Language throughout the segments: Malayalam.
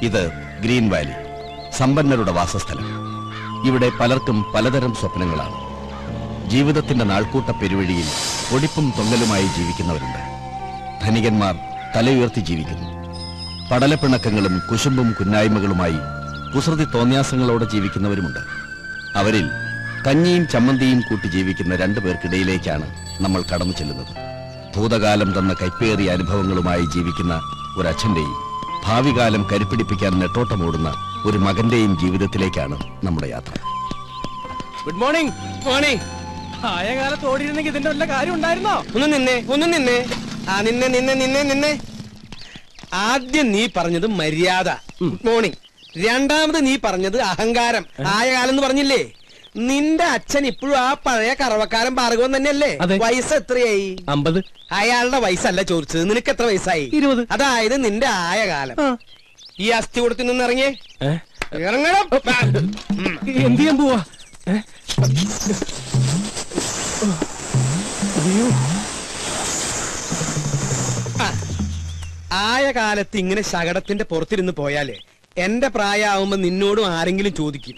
ഇത് ഗ്രീൻ വാലി, സമ്പന്നരുടെ വാസസ്ഥലം. ഇവിടെ പലർക്കും പലതരം സ്വപ്നങ്ങളാണ്. ജീവിതത്തിന്റെ നാൾക്കൂട്ട പെരുവഴിയിൽ പൊടിപ്പും തൊങ്ങലുമായി ജീവിക്കുന്നവരുണ്ട്. ധനികന്മാർ തലയുയർത്തി ജീവിക്കുന്നു. പടലപ്പിണക്കങ്ങളും കുശുമ്പും കുന്നായ്മകളുമായി കുസൃതി തോന്യാസങ്ങളോടെ ജീവിക്കുന്നവരുമുണ്ട്. അവരിൽ കഞ്ഞിയും ചമ്മന്തിയും കൂട്ടി ജീവിക്കുന്ന 2 പേർക്കിടയിലേക്കാണ് നമ്മൾ കടന്നു ചെല്ലുന്നത്. ഭൂതകാലം തന്ന കൈപ്പേറിയ അനുഭവങ്ങളുമായി ജീവിക്കുന്ന ഒരച്ഛന്റെയും ഭാവികാലം കരുപ്പിടിപ്പിക്കാൻ നെട്ടോട്ടമോടുന്ന ഒരു മകന്റെയും ജീവിതത്തിലേക്കാണ് നമ്മുടെ യാത്ര. Good morning. മോർണിംഗ്. ആയ കാലത്ത് ഓടിയിരുന്നെങ്കിൽ ഇതിന്റെ വല്ല കാര്യം ഉണ്ടായിരുന്നോ? ഒന്ന് നിന്നെ. നിന്നെ. ആദ്യം നീ പറഞ്ഞത് മര്യാദ, ഗുഡ് മോർണിംഗ്. രണ്ടാമത് നീ പറഞ്ഞത് അഹങ്കാരം, ആയ കാലം എന്ന് പറഞ്ഞില്ലേ? നിന്റെ അച്ഛൻ ഇപ്പോഴും ആ പഴയ കറവക്കാരൻ ഭാർഗവൻ തന്നെയല്ലേ? വയസ്സ് എത്രയായി? 50. അയാളുടെ വയസ്സല്ല ചോദിച്ചത്, നിനക്ക് എത്ര വയസ്സായി? 20. അതായത് നിന്റെ ആയ കാലം. ഈ അസ്ഥി കൊടുത്തു നിന്ന് ഇറങ്ങിയേ. ഇറങ്ങണം. എന്ത് ചെയ്യാൻ പോവാ? ആയ കാലത്ത് ഇങ്ങനെ ശകടത്തിന്റെ പുറത്തിരുന്ന് പോയാലേ എന്റെ പ്രായമാവുമ്പോ നിന്നോടും ആരെങ്കിലും ചോദിക്കും.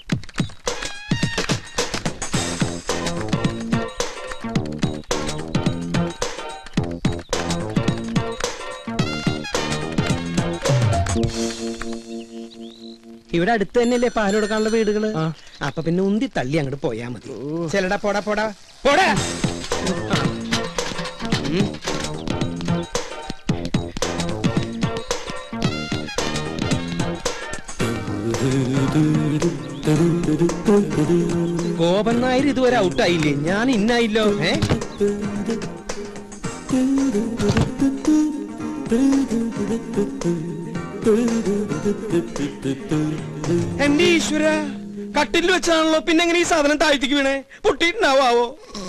ഇവിടെ അടുത്ത് തന്നെയല്ലേ പാല് കൊടുക്കാനുള്ള വീടുകള്? അപ്പൊ പിന്നെ ഉന്തി തള്ളി അങ്ങോട്ട് പോയാ മതി. ചെലടാ പോടാ പോടാ പോടാ. ഗോപൻ നായർ ഇതുവരെ ഔട്ടായില്ലേ? ഞാൻ ഇന്നായില്ലോ. എന്റെ ഈശ്വര, കട്ടിൽ വെച്ചാണല്ലോ. പിന്നെ എങ്ങനെ ഈ സാധനം താഴ്ത്തിക്ക് വീണേ? പൊട്ടിയിട്ടുണ്ടാവോ?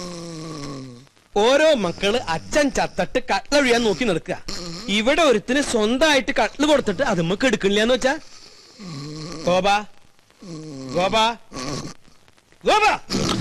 ഓരോ മക്കള് അച്ഛൻ ചത്തട്ട് കട്ടിലൊഴിയാൻ നോക്കി നടക്കുക. ഇവിടെ ഒരുത്തിന് സ്വന്തമായിട്ട് കട്ടില് കൊടുത്തിട്ട് അത് നമുക്ക് എടുക്കണില്ലാന്ന് വെച്ചാ. ഗോപാ ഗോപാ ഗോപാ,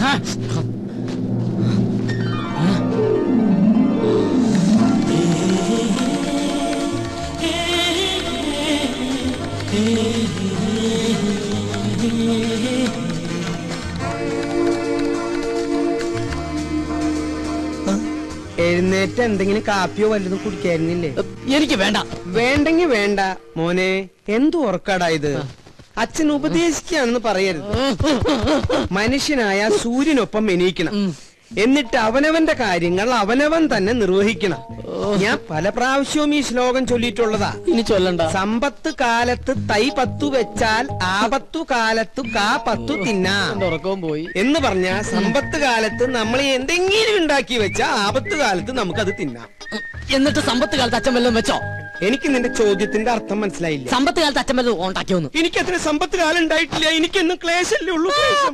എഴുന്നേറ്റ് എന്തെങ്കിലും കാപ്പിയോ വല്ലതും കുടിക്കായിരുന്നില്ലേ? എനിക്ക് വേണ്ട. വേണ്ടെങ്കി വേണ്ട മോനെ. എന്തു ഉറക്കാടാ ഇത്? അച്ഛൻ ഉപദേശിക്കുകയാണെന്ന് പറയരുത്. മനുഷ്യനായ സൂര്യനൊപ്പം എണീക്കണം. എന്നിട്ട് അവനവന്റെ കാര്യങ്ങൾ അവനവൻ തന്നെ നിർവഹിക്കണം. ഞാൻ പല പ്രാവശ്യവും ഈ ശ്ലോകം ചൊല്ലിയിട്ടുള്ളതാ. ഇനി ചൊല്ലണ്ട. സമ്പത്ത് കാലത്ത് തൈ 10 വെച്ചാൽ ആപത്തു കാലത്തു കാ 10 തിന്നാം ഉറക്കവും പോയി എന്ന് പറഞ്ഞ സമ്പത്ത് കാലത്ത് നമ്മൾ എന്തെങ്കിലും ഉണ്ടാക്കി വെച്ചാൽ ആപത്ത് കാലത്ത് നമുക്കത് തിന്നാം. എന്നിട്ട് സമ്പത്ത് കാലത്ത് അച്ഛൻ വല്ലതും വെച്ചോ? എനിക്ക് നിന്റെ ചോദ്യത്തിന്റെ അർത്ഥം മനസ്സിലായില്ല. സമ്പത്ത് കാലത്ത് അച്ഛൻ വല്ലതും ഉണ്ടാക്കിയോന്ന്? എനിക്ക് അത്ര സമ്പത്ത് കാലം ഉണ്ടായിട്ടില്ല. എനിക്കെന്നും ക്ലേശല്ലേ ഉള്ളൂ.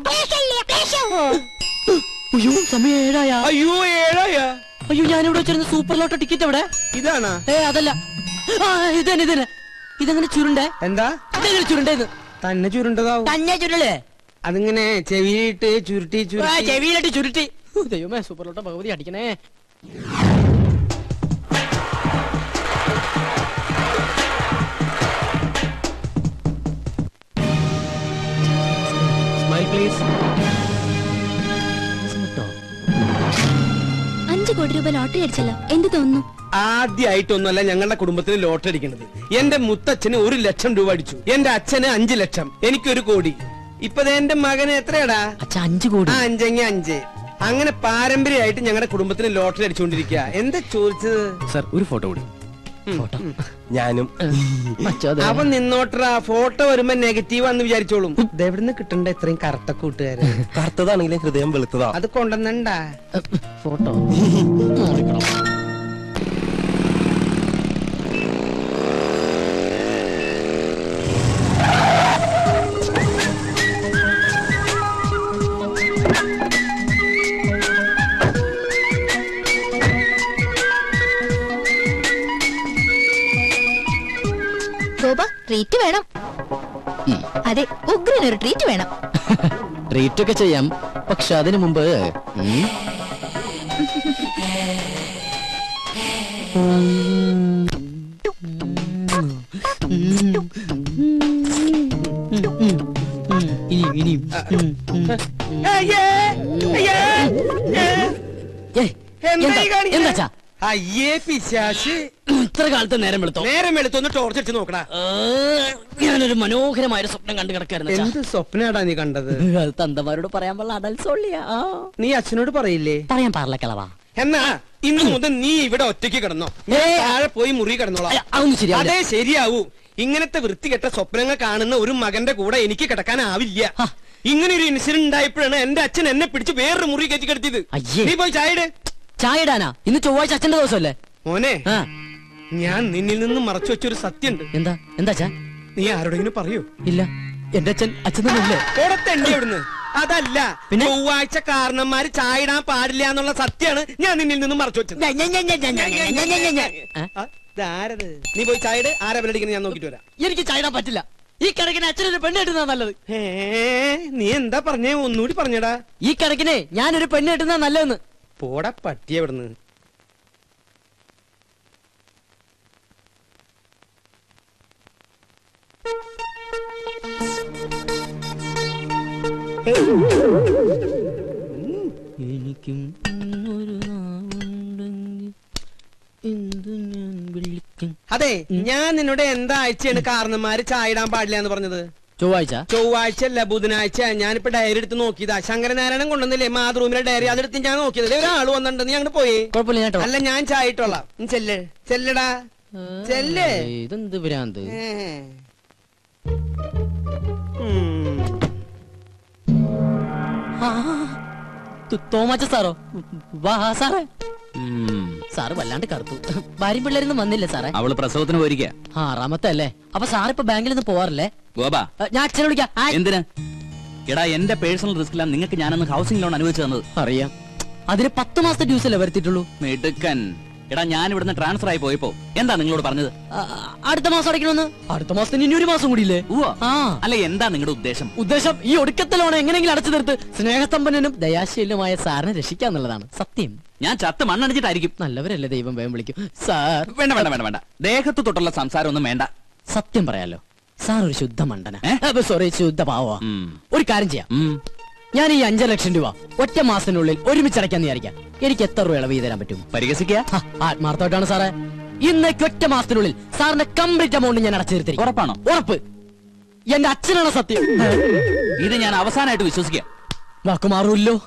അയ്യോ, സമയം 7 ആയ. അയ്യോ 7 ആയ. അയ്യോ, ഞാനിവിടെ വെച്ചിരുന്ന സൂപ്പർ ലോട്ടോ ടിക്കറ്റ് എവിടെ? ഇതാണാ? അതല്ല, ഇതന്നെ. ഇതെങ്ങനെ ചുരുണ്ടേ? എന്താ ഇതെങ്ങനെ ചുരുണ്ടേന്ന്? തന്നെ ചുരുണ്ടതാവും. തന്നെ ചുരുളേ? അതിങ്ങനെ ചെവിയിട്ട് ചുരുട്ടി ചെവിയിലിട്ട് ചുരുട്ടി. ദൈവമേ, സൂപ്പർ ലോട്ടോ ഭഗവതി അടിക്കണേ. Smile please. 5 കോടി രൂപ ലോട്ടറി അടിച്ചല്ലോ, എന്ത് തോന്നുന്നു? ആദ്യമായിട്ടൊന്നുമല്ല ഞങ്ങളുടെ കുടുംബത്തിന് ലോട്ടറി അടിക്കുന്നത്. എന്റെ മുത്തച്ഛന് 1 ലക്ഷം രൂപ അടിച്ചു. എന്റെ അച്ഛന് 5 ലക്ഷം, എനിക്ക് 1 കോടി. ഇപ്പൊ എന്റെ മകന് എത്രയാടാ? 5 കോടി. 5 അങ്ങനെ പാരമ്പര്യമായിട്ട് ഞങ്ങളുടെ കുടുംബത്തിന് ലോട്ടറി അടിച്ചുകൊണ്ടിരിക്കുക. എന്താ ചോദിച്ചത്? സർ, ഒരു ഫോട്ടോ കൂടി. ഫോട്ടോ ഞാനും. അപ്പൊ നിന്നോട്ടറാ. ഫോട്ടോ വരുമ്പോ നെഗറ്റീവ് ആണെന്ന് വിചാരിച്ചോളും. ഇതെവിടുന്ന് കിട്ടണ്ട ഇത്രയും കറുത്ത കൂട്ടുകാര്? കറുത്തതാണെങ്കിലും ഹൃദയം വെളുത്തതാ. അത് കൊണ്ടുവന്നണ്ടാ ഫോട്ടോ. ട്രീറ്റ് വേണം. അതെ, ഉഗ്രനൊരു ട്രീറ്റ് വേണം. ട്രീറ്റ് ഒക്കെ ചെയ്യാം, പക്ഷെ അതിനു മുമ്പ് എന്തായി കാണിക്കണേ? എന്താ അയ്യേ പിശാശ്, ഇത്ര കാലത്ത് നേരം വെളുത്തോ? നേരം എടുത്തൊന്ന് ടോർച്ച് അടിച്ച് നോക്കടാ. ഞാനൊരു മനോഹരമായ സ്വപ്നം കണ്ടു കിടക്കായിരുന്നു. എന്ത് സ്വപ്നാടാ നീ കണ്ടത്? അത് തന്തമാരോട് പറയാൻ പാടില്ല, അടൽസോളിയാ. നീ അച്ഛനോട് പറയില്ലേ? പറയാൻ പാടില്ല കളവാ. എന്നാ ഇന്ന് മുതൽ നീ ഇവിടെ ഒറ്റയ്ക്ക് കിടന്നോ, ഞാൻ താഴെ പോയി മുറി കിടന്നോളാം. അതൊന്നും ശരിയാവില്ല. അതേ ശരിയാവൂ. ഇങ്ങനത്തെ വൃത്തികെട്ട സ്വപ്നങ്ങൾ കാണുന്ന ഒരു മകന്റെ കൂടെ എനിക്ക് കിടക്കാനാവില്ല. ഇങ്ങനെ ഒരു ഇൻസിഡന്റ് ഉണ്ടായപ്പോഴാണ് എന്റെ അച്ഛൻ എന്നെ പിടിച്ച് വേറൊരു മുറി കയറ്റി കിടത്തിയത്. അയ്യേ. നീ പോയി ചായയുടെ. ചായ ഇടാനാ? ഇന്ന് ചൊവ്വാഴ്ച അച്ഛന്റെ ദിവസമല്ലേ? മോനെ, ആ. ഞാൻ നിന്നിൽ നിന്ന് മറച്ചു വെച്ചൊരു സത്യമുണ്ട്. എന്താ അച്ഛാ? നീ ആരോടെങ്കിലും പറയൂ? ഇല്ല, എന്റെ അച്ഛൻ തന്നെയല്ലേ? എന്റെ അവിടുന്ന്. അതല്ല, പിന്നെ? ചൊവ്വാഴ്ച കാരണന്മാര് ചായ ഇടാൻ പാടില്ല എന്നുള്ള സത്യമാണ് ഞാൻ നിന്നിൽ നിന്ന് മറച്ചു വെച്ചത്. ആരത്? നീ പോയി ചായയുടെ. ആരാ ബലടിക്കുന്നത് ഞാൻ നോക്കിട്ട് വരാം. എനിക്ക് ചായ ഇടാൻ പറ്റില്ല. ഈ കണക്കിന് അച്ഛനൊരു പെണ്ണ് കെട്ടുന്നതാ നല്ലത്. നീ എന്താ പറഞ്ഞേ? ഒന്നുകൂടി പറഞ്ഞടാ. ഈ കണക്കിനെ ഞാനൊരു പെണ്ണ് കെട്ടുന്നതാ നല്ലതെന്ന്. പോടാ പട്ടിയ ഇവിടുന്ന്. എനിക്കും ഒരു നാവുണ്ടെങ്കിൽ എന്തു ഞാൻ വിളിക്കും. അതെ, ഞാൻ നിന്നോട് എന്താ ആഴ്ചയാണ് കാരണന്മാര് ചായ ഇടാൻ പാടില്ല എന്ന് പറഞ്ഞത്? ചൊവ്വാഴ്ച അല്ല, ബുധനാഴ്ച. ഞാനിപ്പോ ഡയറി എടുത്ത് നോക്കിയതാ. ശങ്കരനാരായണൻ കൊണ്ടുവന്നില്ലേ മാതൃഭൂമിയിലെ ഡയറി, അതെടുത്ത് ഞാൻ നോക്കിയത്. ഒരാൾ വന്നിട്ടുണ്ട്, നീ അങ്ങോട്ട് പോയി. കുഴപ്പമില്ല. അല്ല, ഞാൻ ചായ ഇട്ടോളാം. ചെല്ലടാ, ചെല്ല്. ഇതെന്ത് ഭ്രാന്ത്? തോമാച്ച സാറോ? വാ സാറേ. സാറ് വല്ലാണ്ട് കറുത്തു. ഭാര്യയും പിള്ളേരൊന്നും വന്നില്ലേ സാറേ? അവള് പ്രസവത്തിന് പോയിരിക്കുക. 6ാമത്തെ അല്ലേ? അപ്പൊ സാറിപ്പോ ബാങ്കിൽ നിന്ന് പോവാറില്ലേ? ഗോപാ, ഞാൻ അച്ഛനെ വിളിക്കാം. എന്തിനാ? എടാ, എന്റെ പേഴ്സണൽ റിസ്കിലാണ് നിങ്ങൾക്ക് ഞാനന്ന് ഹൗസിംഗ് ലോൺ അനുവദിച്ചു തന്നത്. അറിയാം. അതിന് 10 മാസത്തെ ഡ്യൂസ് അല്ലേ വരുത്തിയിട്ടുള്ളൂ? മിടുക്കൻ. എടാ, ഞാൻ ഇവിടുന്ന് ട്രാൻസ്ഫർ ആയി പോയപ്പോ എന്താ നിങ്ങളോട് പറഞ്ഞത്? അടുത്ത മാസം അടയ്ക്കണമെന്ന്. അടുത്ത മാസത്തിന് ഇനി ഒരു മാസം കൂടിയില്ലേ? അല്ല, എന്താ നിങ്ങളുടെ ഉദ്ദേശം ഈ ഒടുക്കത്തെ ലോൺ എങ്ങനെയെങ്കിലും അടച്ചു തീർത്ത് സ്നേഹസമ്പന്നനും ദയാശീലനുമായ സാറിനെ രക്ഷിക്കാന്നുള്ളതാണ്. സത്യം. ഞാൻ ചത്ത് മണ്ണടിച്ചിട്ടായിരിക്കും. നല്ലവരല്ലേ, ദൈവം വേഗം വിളിക്കും. സാർ വേണ്ട. ദേഹത്ത് തൊട്ടുള്ള സംസാരം ഒന്നും വേണ്ട. സത്യം പറയാലോ, സാർ ഒരു ശുദ്ധ മണ്ടന. സോറി, ശുദ്ധ പാവ. ഒരു കാര്യം ചെയ്യാം. ഞാൻ ഈ 5 ലക്ഷം രൂപ ഒറ്റ മാസത്തിനുള്ളിൽ ഒരുമിച്ച് അടയ്ക്കാന്ന് വിചാരിക്കാം. എനിക്ക് എത്ര രൂപ ഇളവ് തരാൻ പറ്റും? പരിഹസിക്കുക? ആത്മാർത്ഥമായിട്ടാണ് സാറേ. ഇന്നേക്ക് ഒറ്റ മാസത്തിനുള്ളിൽ സാറിന്റെ കംപ്ലീറ്റ് എമൗണ്ട് ഞാൻ അടച്ചു തീർത്തിരിക്കും. ഉറപ്പാണോ? ഉറപ്പ്. എന്റെ അച്ഛനാണ് സത്യം. ഇത് ഞാൻ അവസാനമായിട്ട് വിശ്വസിക്കാം. വാക്കുമാറൂല്ലോ.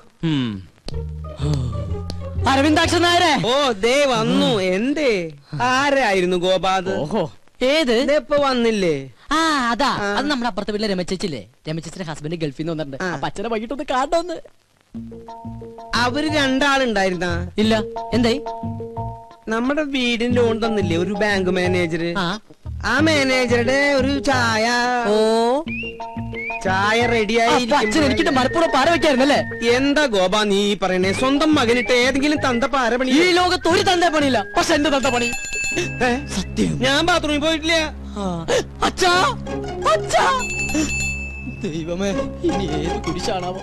അരവിന്ദാക്ഷൻ നായരെ. ഓ, ദേ വന്നു. എന്തേ? ആരായിരുന്നു ഗോപാത്? ഓഹോ, ഏത്? ഇപ്പൊ വന്നില്ലേ? ആ, അതാ. അത് നമ്മുടെ അപ്പുറത്തെ വീട്ടിലെ രമേച്ചില്ലേ? രമേച്ചിന്റെ ഹസ്ബൻഡ് ഗൾഫിൽ നിന്ന് വന്നിട്ടുണ്ട്. അപ്പൊ അച്ഛനെ വൈകിട്ടൊന്ന് കാണണമെന്ന്. അവര് രണ്ടാളുണ്ടായിരുന്ന? ഇല്ല. എന്തായി? നമ്മുടെ വീടിന് ലോൺ തന്നില്ലേ ഒരു ബാങ്ക് മാനേജർ? ആ മാനേജറുടെ ഒരു ചായ. ഓ, ചായ റെഡിയായി. അച്ഛൻ എനിക്കിട്ട് മലപ്പുറം പാര വെക്കായിരുന്നല്ലേ? എന്താ ഗോപാ നീ പറയണേ? സ്വന്തം മകനിട്ട് ഏതെങ്കിലും തന്ത പാര പണി? ഈ ലോകത്ത് ഒരു തന്ത പണിയില്ല, പക്ഷെ എന്റെ തന്ത പണി. സത്യം. ഞാൻ ബാത്റൂമിൽ പോയിട്ടില്ല. അച്ഛാ, അച്ഛാ, ദൈവമേ, ഇനി ഏത് കുരിശാണാവോ?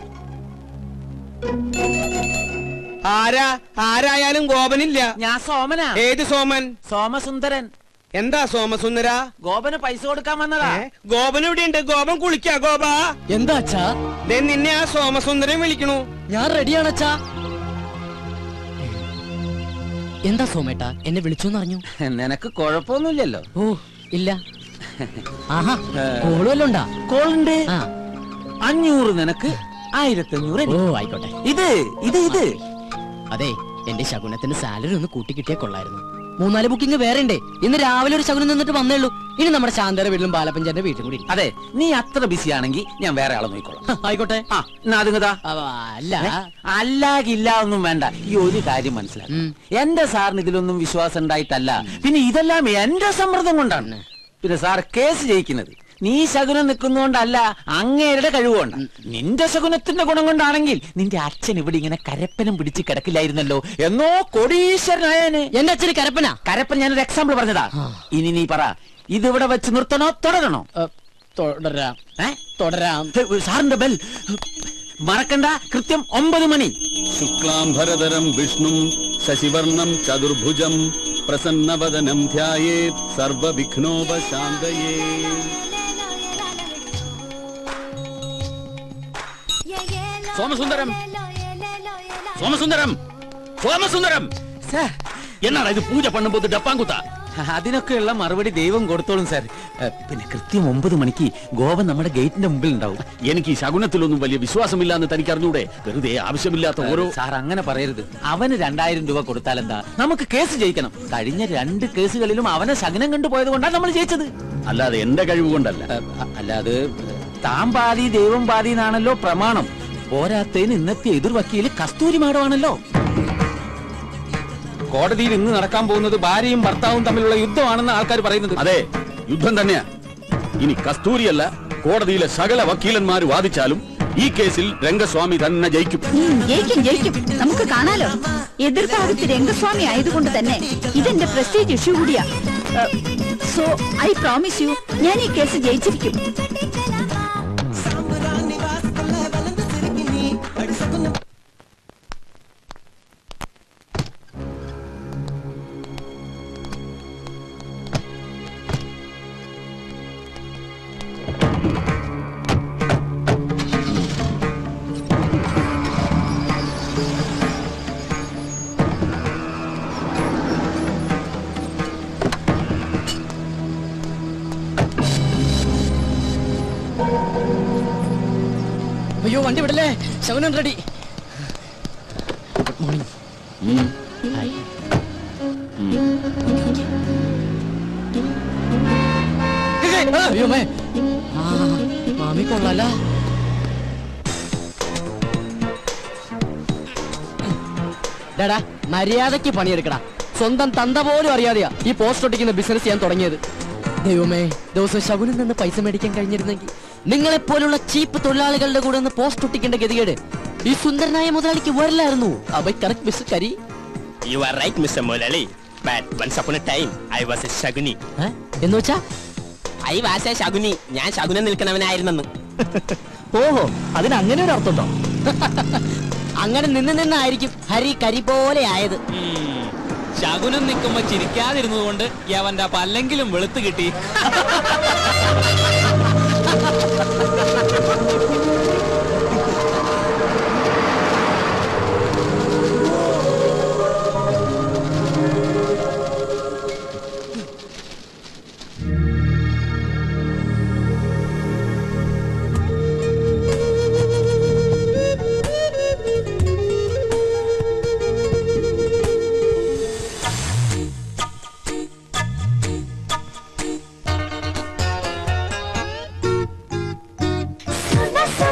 ആരായാലും ഗോപനില്ല. ഞാൻ സോമനാ. ഏത് സോമൻ? സോമസുന്ദരൻ. എന്താ സോമസുന്ദര? ഗോപന് പൈസ കൊടുക്കാൻ വന്നതാ. ഗോപൻ എവിടെയുണ്ട്? ഗോപൻ കുളിക്കാ. ഗോപാ, എന്താ അച്ഛാ? നിന്നെ ആ സോമസുന്ദരൻ വിളിക്കണു. ഞാൻ റെഡിയാണ് അച്ഛാ. എന്താ സോമേട്ടാ, എന്നെ വിളിച്ചോന്ന് അറിഞ്ഞു? നിനക്ക് കുഴപ്പമൊന്നുമില്ലല്ലോ? ഓ, ഇല്ല. ആഹാ, കോള് വല്ലതും ഉണ്ടാ? കോളുണ്ട്. 500 നിനക്ക്, 1500. ഓ, ആയിക്കോട്ടെ. ഇത് അതെ, എന്റെ ശകുനത്തിന് സാലറി ഒന്ന് കൂട്ടിക്കിട്ടിയാ കൊള്ളായിരുന്നു. 3-4 ബുക്കിംഗ് വേറെ ഉണ്ട്. ഇന്ന് രാവിലെ ഒരു ശകുനം നിന്നിട്ട് വന്നേ ഉള്ളൂ. ഇനി നമ്മുടെ ശാന്തര വീട്ടിലും ബാലപ്പഞ്ചാന്റെ വീട്ടിലും കൂടി. അതെ, നീ അത്ര ബിസി ആണെങ്കിൽ ഞാൻ വേറെ ആളെ നോക്കിക്കോളാം. ആയിക്കോട്ടെ. അല്ലാകില്ല ഒന്നും വേണ്ട. ഈ ഒരു കാര്യം മനസ്സിലാക്കും, എന്റെ സാറിന് ഇതിലൊന്നും വിശ്വാസം ഉണ്ടായിട്ടല്ല, പിന്നെ ഇതെല്ലാം എന്റെ സമ്മർദ്ദം കൊണ്ടാണ്. പിന്നെ സാർ കേസ് ജയിക്കുന്നത് നീ ശകുനം നിൽക്കുന്നോണ്ടല്ല, അങ്ങേരുടെ കഴിവുകൊണ്ട്. നിന്റെ ശകുനത്തിന്റെ ഗുണം കൊണ്ടാണെങ്കിൽ നിന്റെ അച്ഛൻ ഇവിടെ ഇങ്ങനെ കരപ്പനം പിടിച്ച് കിടക്കില്ലായിരുന്നല്ലോ, എന്നോ കോടീശ്വരനായനെ. എന്റെ അച്ഛന് കരപ്പന? കരപ്പൻ ഞാനൊരു എക്സാമ്പിൾ പറഞ്ഞതാ. ഇനി നീ പറ, ഇതിവിടെ വെച്ച് നിർത്തണോ തുടരണോ? തുടരാം. തുടരാം. സാറിന്റെ ബെൽ മറക്കണ്ട, കൃത്യം 9 മണി. ശുക്ലാംബരധരം വിഷ്ണും ശശിവർണം ചതുർഭുജം പ്രസന്നവദനം ധ്യായേത് സർവവിഘ്നോപശാന്തയേ. സോമസുന്ദരം, സോമസുന്ദരം, സോമസുന്ദരം എന്നാണ് ഇത് പൂജ പണ്ണുമ്പോൾ ഡപ്പാങ്കുത്ത? അതിനൊക്കെയുള്ള മറുപടി ദൈവം കൊടുത്തോളും സാർ. പിന്നെ കൃത്യം 9 മണിക്ക് ഗോപൻ നമ്മുടെ ഗേറ്റിന്റെ മുമ്പിൽ ഉണ്ടാവും. എനിക്ക് ഈ ശകുനത്തിലൊന്നും വലിയ വിശ്വാസമില്ലാന്ന് തനിക്ക് അറിഞ്ഞൂടെ? വെറുതെ ആവശ്യമില്ലാത്ത ഓരോ... സാർ അങ്ങനെ പറയരുത്. അവന് 2000 രൂപ കൊടുത്താലെന്താ? നമുക്ക് കേസ് ജയിക്കണം. കഴിഞ്ഞ 2 കേസുകളിലും അവനെ ശകുനം കണ്ടുപോയത് കൊണ്ടാണ് നമ്മൾ ജയിച്ചത്. അല്ലാതെ എന്റെ കഴിവ് കൊണ്ടല്ല. അല്ലാതെ താൻ പാതി ദൈവം പാതി എന്നാണല്ലോ പ്രമാണം. പോരാത്തതിന് ഇന്നത്തെ എതിർ വക്കീല് കസ്തൂരി മാഡമാണല്ലോ. കോടതിയിൽ ഇന്ന് നടക്കാൻ പോകുന്നത് ഭാര്യയും ഭർത്താവും തമ്മിലുള്ള യുദ്ധമാണെന്ന് ആൾക്കാർ പറയുന്നത്. അതെ, യുദ്ധം തന്നെയാ. ഇനി കസ്തൂരിയല്ല, കോടതിയിലെ സകല വക്കീലന്മാര് വാദിച്ചാലും ഈ കേസിൽ രംഗസ്വാമി തന്നെ ജയിക്കും. ജയിക്കും. നമുക്ക് കാണാലോ. എതിർഭാഗത്ത് രംഗസ്വാമി ആയതുകൊണ്ട് തന്നെ ഇതെന്റെ പ്രസ്റ്റീജ് ഇഷ്യൂ കൂടിയാ. സോ ഐ പ്രോമിസ് യു, ഞാൻ ഈ കേസ് ജയിച്ചിരിക്കും. അയ്യോ, വണ്ടി വിടല്ലേ, ശകുനം റെഡി. Good morning. അയ്യോ മാമി കൊള്ളാല. ഡാടാ, മര്യാദക്ക് പണിയെടുക്കടാ. സ്വന്തം തന്ത പോലും അറിയാതെയാ ഈ പോസ്റ്റ് ഒട്ടിക്കുന്ന ബിസിനസ് ഞാൻ തുടങ്ങിയത്. ദൈവമേ, ദിവസം ശകുനിൽ നിന്ന് പൈസ മേടിക്കാൻ കഴിഞ്ഞിരുന്നെങ്കിൽ നിങ്ങളെപ്പോലുള്ള ചീപ്പ് തൊഴിലാളികളുടെ കൂടെ ഒന്ന് പോസ്റ്റ് ഒട്ടിക്കേണ്ട ഗതികേട് ഈ സുന്ദരനായ മുതലാളിക്ക് വരില്ലായിരുന്നു. Correct mister Kari. You are right, Mr. Molali. But once upon a time, I was a Shaguni. എന്ന് വെച്ചാ I was a Shaguni. ഞാൻ ശകുനം നിൽക്കണവനായിരുന്നെന്ന്. ഓഹോ, അതിന് അങ്ങനെ ഒരു അർത്ഥമുണ്ടോ? അങ്ങനെ നിന്നായിരിക്കും ഹരി കരി പോലെ ആയത്. ശകുനം നിൽക്കുമ്പോ ചിരിക്കാതിരുന്നത് കൊണ്ട് അവന്റെ പല്ലെങ്കിലും വെളുത്ത് കിട്ടി. Sana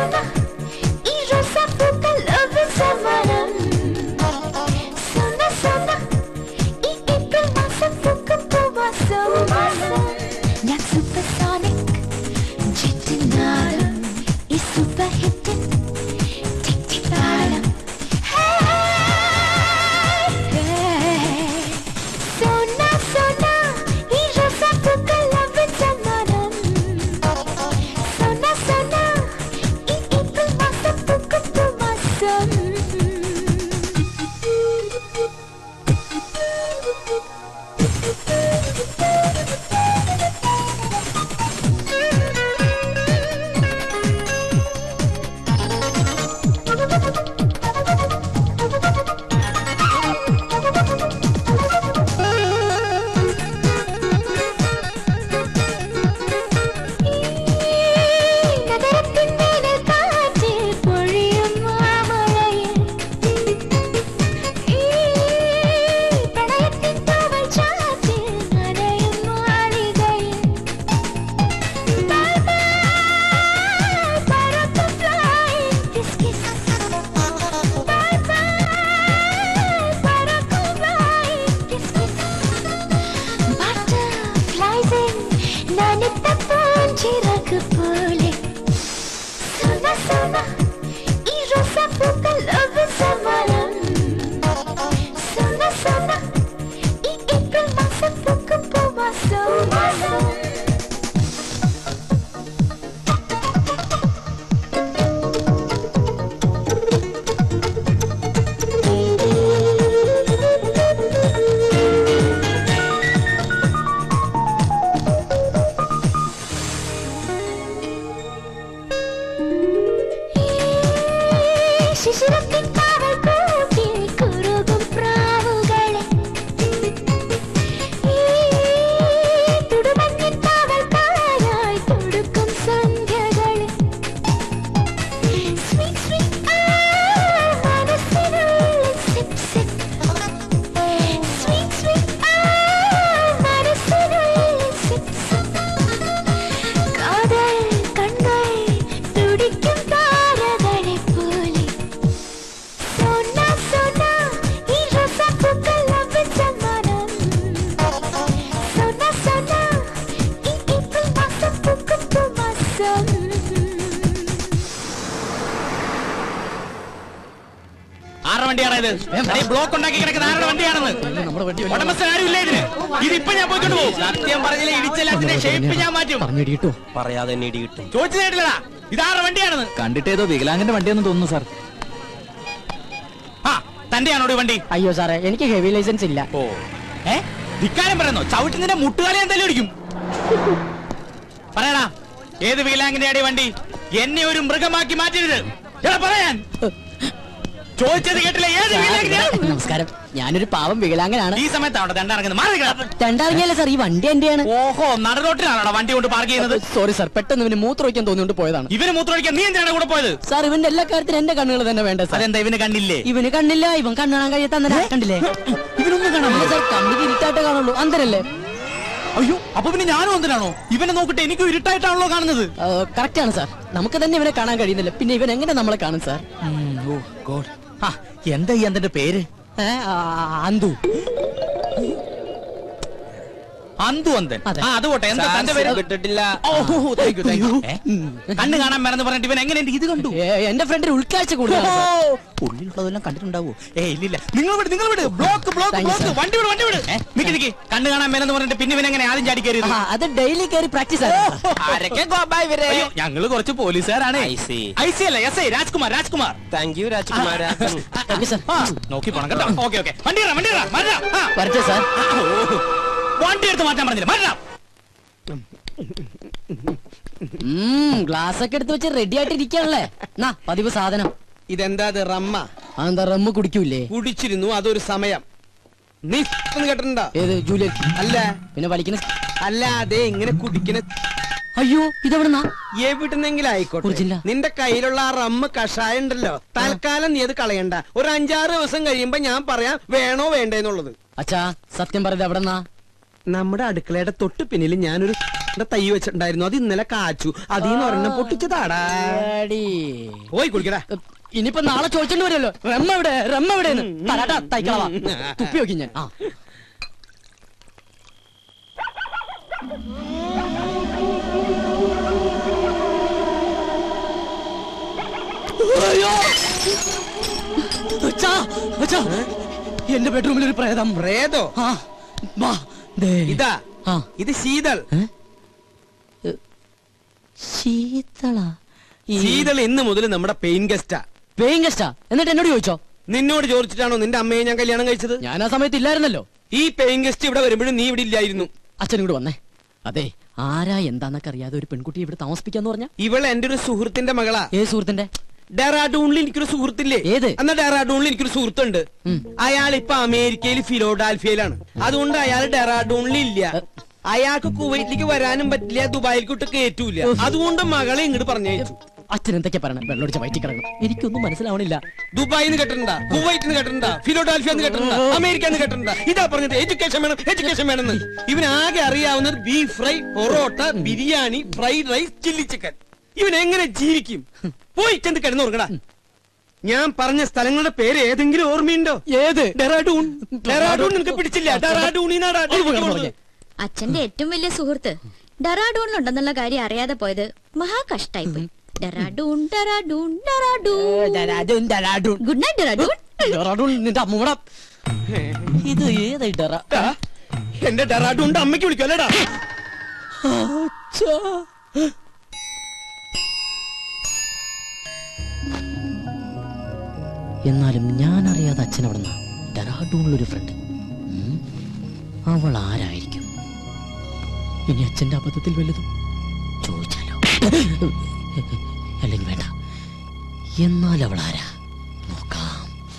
ഇത്? ബ്ലോക്ക് ഉണ്ടാക്കി കിടക്കുന്ന ആരുടെ വണ്ടിയാണെന്ന് ഉടമസ്ഥൻ ആരും ഇല്ല ഇതിന്. ഇതിപ്പോ ഞാൻ പോയിക്കൊണ്ട് പോകും. സത്യം പറഞ്ഞില്ല ഇടിച്ചെല്ലാത്തിന്റെ ഷേപ്പ് ഞാൻ മാറ്റും. പറയാതെ തന്നെ ഇടി കിട്ടും. ചോദിച്ചു കേട്ടില്ലടാ ഇതാരുടെ വണ്ടിയാണെന്ന്. കണ്ടിട്ടേതോ വികലാംഗന്റെ വണ്ടിയാണെന്ന് തോന്നുന്നു സാർ. ആ തന്റെയാണോ ഈ വണ്ടി? അയ്യോ സാറേ എനിക്ക് ഹെവി ലൈസൻസ് ഇല്ല. ഓ ധിക്കാരം പറയുന്നോ? ചവിട്ടുന്നതിന്റെ മുട്ടുകാലി എന്തായാലും അടിക്കും. പറയടാ ഏത് വികലാംഗന്റെ ആടി വണ്ടി? എന്നെ ഒരു മൃഗമാക്കി മാറ്റരുത്. എടാ പറയാൻ ചോദിച്ചത് കേട്ടില്ല. ഏത് വികലാംഗനെയാ? നമസ്കാരം, ഞാനൊരു പാവം വികലാംഗനാണ്. ഈ സമയത്താണോ ദണ്ടാറങ്ങുന്നത്? മാറി രണ്ടാറിയല്ലേ സാർ, ഈ വണ്ടി എന്റെയാണ്. ഓഹോ നടുറോട്ടിലാണോ വണ്ടി കൊണ്ട് പാർക്ക് ചെയ്യുന്നത്? സോറി സാർ, പെട്ടെന്ന് ഇവന് മൂത്രമൊഴിക്കാൻ തോന്നിയോണ്ട് പോയതാണ്. ഇവന് മൂത്രമൊഴിക്കാൻ നീ എന്തിനാണ് കൂടെ പോയത്? സാർ ഇവന്റെ എല്ലാ കാര്യത്തിനും എന്റെ കണ്ണുകൾ തന്നെ വേണ്ട സാർ. അതെന്താ ഇവന് കണ്ണില്ലേ? ഇവന് കണ്ണില്ല, ഇവൻ കണ്ണാൻ കഴിയാത്ത കണ്ടില്ലേ? ഇവനൊന്നും കാണാൻ സാർ കണ്ണിക്ക് ഇരുട്ടായിട്ട് കാണുള്ളൂ, അന്തരല്ലേ? അയ്യോ അപ്പൊ പിന്നെ ഞാനും എന്തിനാണോ? ഇവനെ നോക്കിട്ട് എനിക്കും ഇരുട്ടായിട്ടാണല്ലോ കാണുന്നത്. കറക്റ്റ് ആണ് സാർ, നമുക്ക് തന്നെ ഇവനെ കാണാൻ കഴിയുന്നില്ല, പിന്നെ ഇവൻ എങ്ങനെ നമ്മളെ കാണും സാർ? എന്താ ഈ അന്തന്റെ പേര്? അന്തു. അന്തു അന്തൻ. അതെ. അത് പോട്ടെ. എന്താ തന്റെ പേര്? കിട്ടിട്ടില്ല. കണ്ണ് കാണാൻ വരെന്ന് പറഞ്ഞിട്ട് ഇവൻ എങ്ങനെ ഇത് കണ്ടു? എന്റെ ഫ്രണ്ടിന് ഉൾക്കാഴ്ച കൂടുതലാണ് സാർ. ഉള്ളിലുള്ളതെല്ലാം കണ്ടിട്ടുണ്ടാവോ? ഇല്ലില്ല. നിങ്ങൾ വിട്. ബ്ലോക്ക് വണ്ടി വിട്. നിക്ക് കണ്ണ് കാണാൻ മേലെന്ന് പറഞ്ഞിട്ട് പിന്നെ ഇവൻ എങ്ങനെ ആദ്യം ചാടി കയറിയത്? അത് ഡെയിലി കയറി പ്രാക്ടീസ് ആണ്. ഞങ്ങള് കുറച്ച് പോലീസുകാരാണ്. ഐസി അല്ല S I Rajkumar. Thank you Rajkumar. നോക്കി പോണം കേട്ടോ. ഓക്കെ വണ്ടി വരട്ടെ സാർ. വണ്ടി എടുത്ത് മാറ്റാൻ പറഞ്ഞില്ല. ഗ്ലാസ് ഒക്കെ എടുത്ത് വെച്ച് റെഡി ആയിട്ട് ഇരിക്കാണല്ലേ? പതിവ് സാധനം. ഇതെന്താ റമ്മ? അതെന്താ റമ്മ് കുടിക്കൂലേ? കുടിച്ചിരുന്നു, അതൊരു സമയം. നീ കേട്ടിട്ടുണ്ടോ? ഏത് ജൂലിയൻ? അല്ല. പിന്നെ വലിക്കുന്ന? അല്ല, അതെ ഇങ്ങനെ കുടിക്കുന്ന. അയ്യോ ഇതെവിടുന്നാ? എവിടുന്നെങ്കിലും ആയിക്കോട്ടെ. നിന്റെ കയ്യിലുള്ള ആ റമ്മ് കഷായം ഉണ്ടല്ലോ, തൽക്കാലം നീ അത് കളയണ്ട. ഒരു 5-6 ദിവസം കഴിയുമ്പോ ഞാൻ പറയാം വേണോ വേണ്ടെന്നുള്ളത്. അച്ഛാ സത്യം പറയുന്നത് എവിടെന്നാ? നമ്മുടെ അടുക്കളയുടെ തൊട്ട് പിന്നിൽ ഞാനൊരു തൈ വെച്ചിട്ടുണ്ടായിരുന്നു, അത് ഇന്നലെ കാച്ചു. അതീന്ന് ഒരെണ്ണം പൊട്ടിച്ചതാടാ. പോയി കുടിക്കടാ. ഇനിയിപ്പോ നാളെ ചോദിച്ചോണ്ട് വരുമല്ലോ റമ്മ എവിടെയെന്ന്. തരാട്ടാ തൈക്കളവാ. തുപ്പി നോക്കി ഞാൻ. എന്റെ ബെഡ്റൂമിൽ ഒരു പ്രേതം. പ്രേതോ? ഇതാ ഇത് ശീതൾ. ശീതൾ ഇന്ന് മുതൽ നമ്മുടെ പെയിൻ ഗസ്റ്റാ. എന്നിട്ട് എന്നോട് ചോദിച്ചോ? നിന്നോട് ചോദിച്ചിട്ടാണോ നിന്റെ അമ്മയെ ഞാൻ കല്യാണം കഴിച്ചത്? ഞാൻ ആ സമയത്ത് ഇല്ലായിരുന്നല്ലോ. ഈ പെയിൻ ഗസ്റ്റ് ഇവിടെ വരുമ്പോഴും നീ ഇവിടെ ഇല്ലായിരുന്നു. അച്ഛനും കൂടെ വന്നേ. അതെ, ആരാ എന്താന്നൊക്കെ അറിയാതെ ഒരു പെൺകുട്ടി ഇവിടെ താമസിപ്പിക്കാന്ന് പറഞ്ഞ? ഇവൾ എന്റെ ഒരു സുഹൃത്തിന്റെ മകളാ. ഏത് സുഹൃത്തിന്റെ? ഡെറാഡൂണിൽ എനിക്കൊരു സുഹൃത്തില്ലേ? ഏത്? എന്നാ ഡെറാഡൂണിൽ എനിക്കൊരു സുഹൃത്തുണ്ട്. അയാൾ ഇപ്പൊ അമേരിക്കയിൽ ഫിലോഡാൽഫിയയിലാണ്. അതുകൊണ്ട് അയാൾ ഡെറാഡൂണിൽ ഇല്ല. അയാൾക്ക് കുവൈറ്റിലേക്ക് വരാനും പറ്റില്ല, ദുബായിൽക്കോട്ട് കയറ്റൂല. അതുകൊണ്ട് മകളെ ഇങ്ങോട്ട് പറഞ്ഞയച്ചു. അച്ഛൻ എന്തൊക്കെ പറയണം? വെള്ളമൊടിച്ച വയറ്റി കിടക്കണം. എനിക്കൊന്നും മനസ്സിലാവണില്ല. ദുബായിന്ന് കേട്ടിട്ടുണ്ടാ, കുവൈറ്റിന്ന് കേട്ടിട്ടുണ്ടാ, ഫിലോഡാൽഫിയെന്ന് കേട്ടിട്ടുണ്ടാ, അമേരിക്കന്ന് കേട്ടിട്ടുണ്ടാ. ഇതാ പറഞ്ഞത് എഡ്യൂക്കേഷൻ വേണമെന്ന്. ഇവനാകെ അറിയാവുന്നത് beef fry, parotta, biryani, fried rice, chilli chicken. ഇവൻ എങ്ങനെ ജീവിക്കും? പോയി ചെന്ന് കിടന്നുറങ്ങടാ. ഞാൻ പറഞ്ഞ സ്ഥലങ്ങളുടെ പേര് ഏതെങ്കിലും ഓർമ്മയുണ്ടോ? ഏത്? ഡെറാഡൂൺ നിനക്ക് പിടിച്ചില്ല? ഡെറാഡൂണിനാടാ. അച്ഛന്റെ ഏറ്റവും വലിയ സുഹൃത്ത് ഡെറാഡൂണിലുണ്ടെന്നുള്ള കാര്യം അറിയാതെ പോയത് മഹാ കഷ്ടായിപ്പോയി. ഡെറാഡൂൺ. Good night Dehradun. നിന്റെ അമ്മൂട ഇത് ഏതായി ഡെറ? എന്റെ ഡെറാഡൂണിന്റെ അമ്മയ്ക്ക് വിളിക്കല്ലേടാ. എന്നാലും ഞാൻ അറിയാതെ അച്ഛൻ അവിടുന്ന ഡെറാഡൂണിലൊരു ഫ്രണ്ട്. അവൾ ആരായിരിക്കും? ഇനി അച്ഛന്റെ അബദ്ധത്തിൽ വലുതും ചോദിച്ചാലോ? അല്ലെങ്കിൽ വേണ്ട. എന്നാൽ അവൾ ആരാ നോക്കാം.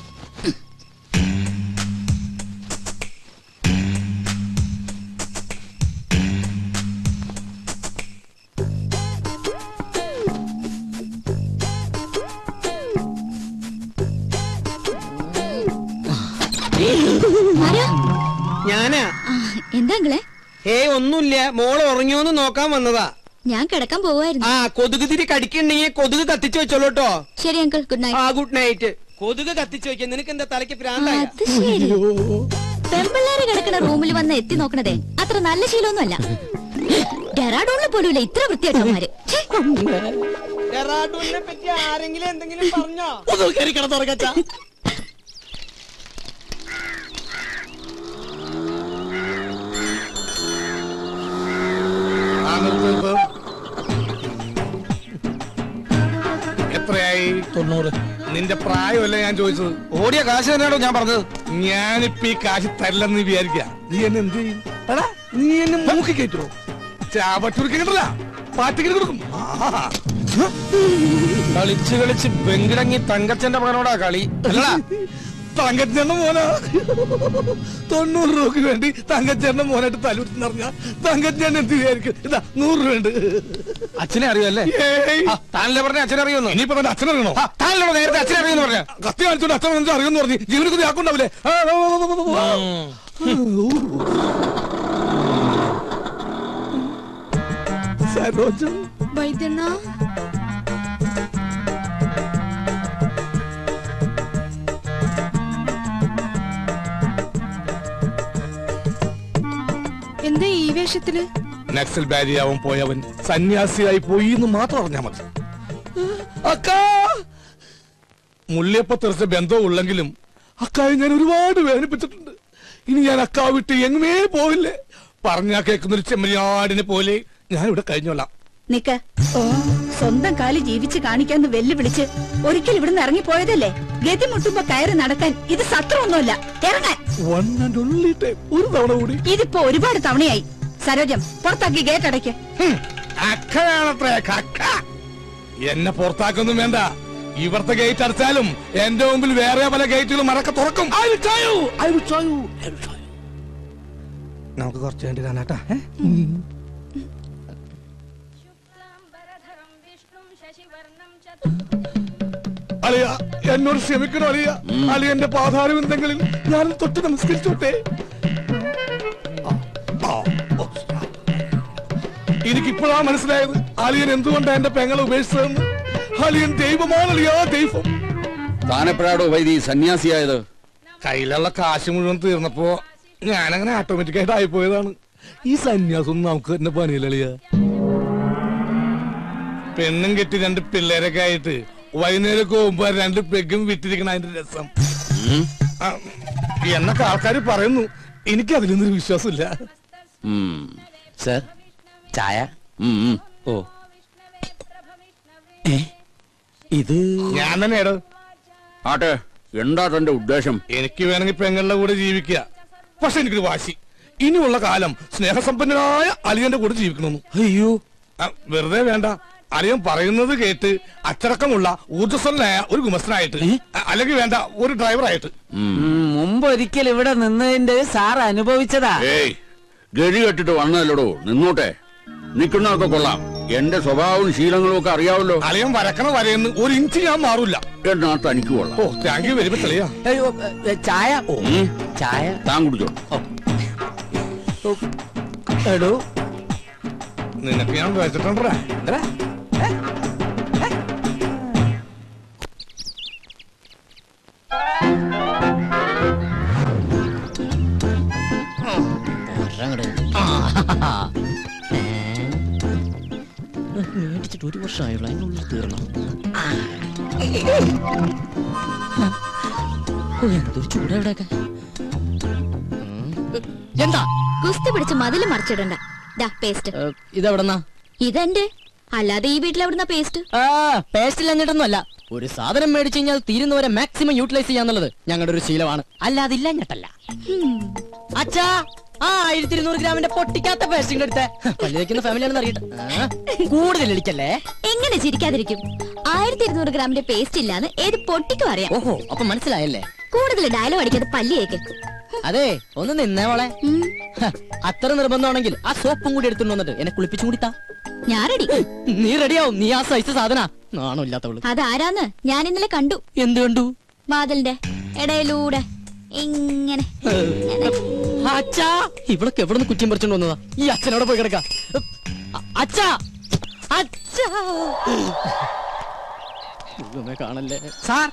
ഞാനാ. എന്താ ഒന്നുമില്ല, മോള് ഉറങ്ങിയോന്ന് നോക്കാൻ വന്നതാ. ഞാൻ കിടക്കാൻ പോവായിരുന്നു. കൊതുക് തിരി കടിക്കണ്ടെങ്കിൽ കൊതുക് കത്തിച്ചു വെച്ചോളൂട്ടോ. ശരി uncle, good night. Good night. കൊതുക് കത്തിച്ചു വെക്കാൻ നിനക്ക് എന്താ തലയ്ക്ക് പ്രാന്തായ? പെൺപിള്ളേര് കിടക്കുന്ന റൂമിൽ വന്ന് എത്തി നോക്കണതേ അത്ര നല്ല ശീലമൊന്നുമല്ല. ഡെറാഡൂണിൽ പോലുമില്ല ഇത്ര വൃത്തിയായിട്ടവന്മാര്. ഡെറാഡൂണിനെ പറ്റി ആരെങ്കിലും എന്തെങ്കിലും പറഞ്ഞോ? 90. നിന്റെ പ്രായമല്ലേ ഞാൻ ചോദിച്ചത്. ഓടിയ കാശ് തന്നെയാണോ ഞാൻ പറഞ്ഞത്. ഞാനിപ്പോ ഈ കാശ് തരില്ലെന്ന് വിചാരിക്കുക. നീ എന്നെ എന്ത് ചെയ്യും? എടാ നീ എന്നെ മൂക്കി കയറ്റുമോ? ചാവട്ടൂർക്ക് കിട്ടില്ല, പാറ്റിക്കിട്ട് കൊടുക്കും. കളിച്ച് കളിച്ച് ബെങ്കിടങ്ങി തങ്കച്ചന്റെ മകനോടാ കളി. അല്ലടാ തങ്കച്ചേന്റെ മോനാ. 90 രൂപക്ക് വേണ്ടി തങ്കച്ചേന്റെ മോനായിട്ട് തലൂർന്ന് പറഞ്ഞ തങ്കച്ചേന്റെ എന്ത് വിചാരിക്കും? ഇതാ 100 രൂപ ഉണ്ട്. അച്ഛനെ അറിയുമല്ലേ? താനല്ലേ പറഞ്ഞ അച്ഛനെ അറിയുന്നു. ഇനിയിപ്പോ തന്നെ അച്ഛനെ അറിയണോ? താനല്ലോ നേരത്തെ അച്ഛനെ അറിയുന്നു പറഞ്ഞ. കത്തി കാണിച്ചോണ്ട് അച്ഛൻ അറിയുമെന്ന് പറഞ്ഞു. ജീവനക്ക് ആക്കുണ്ടാവില്ലേ? വൈദ്യണ്ണ എന്താ ഈ വേഷത്തില്? നക്സൽ ബാരിയാവൻ പോയവൻ സന്യാസിയായി പോയി എന്ന് മാത്രം അറിഞ്ഞാ മതി. അക്കാ മുള്ളിയപ്പ തെറിച്ച ബന്ധവും ഉള്ളെങ്കിലും അക്കായെ ഞാൻ ഒരുപാട് വേദനിപ്പിച്ചിട്ടുണ്ട്. ഇനി ഞാൻ അക്കാ വിട്ട് എങ്ങുമേ പോവില്ലേ. പറഞ്ഞാ കേൾക്കുന്നൊരു ചെമ്മരിയാടിനെ പോലെ ഞാൻ ഇവിടെ കഴിഞ്ഞോളാം. നിക്ക്, സ്വന്തം കാലി ജീവിച്ച് കാണിക്കാന്ന് വെല്ലുവിളിച്ച് ഒരിക്കൽ ഇവിടുന്ന് ഇറങ്ങിപ്പോയതല്ലേ. ഗതി മുട്ടുമ്പോ കയറി നടക്കാൻ ഇത് സത്രമൊന്നുമല്ല. ഇറങ്ങാൻ ഒരു തവണ കൂടി. ഇതിപ്പോ ഒരുപാട് തവണയായി. സരോജം പുറത്താക്കി ഗേറ്റ് അടയ്ക്ക്. അക്കയാണത്രേ കക്ക. എന്നെ പുറത്താക്കൊന്നും വേണ്ട. ഇവിടുത്തെ ഗേറ്റ് അടച്ചാലും എന്റെ മുമ്പിൽ വേറെ പല ഗേറ്റുകളും മറക്ക തുറക്കും. നമുക്ക് കുറച്ച് വേണ്ടി കാണാട്ടാ. അളിയ എന്നോട് ക്ഷമിക്കണോ അളിയ? അളിയന്റെ പാതാരവിന്ദങ്ങളിൽ ഞാൻ തൊട്ട് നമസ്കരിച്ചോട്ടെ. എനിക്കിപ്പോഴാ മനസ്സിലായത് അളിയൻ എന്തുകൊണ്ടാ എന്റെ പെങ്ങളെ ഉപേക്ഷിച്ചതെന്ന്. അളിയൻ ദൈവമാണ് അളിയാ, ദൈവം. താനെപ്പോഴാടോ വൈദി സന്യാസിയായത്? കയ്യിലുള്ള കാശ് മുഴുവൻ തീർന്നപ്പോ ഞാനങ്ങനെ ഓട്ടോമാറ്റിക്കായിട്ട് ആയിപ്പോയതാണ്. ഈ സന്യാസം നമുക്ക് തന്നെ പണിയില്ല അളിയ. പെണ്ണും കെട്ടി 2 പിള്ളേരൊക്കെ ആയിട്ട് വൈകുന്നേരം പോകുമ്പോ 2 പെഗും വിറ്റിരിക്കണ അതിന്റെ രസം എന്നൊക്കെ ആൾക്കാർ പറയുന്നു. എനിക്ക് അതിലൊന്നും വിശ്വാസമില്ല. സർ ചായ. ഓ ഇത് ഞാൻ തന്നെയാടോ. ആട്ടെ, എന്താ തന്റെ ഉദ്ദേശം? എനിക്ക് വേണമെങ്കിൽ പെങ്ങളുടെ കൂടെ ജീവിക്കുക. പക്ഷെ എനിക്കൊരു വാശി. ഇനിയുള്ള കാലം സ്നേഹസമ്പന്നനായ അളിയന്റെ കൂടെ ജീവിക്കണമെന്നു. അയ്യോ, വെറുതെ വേണ്ട. അളിയൻ പറയുന്നത് കേട്ട് അച്ചടക്കമുള്ള ഊർജ്ജസ്വലനായ ഒരു ഗുമസ്തനായിട്ട്, അല്ലെങ്കിൽ വേണ്ട ഒരു ഡ്രൈവറായിട്ട്. മുമ്പ് ഒരിക്കൽ ഇവിടെ നിന്നതിന്റെ സാർ അനുഭവിച്ചതാ. ഗഴി കെട്ടിട്ട് വന്നതല്ലടോ, നിന്നോട്ടെ. നിൽക്കുന്നതൊക്കെ കൊള്ളാം. എന്റെ സ്വഭാവവും ശീലങ്ങളും ഒക്കെ അറിയാവല്ലോ. അളിയൻ വരക്കണ വരയെന്ന് 1 ഇഞ്ച് ഞാൻ മാറൂല. എന്നാ തനിക്ക് കൊള്ളാം. Oh thank you very much അളിയാ. ചായ. ഓ ചായ താൻ കുടിച്ചോ. എടോ നിനക്ക് ഞാൻ വെച്ചിട്ടുണ്ടാ. മേടിച്ചിട്ട് 1 വർഷമായുള്ളൂ. അതിനുള്ളിൽ തീർന്നു. എന്തൊരു ചൂടാ ഇവിടെയൊക്കെ. എന്താ കുസ്തി പിടിച്ച് മതില് മറിച്ചിടണ്ട. പേസ്റ്റ് ഇതെവിടെന്നാ? ഇതെന്റെ. അല്ലാതെ ഈ വീട്ടിലെവിടുന്ന പേസ്റ്റ്? പേസ്റ്റ് ഇല്ലഞ്ഞിട്ടൊന്നും അല്ല. ഒരു സാധനം മേടിച്ചു കഴിഞ്ഞാൽ തീരുന്നവരെ മാക്സിമം യൂട്ടിലൈസ് ചെയ്യാന്നുള്ളത് ഞങ്ങളുടെ ഒരു ശീലമാണ്. അല്ലാതെ ഇല്ലഞ്ഞിട്ടല്ല. അച്ഛാ, 1200 ഗ്രാമിന്റെ പൊട്ടിക്കാത്ത പേസ്റ്റിംഗ് എടുത്തേ. പള്ളി വയ്ക്കുന്ന ഫാമിലിയാണെന്ന് അറിയട്ടെ. കൂടുതൽ ഇടിക്കല്ലേ. എങ്ങനെ ചിരിക്കാതിരിക്കും? 1200 ഗ്രാമിന്റെ പേസ്റ്റ് ഇല്ലാന്ന് ഏത് പൊട്ടിക്കും അറിയാം. ഓഹോ, അപ്പൊ മനസ്സിലായല്ലേ. കൂടുതൽ ഡയലോഗ് അടിക്കാതെ പല്ലിയേക്ക്. അതെ, ഒന്ന് നിന്നേ മോളെ. അത്ര നിർബന്ധമാണെങ്കിൽ ആ സോപ്പും കൂടി എടുത്തുകൊണ്ട് വന്നിട്ട് എന്നെ കുളിപ്പിച്ചും കൂടി താ. ഞാൻ റെഡി. നീ റെഡിയാവും. നീ ആ സൈസ് സാധന. നാണോ ഇല്ലാത്തവള്. അതാരാന്ന് ഞാൻ ഇന്നലെ കണ്ടു. എന്ത് കണ്ടു? വാതിലിന്റെ ഇടയിലൂടെ ഇങ്ങനെ. അച്ഛാ, ഇവളൊക്കെ എവിടെ നിന്ന് കുറ്റിയും പറിച്ചോണ്ട് വന്നതാ? ഈ അച്ഛനോടെ പോയി കിടക്ക. അച്ഛാ, അച്ഛാ, കാണല്ലേ സാർ.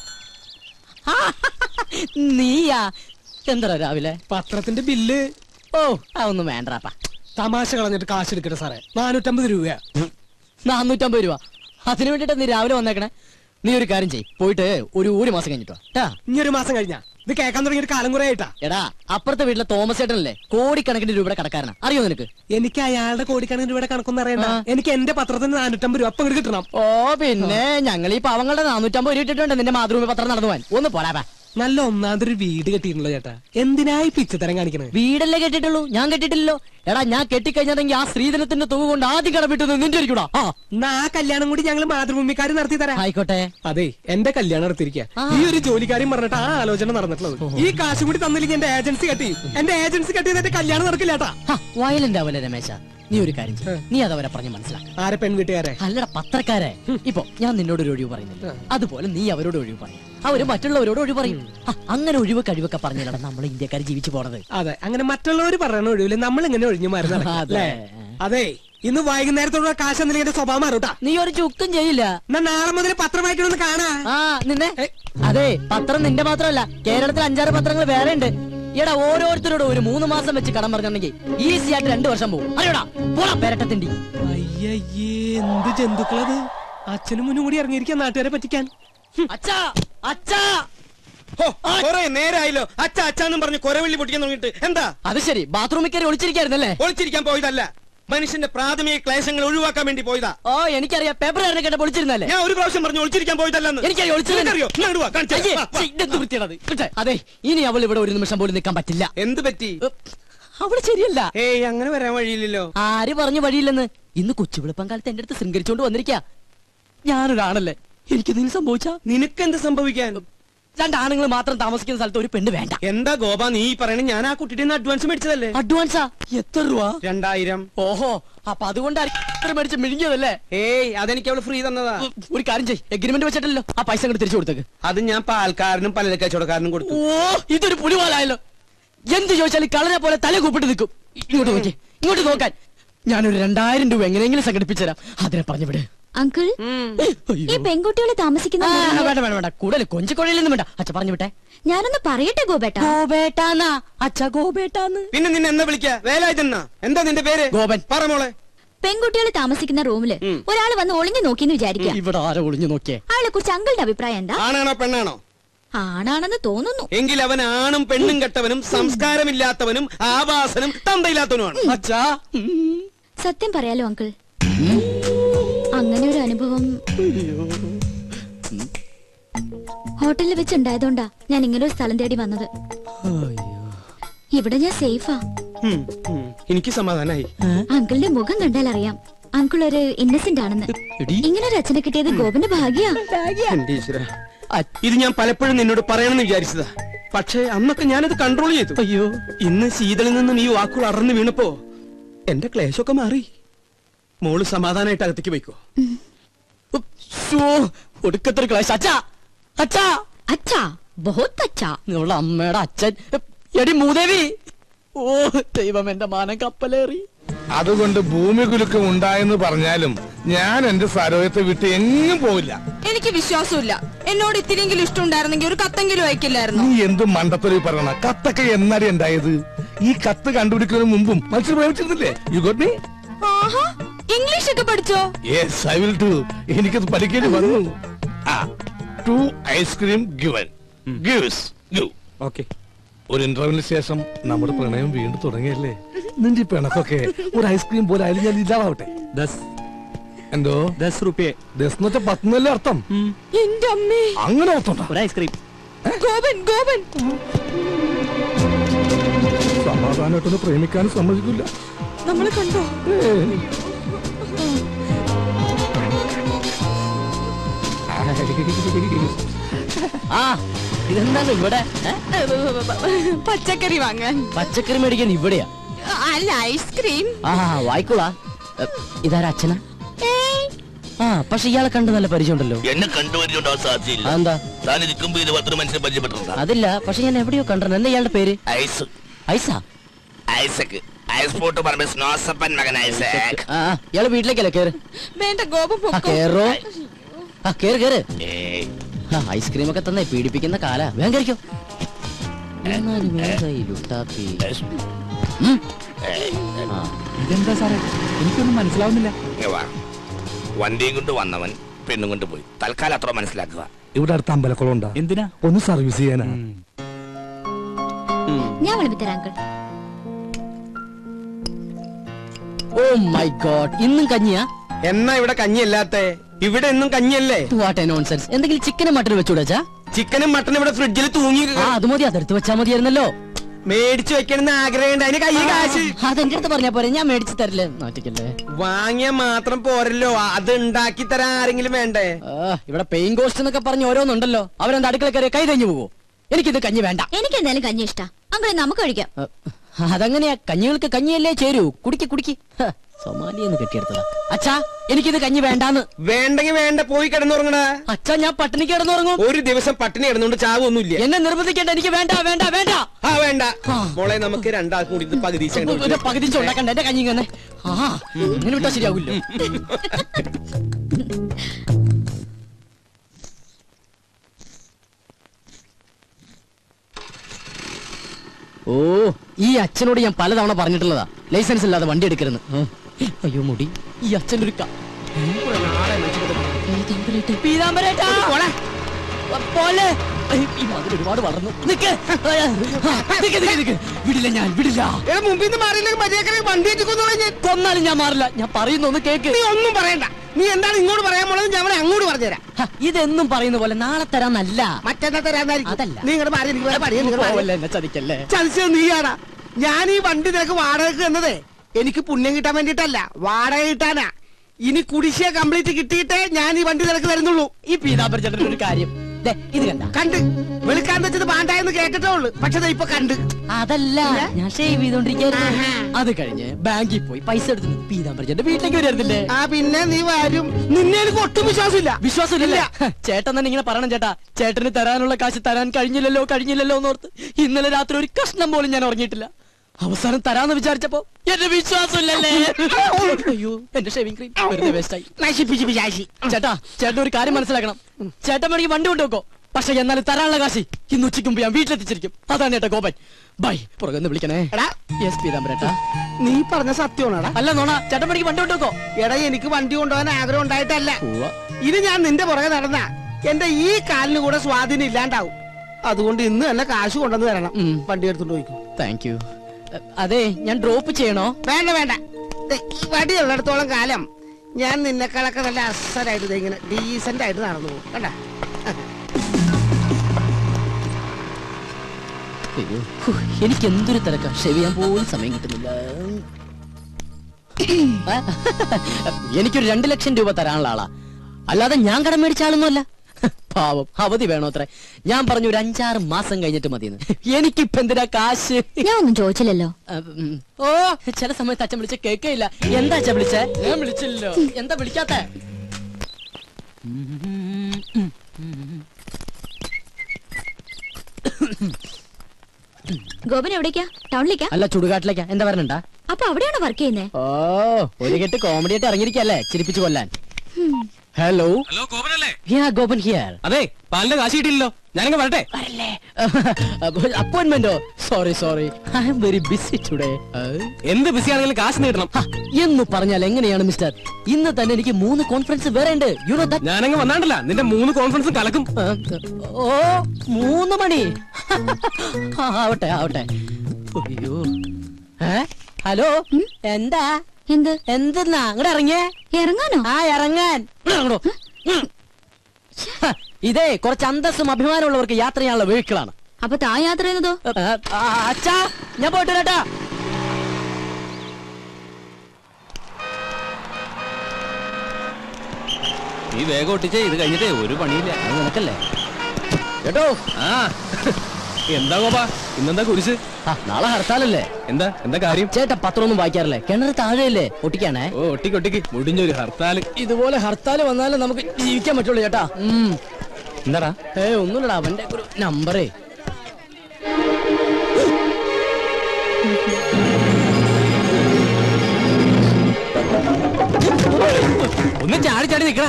നീയാ? എന്താ രാവിലെ പത്രത്തിന്റെ ബില്ല്? ഓ, അതൊന്നും വേണ്ടാപ്പാ. തമാശ കളഞ്ഞിട്ട് കാശ് എടുക്കട്ടെ സാറേ. 450 രൂപയാ. 450 രൂപ? അതിനു വേണ്ടിട്ട് നീ രാവിലെ വന്നേക്കണേ. നീ ഒരു കാര്യം ചെയ്യ്, പോയിട്ട് ഒരു മാസം കഴിഞ്ഞിട്ടോ. ഇനി 1 മാസം കഴിഞ്ഞാ ഇത് കേൾക്കാൻ തുടങ്ങിയ ഒരു കാലം കുറെ ആയിട്ടാ. എടാ അപ്പുറത്തെ വീട്ടിലെ തോമസ് ചേട്ടനല്ലേ കോടിക്കണക്കിന് രൂപയുടെ കടക്കാരനാ, അറിയോ നിനക്ക്? എനിക്ക് അയാളുടെ കോടിക്കണക്കിന് രൂപയുടെ കണക്കൊന്നും അറിയണ്ട. എനിക്ക് എന്റെ പത്രത്തിന് 450 രൂപ അപ്പം ഇങ്ങോട്ട് കിട്ടണം. ഓ പിന്നെ ഞങ്ങൾ ഈ പാവങ്ങളുടെ 450 രൂപ ഇട്ടിട്ടുണ്ട് നിന്റെ മാതൃഭൂമി പത്രം നടന്നു പോവാൻ. ഒന്ന് പോരാ. നല്ല ഒന്നാമതൊരു വീട് കെട്ടിയിട്ടുള്ള ചേട്ടാ, എന്തിനായി പിച്ചത്തരം കാണിക്കണത്? വീടല്ലേ കെട്ടിട്ടുള്ളൂ, ഞാൻ കെട്ടിട്ടില്ലല്ലോ. എടാ ഞാൻ കെട്ടിക്കഴിഞ്ഞാണെങ്കിൽ ആ സ്ത്രീധനത്തിന്റെ തുക കൊണ്ട് ആദ്യം കടമിട്ടത് നിന്റെ ഇരിക്കൂടാ. എന്നാ ആ കല്യാണം കൂടി ഞങ്ങൾ മാതൃഭൂമിക്കാർ നടത്തി തരാം. ആയിക്കോട്ടെ. അതെ, എന്റെ കല്യാണം നടത്തിയിരിക്കുക. ഈ ഒരു ജോലിക്കാരും പറഞ്ഞിട്ട് ആ ആലോചന നടന്നിട്ടുള്ളത്. ഈ കാശ് കൂടി തന്നില്ലെങ്കിൽ എന്റെ ഏജൻസി കെട്ടി എന്റെ കല്യാണം നടക്കില്ലാട്ടാ. വയലന്റ് ആവല്ലേ രമേശ, നീ ഒരു കാര്യം ചെയ്യ്. നീ അതവരെ പറഞ്ഞ് മനസ്സിലാക്കാം. ആരെ പെൺവീട്ടുകാരെ? അല്ലട പത്രക്കാരെ. ഇപ്പൊ ഞാൻ നിന്നോട് ഒരു ഒഴിവ് പറയുന്നില്ല, അതുപോലെ നീ അവരോട് ഒഴിവ് പറയും, അവര് മറ്റുള്ളവരോട് ഒഴിവ് പറയും. അങ്ങനെ ഒഴിവ് കഴിവൊക്കെ പറഞ്ഞില്ലടാ നമ്മൾ ഇന്ത്യക്കാർ ജീവിച്ചു പോണത്. അതെ, അങ്ങനെ മറ്റുള്ളവർ പറയണ ഒഴിവില്ല, നമ്മൾ ഇങ്ങനെ ഒഴിഞ്ഞു മാറുന്നത്. അതെ, ഇന്ന് വൈകുന്നേരത്തോടുള്ള കാശ് എന്തെങ്കിലും സ്വഭാവം മാറൂട്ടാ. നീ ഒരു ചുക്കും ചെയ്യില്ല. എന്നാ നാളെ മുതൽ പത്രം വായിക്കണമെന്ന് കാണാ. നിന്നെ അതെ, പത്രം നിന്റെ മാത്രമല്ല, കേരളത്തിൽ 5-6 പത്രങ്ങൾ വേറെ ഉണ്ട്. ഈടാ ഓരോരുത്തരോട് ഒരു 3 മാസം വെച്ച് കടം പറഞ്ഞിട്ടുണ്ടെങ്കിൽ ഈസി ആയിട്ട് 2 വർഷം പോകും. അറിയോടാ, പോടാ പേരട്ടത്തിണ്ടി. അയ്യേ, എന്ത് ജന്തുക്കളത്! അച്ഛനും മുന്നും കൂടി ഇറങ്ങിയിരിക്കാൻ നാട്ടുകാരെ പറ്റിക്കാൻ. അച്ഛാ അച്ഛാ, നേരായല്ലോ അച്ഛാന്നും പറഞ്ഞ് കൊരവെള്ളി പൊട്ടിക്കാൻ തുടങ്ങിട്ട്. എന്താ അത് ശരി, ബാത്റൂമിൽ കയറി ഒളിച്ചിരിക്കായിരുന്നല്ലേ? ഒളിച്ചിരിക്കാൻ പോയതല്ല, മനുഷ്യന്റെ പ്രാഥമിക ക്ലേശങ്ങൾ ഒഴിവാക്കാൻ വേണ്ടി പോയതാ. ഓ എനിക്കറിയാം, പേപ്പർ കേട്ട പൊളിച്ചിരുന്നല്ലേ? ഞാൻ ഒരു പ്രാവശ്യം പറഞ്ഞു ഒളിച്ചിരിക്കാൻ പോയതല്ലെന്ന്. എനിക്കറിയോ? അതെ, ഇനി അവൾ ഇവിടെ ഒരു നിമിഷം പോലും നിൽക്കാൻ പറ്റില്ല. എന്ത് പറ്റി? അവള് ശരിയല്ല. ഏയ്, അങ്ങനെ വരാൻ വഴിയില്ലല്ലോ. ആര് പറഞ്ഞു വഴിയില്ലെന്ന്? ഇന്ന് കൊച്ചുവിളിപ്പം കാലത്ത് എന്റെ അടുത്ത് ശൃംഗരിച്ചോണ്ട് വന്നിരിക്കാ. ഞാനൊരാണല്ലേ, എനിക്കെന്തെങ്കിലും സംഭവിച്ചാ? നിനക്കെന്ത് സംഭവിക്കാൻ? 2 ആണുങ്ങൾ മാത്രം താമസിക്കുന്ന സ്ഥലത്ത് ഒരു പെണ്ണ് വേണ്ട. എന്താ ഗോപ നീ പറയണേ? ഞാൻ ആ കുട്ടിയുടെ അഡ്വാൻസ് മേടിച്ചതല്ലേ? അഡ്വാൻസാ? എത്ര രൂപ? 2000. ഓഹോ, അപ്പൊ അതുകൊണ്ടാണ് മേടിച്ച് മിഴുങ്ങിയതല്ലേ? ഏയ്, അതെനിക്ക് അവള് ഫ്രീ തന്നതാ. ഒരു കാര്യം ചെയ്യ്, എഗ്രിമെന്റ് വെച്ചിട്ടല്ലോ ആ പൈസ അങ്ങോട്ട് തിരിച്ചു കൊടുത്തേക്ക്. അത് ഞാൻ പാൽക്കാരനും പലചരക്ക് കച്ചവടക്കാരനും കൊടുത്തു. ഓ, ഇതൊരു പുലിവാലായല്ലോ. എന്ത് ചോദിച്ചാലും കളനെ പോലെ തല കൂപ്പിട്ട് നിൽക്കും. ഇങ്ങോട്ട് നോക്കി, ഇങ്ങോട്ട് നോക്കാൻ. ഞാനൊരു 2000 രൂപ എങ്ങനെയെങ്കിലും സംഘടിപ്പിച്ചു തരാം. അതിനെ പറഞ്ഞു വിട്. അങ്കിൾ, ഈ പെൺകുട്ടികളെ താമസിക്കുന്ന വേണ്ട വേണ്ട വേണ്ട, കൂടുതൽ കൊഞ്ചിക്കൊഴയിലൊന്നും വേണ്ട. അച്ഛ പറഞ്ഞു വിട്ടെ. ഞാനൊന്ന് പറയട്ടെ ഗോപേട്ട. ഗോപേട്ടാന്നാ അച്ഛ, ഗോപേട്ടാന്ന്. പിന്നെ നിന്നെ എന്താ വിളിക്കാ? വേലായുധനാ? എന്താ നിന്റെ പേര്? ഗോപൻ. പറ മോളെ. പെൺകുട്ടികളെ താമസിക്കുന്ന റൂമില് ഒരാൾ വന്ന് ഒളിഞ്ഞു നോക്കിന്ന് വിചാരിക്കാം. ഇവിടെ ആരോ ഒളിഞ്ഞു നോക്കിയേ? അയാളെ കുറിച്ച് അങ്കിളുടെ അഭിപ്രായം എന്താ? ആണാണോ പെണ്ണാണോ? ആണാണെന്ന് തോന്നുന്നു. എങ്കിൽ അവൻ ആണും പെണ്ണും കെട്ടവനും സംസ്കാരമില്ലാത്തവനും ആവാസനും തന്തയില്ലാത്തവനുമാണ്. അച്ഛാ, സത്യം പറയാലോ അങ്കിൾ, അങ്ങനെ ഒരു അനുഭവം ഹോട്ടലിൽ വെച്ചുണ്ടായതുകൊണ്ടാ ഞാൻ ഇങ്ങനെ ഒരു സ്ഥലം തേടി വന്നത്. ഇവിടെ ഞാൻ സേഫാ. എനിക്ക് സമാധാനായി. അങ്കിളിന്റെ മുഖം കണ്ടാൽ അറിയാം അങ്കിൾ ഒരു ഇന്നസെന്റ് ആണെന്ന്. ഇങ്ങനെ ഒരു അച്ഛനെ കിട്ടിയത് ഗോപന്റെ ഭാഗ്യാ. ഇത് ഞാൻ പലപ്പോഴും നിന്നോട് പറയണമെന്ന് വിചാരിച്ചതാ, പക്ഷേ അന്നൊക്കെ ഞാനത് കൺട്രോൾ ചെയ്തു. അയ്യോ, ഇന്ന് ശീതളിൽ നിന്നും ഈ വാക്കുകൾ അറന്നു വീണപ്പോ എന്റെ ക്ലേശമൊക്കെ മാറി. മോള് സമാധാനമായിട്ട് അകത്തേക്ക് പോയിക്കോ. ഒടുക്കത്തൊരു ക്ലേശം. അച്ഛാ അച്ഛാ അച്ഛാ, ബഹുത്ത് അച്ഛാ. നിങ്ങളുടെ അമ്മയുടെ അച്ഛൻ. എടി മൂദേവി. ഓ ദൈവം, എന്റെ മാനം കപ്പലേറി. അതുകൊണ്ട് ഭൂമി കുലുക്കം ഉണ്ടായെന്ന് പറഞ്ഞാലും ഞാൻ എന്റെ സരോയത്തെ വിട്ട് എങ്ങും പോവില്ല. എനിക്ക് വിശ്വാസമില്ല. എന്നോട് ഇത്തിരിയെങ്കിലും ഇഷ്ടമുണ്ടായിരുന്നെങ്കിൽ ഒരു കത്തെങ്കിലും അയക്കില്ലായിരുന്നു. നീ എന്ത് മണ്ടത്തൊരു പറയണ? കത്തൊക്കെ എന്നാടി ഉണ്ടായത്? ഈ കത്ത് കണ്ടുപിടിക്കുന്നതിന് മുമ്പും മനുഷ്യർ പ്രേമിച്ചിരുന്നില്ലേ? You got me? ഇംഗ്ലീഷ് ഒക്കെ പഠിച്ചോ? Yes, I will do. എനിക്കത് പഠിക്കേണ്ടി വന്നു. 2 ice cream given gives give. Okay. ഒരു ഇന്റർവ്യൂവിന് ശേഷം നമ്മുടെ പ്രണയം വീണ്ടും തുടങ്ങിയല്ലേ? നിന്റെ പിണക്കൊക്കെ ഒരു ഐസ്ക്രീം പോലെ ആയാലും ഞാൻ ഇല്ലാതാവട്ടെ. എന്തോ 10 രൂപ? 10 എന്ന് വെച്ചാൽ 10 എന്നല്ലേ അർത്ഥം? എന്റെ അമ്മേ, അങ്ങനെ അർത്ഥം. ഒരു ഐസ്ക്രീം. ഗോപൻ ഗോപൻ സമാധാനമായിട്ടൊന്ന് പ്രേമിക്കാനും സമ്മതിക്കില്ല. നമ്മളെ കണ്ടോ? ആ ഇതെന്താണ് ഇവിടെ? പച്ചക്കറി വാങ്ങാൻ. പച്ചക്കറി മേടിക്കാൻ ഇവിടെയാ? അല്ല, ഐസ്ക്രീം. ആ വായിക്കോളാ. ഇതാരാ അച്ഛനാ? ആ, പക്ഷെ ഇയാളെ കണ്ട് നല്ല പരിചയമുണ്ടല്ലോ. എന്നെ കണ്ടുപരിചയമുണ്ടോ? സാധ്യല്ല. എന്താ? താൻ ഇരിക്കുമ്പോ 20 മനുഷ്യനെ പരിചയപ്പെട്ടിട്ടുണ്ടോ? അതില്ല, പക്ഷെ ഞാൻ എവിടെയോ കണ്ടിരുന്നു. എന്താ ഇയാളുടെ പേര്? ഐസ്. ഐസാ? ഐസക്. ഐസ് പോട്ട് പറഞ്ഞ സ്നോസപ്പൻ മകൻ ഐസക്. ഇയാള് വീട്ടിലേക്കല്ലേ? കേറ്. വേണ്ട ഗോപൻ, കേറോ. കേറ് കേറ്. ഐസ്ക്രീം ഒക്കെ തന്നെ പീഡിപ്പിക്കുന്ന കാല. വേഗം കഴിക്കോ. ഇതെന്താ സാറേ, എനിക്കൊന്നും മനസ്സിലാവുന്നില്ല. വണ്ടിയും കൊണ്ട് വന്നവൻ പെണ്ണും കൊണ്ട് പോയി. തൽക്കാലം അത്ര മനസ്സിലാക്കുക. ഇവിടെ അടുത്ത അമ്പലക്കുളം ഉണ്ടാ? എന്തിനാ? ഒന്ന് സർവീസ് ചെയ്യാനാ. ഞാൻ വിളമ്പിത്തരാം അങ്കിൾ. ഓ മൈ ഗോഡ്, ഇന്നും കഞ്ഞിയാ? എന്നാ ഇവിടെ കഞ്ഞിയല്ലാത്ത? ഇവിടെ എന്നും കഞ്ഞിയല്ലേ? What A nonsense. എന്തെങ്കിലും ചിക്കനും മട്ടനും വെച്ചൂടാ? ചിക്കനും മട്ടനും ഇവിടെ ഫ്രിഡ്ജിൽ തൂങ്ങി. അത് മതി, അതെടുത്ത് വെച്ചാ മതിയായിരുന്നല്ലോ. മേടിച്ചു വെക്കണമെന്ന് ആഗ്രഹമുണ്ട്. അതിന് കയ്യിൽ കാശ്. അതെന്റെ അടുത്ത് പറഞ്ഞാ പോരെ, ഞാൻ മേടിച്ചു തരില്ലേ. നാട്ടിക്കല്ലേ. വാങ്ങിയ മാത്രം പോരല്ലോ, അത് ഉണ്ടാക്കി തരാൻ ആരെങ്കിലും വേണ്ടേ? ഇവിടെ പെയിൻ കോസ്റ്റ് എന്നൊക്കെ പറഞ്ഞ് ഓരോന്നുണ്ടല്ലോ. അവരെന്താ അടുക്കള കയറി കൈ തഞ്ഞു പോകുമോ? എനിക്കിത് കഞ്ഞി വേണ്ട. എനിക്ക് എന്തായാലും കഞ്ഞി ഇഷ്ടാ അങ്കിളെ, നമുക്ക് കഴിക്കാം. അതങ്ങനെയാ, കഞ്ഞികൾക്ക് കഞ്ഞിയല്ലേ ചേരൂ. കുടിക്ക് കുടിക്ക്. സൊമാലിയെന്ന് കെട്ടിയെടുത്തതാ. അച്ഛാ, എനിക്കിത് കഞ്ഞി വേണ്ടാന്ന്. വേണ്ടെങ്കിൽ വേണ്ട, പോയി കിടന്നുറങ്ങണ. അച്ഛാ, ഞാൻ പട്ടിണി കിടന്നുറങ്ങും. ഒരു ദിവസം പട്ടിണി കിടന്നുകൊണ്ട് ചാവൊന്നുമില്ല. എന്നെ നിർബന്ധിക്കേണ്ട. എനിക്ക് വേണ്ട വേണ്ട വേണ്ട. ആ വേണ്ട മോളെ, നമുക്ക് രണ്ടാൾക്കും കൂടി പകുതി പകുതി ഉണ്ടാക്കണ്ട. എന്റെ കഞ്ഞി ഇങ്ങനെ ഇങ്ങനെ വിട്ടാ ശരിയാവില്ലോ. ഓ, ഈ അച്ഛനോട് ഞാൻ പലതവണ പറഞ്ഞിട്ടുള്ളതാ, ലൈസൻസ് ഇല്ലാതെ വണ്ടി എടുക്കരുന്ന്. അയ്യോ മുടി, ഈ അച്ഛനൊരു ഒരുപാട് വളർന്നു. വിടില്ല, ഞാൻ വിടില്ല. മുമ്പിൽ വണ്ടി കൊന്നാലും ഞാൻ മാറില്ല. ഞാൻ പറയുന്ന ഒന്ന് കേക്ക്. നീ ഒന്നും പറയണ്ട. നീ എന്താണ് ഇങ്ങോട്ട് പറയാൻ പോണത്? ഞാൻ അങ്ങോട്ട് പറഞ്ഞുതരാം. ഇതെന്നും പറയുന്ന പോലെ നാളെ തരാന്നല്ല, മറ്റന്നാ തരാന്നായിരിക്കും. അതല്ല. നീ ഇങ്ങോട്ട് മാറി. എന്നെ ചതിക്കല്ലേ. ചതിച്ചത് നീയാടാ. ഞാൻ ഈ വണ്ടി നിനക്ക് വാടകയ്ക്ക് എന്നതേ എനിക്ക് പുണ്യം കിട്ടാൻ വേണ്ടിട്ടല്ല, വാടക കിട്ടാനാ. ഇനി കുടിശ്ശിക കംപ്ലീറ്റ് കിട്ടിയിട്ടേ ഞാൻ ഈ വണ്ടി നിനക്ക് തരുന്നുള്ളൂ. ഈ പീതാംബരചേട്ടൻ ഒരു കാര്യം ഇത് കണ്ട് വെളുക്കാൻ വെച്ചത് പാണ്ടായെന്ന് കേട്ടിട്ടേ ഉള്ളു. പക്ഷെ ഇപ്പൊ കണ്ട്. അതല്ല, ഞാൻ ഷേവ് ചെയ്തോണ്ടിരിക്കുന്നു. അത് കഴിഞ്ഞ് ബാങ്കിൽ പോയി പൈസ എടുത്തു പീതാംബരചേട്ടന്റെ വീട്ടിലേക്ക് വരുന്നില്ലേ? ആ പിന്നെ നീ വരും. നിന്നെ എനിക്ക് ഒട്ടും വിശ്വാസമില്ല. വിശ്വാസമില്ല. ചേട്ടൻ തന്നെ ഇങ്ങനെ പറയണം ചേട്ടാ. ചേട്ടന് തരാനുള്ള കാശ് തരാൻ കഴിഞ്ഞില്ലല്ലോ എന്നോർത്ത് ഇന്നലെ രാത്രി ഒരു കഷ്ണം പോലും ഞാൻ ഉറങ്ങിയിട്ടില്ല. അവസാനം തരാന്ന് വിചാരിച്ചപ്പോ എന്റെ വിശ്വാസമില്ലല്ലേ. അയ്യോ, എന്റെ ഷേവിംഗ് ക്രീം വെറുതെ വേസ്റ്റായി. ചേട്ടാ, ചേട്ടൻ ഒരു കാര്യം മനസ്സിലാക്കണം. ചേട്ടൻ വേണമെങ്കിൽ വണ്ടി കൊണ്ടുവെക്കോ, പക്ഷെ എന്നാലും തരാനുള്ള കാശി ഇന്ന് ഉച്ചയ്ക്ക് മുമ്പ് ഞാൻ വീട്ടിലെത്തിച്ചിരിക്കും. അതാണ് ചേട്ടാ ഗോപൻ. ബൈ. പുറകെ വിളിക്കണേ. പീതാംബരേട്ടാ, നീ പറഞ്ഞ സത്യമാണോടാ? അല്ല നോണ. ചേട്ടൻ വേണമെങ്കിൽ വണ്ടി കൊണ്ടുവെക്കോ. എടാ, എനിക്ക് വണ്ടി കൊണ്ടുപോകാൻ ആഗ്രഹം ഉണ്ടായിട്ടല്ല. ഇത് ഞാൻ നിന്റെ പുറകെ നടന്ന എന്റെ ഈ കാലിന് കൂടെ സ്വാധീനം ഇല്ലാണ്ടാവും. അതുകൊണ്ട് ഇന്ന് തന്നെ കാശ് കൊണ്ടുവന്ന് തരണം. വണ്ടി എടുത്തോണ്ട് പോയിക്കോ. Thank you. അതെ, ഞാൻ ഡ്രോപ്പ് ചെയ്യണോ? വേണ്ട വേണ്ട. ഈ വടി ഉള്ളിടത്തോളം കാലം ഞാൻ നിന്നെക്കാളൊക്കെ നല്ല അസലായിട്ട് ഇങ്ങനെ ഡീസന്റ് ആയിട്ട് നടന്നു പോകും. കണ്ട, എനിക്ക് എന്തൊരു തിരക്കാ. ഷേവ് ചെയ്യാൻ പോലും സമയം കിട്ടുന്നില്ല. എനിക്കൊരു 2 ലക്ഷം രൂപ തരാനുള്ള ആളാ, അല്ലാതെ ഞാൻ കടം മേടിച്ച ആളൊന്നുമല്ല. പാവം, അവധി വേണോ അത്ര? ഞാൻ പറഞ്ഞു ഒരു 5-6 മാസം കഴിഞ്ഞിട്ട് മതിയെന്ന്. എനിക്കിപ്പ എന്തിനാ കാശ്? ഞാൻ ഒന്നും ചോദിച്ചില്ലല്ലോ. ഓ, ചില സമയത്ത് അച്ഛൻ വിളിച്ച കേൾക്കയില്ല. എന്താ അച്ഛൻ വിളിച്ചേ? ഞാൻ വിളിച്ചില്ലല്ലോ. എന്താ വിളിക്കാത്ത? ഗോപൻ എവിടേക്കാ? ടൗണിലേക്കാ? അല്ല, ചുടുകാട്ടിലേക്കാ. എന്താ പറഞ്ഞണ്ടാ? അപ്പൊ അവിടെയാണോ വർക്ക് ചെയ്യുന്നേ? ഓ, ഒരു കെട്ട് കോമഡി ആയിട്ട് ഇറങ്ങിയിരിക്കല്ലേ, ചിരിപ്പിച്ചു കൊല്ലാൻ. ഹലോ ഗോപനല്ലേ? ഗോപൻ ഹിയർ. അതെ, പാലിന്റെ കാശ് കിട്ടിയില്ലല്ലോ. ഞാനങ്ങ് വരട്ടെ. അപ്പോയിന്റ്മെന്റോ? Sorry, I am very busy today. എന്ത് ബിസി ആണെങ്കിലും കാശ് നേടണം എന്ന് പറഞ്ഞാൽ എങ്ങനെയാണ് മിസ്റ്റർ? ഇന്ന് തന്നെ എനിക്ക് 3 കോൺഫറൻസ് വേറെ ഉണ്ട്. You know that. ഞാനങ്ങ് വന്നാണ്ടല്ല, നിന്റെ 3 കോൺഫറൻസും കലക്കും. ഓ, 3 മണി. ആവട്ടെ. അയ്യോ, ഹലോ, എന്താ? എന്തെന്നാ അങ്ങോട്ട് ഇറങ്ങിയേ? ഇറങ്ങാനോ? ആ, ഇറങ്ങാൻ. ഇതേ കുറച്ച് അന്തസ്സും അഭിമാനമുള്ളവർക്ക് യാത്ര ചെയ്യാനുള്ള വെഹിക്കിളാണ്. അപ്പൊ താ യാത്ര ചെയ്യുന്നതോ? അച്ഛാ, ഞാൻ പോയിട്ട് വരാട്ടാ. നീ വേഗം ഒട്ടിച്ചേ, ഇത് കഴിഞ്ഞിട്ടേ ഒരു പണിയില്ല. അത് നിനക്കല്ലേ കേട്ടോ. എന്താ ഗോപാ, ഇന്നെന്താ കുരിശ്? നാളെ ഹർത്താലല്ലേ? എന്താ കാര്യം? ചേട്ടാ, പത്രമൊന്നും വായിക്കാറില്ലേ? കിണർ താഴെയല്ലേ? ഒട്ടിക്കാണേ. ഓ, ഒട്ടിക്ക് മുടിഞ്ഞൊരു ഹർത്താല്. ഇതുപോലെ ഹർത്താല് വന്നാലേ നമുക്ക് ജീവിക്കാൻ പറ്റുള്ളൂ ചേട്ടാ. എന്താടാ? ഒന്നുമില്ലടാ, അവന്റെ ഒരു നമ്പറേ. ഒന്ന് ചാടി നിക്കണ.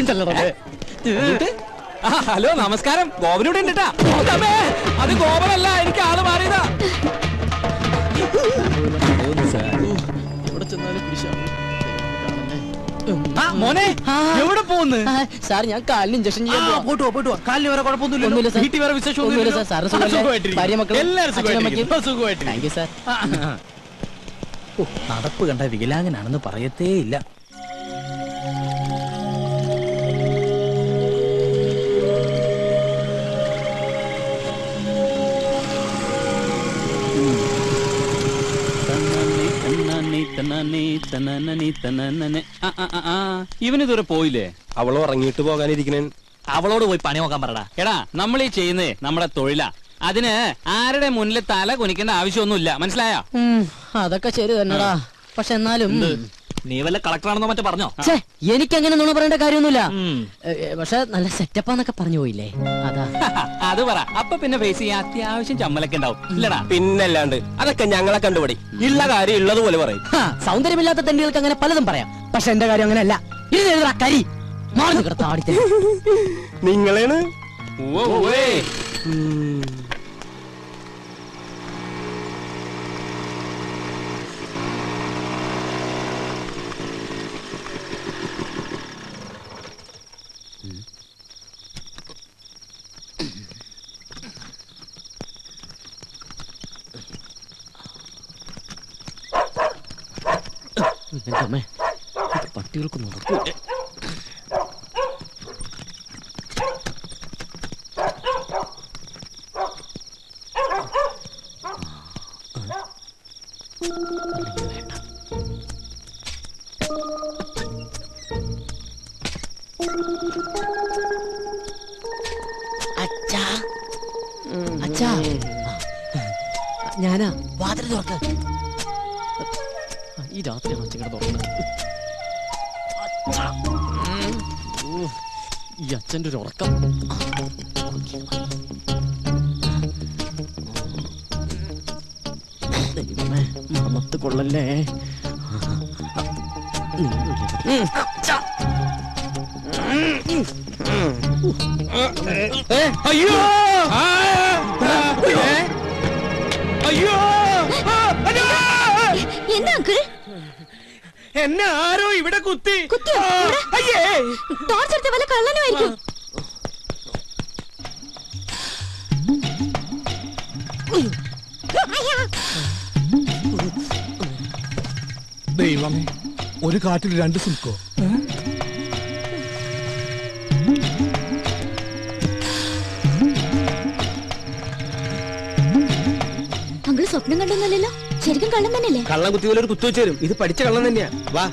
ഹലോ, നമസ്കാരം. ഗോപനൂടെ ഉണ്ടിട്ടാ. അത് ഗോപനല്ല, എനിക്ക് ആള് മാറിയതാ. എവിടെ ചെന്നാലും മോനെ മോനെ എവിടെ പോകുന്നു? സാർ ഞാൻ കാലിന് ഇഞ്ചക്ഷൻ ചെയ്യാൻ പോവാ. പോയിട്ട് വാ. കാലിന് വേറെ ഒന്നുമില്ല കുഴപ്പമൊന്നുമില്ല. സാർ. വീട്ടിൽ വേറെ വിശേഷം ഒന്നുമില്ല സാർ. സാറ് സുഖമല്ലേ? ഭാര്യ മക്കളും എല്ലാവരും അച്ഛനമ്മയ്ക്കും? സുഖമായിട്ട്. Thank you sir. നടപ്പ് കണ്ട വികലാംഗനാണെന്ന് പറയത്തേ ഇല്ല. ഇവനിതുവരെ പോയില്ലേ? അവള് ഉറങ്ങിയിട്ട് പോകാനിരിക്കണേ. അവളോട് പോയി പണി നോക്കാൻ പറടാ. എടാ നമ്മൾ ഈ ചെയ്യുന്നേ നമ്മുടെ തൊഴിലാ. അതിന് ആരുടെ മുന്നിൽ തല കുനിക്കേണ്ട ആവശ്യമൊന്നുമില്ല, മനസ്സിലായോ? അതൊക്കെ ശരി തന്നെടാ. പക്ഷെ എന്നാലും നീ വല്ല കളക്ടറാണെന്നോ മറ്റോ പറഞ്ഞോ? എനിക്ക് അങ്ങനെ നുണ പറയേണ്ട കാര്യമൊന്നുമില്ല. പക്ഷെ നല്ല സെറ്റപ്പാന്നൊക്കെ പറഞ്ഞു പോയില്ലേ, അതാ. അത് പറ. അപ്പൊ പിന്നെ ഫേസ് ചെയ്യാൻ അത്യാവശ്യം ചമ്മലൊക്കെ ഉണ്ടാവും, ഇല്ലടാ? പിന്നല്ലാണ്ട് അതൊക്കെ ഞങ്ങളെ കണ്ടുപിടി. ഉള്ള കാര്യം ഉള്ളതുപോലെ പറയും. സൗന്ദര്യമില്ലാത്ത തെണ്ടികൾക്ക് അങ്ങനെ പലതും പറയാം. പക്ഷെ എന്റെ കാര്യം അങ്ങനെയല്ല. ഇത് കരി മാറി കിടത്താടി. നിങ്ങളാണ് പട്ടികൾക്ക് നടക്കൂ. അച്ഛാ, ഞാനാ. വാതിൽ തുറക്ക്. ഈ രാത്രിയാണ് അച്ഛൻ തുറന്നത്. ഈ അച്ഛൻ്റെ ഒരു ഉറക്കം. ദൈവമേ, മണത്ത് കൊള്ളല്ലേ. അയ്യോ അയ്യോ, എന്താ അങ്കിൾ? എന്നെ ആരോ ഇവിടെ കുത്തി. അയ്യേ, ടോർച്ചെടുത്ത വല്ല കള്ളനുമായിരിക്കും. ദൈവമേ, ഒരു കാട്ടിൽ രണ്ട് സിൽക്കോ? അങ്കിൾ സ്വപ്നം കണ്ടൊന്നല്ലോ, ശരിക്കും കള്ളം തന്നെയല്ലേ? കള്ളം കുത്തി പോലെ ഒരു കുത്തു വെച്ച് തരും. ഇത് പഠിച്ച കള്ളം തന്നെയാ. വാ,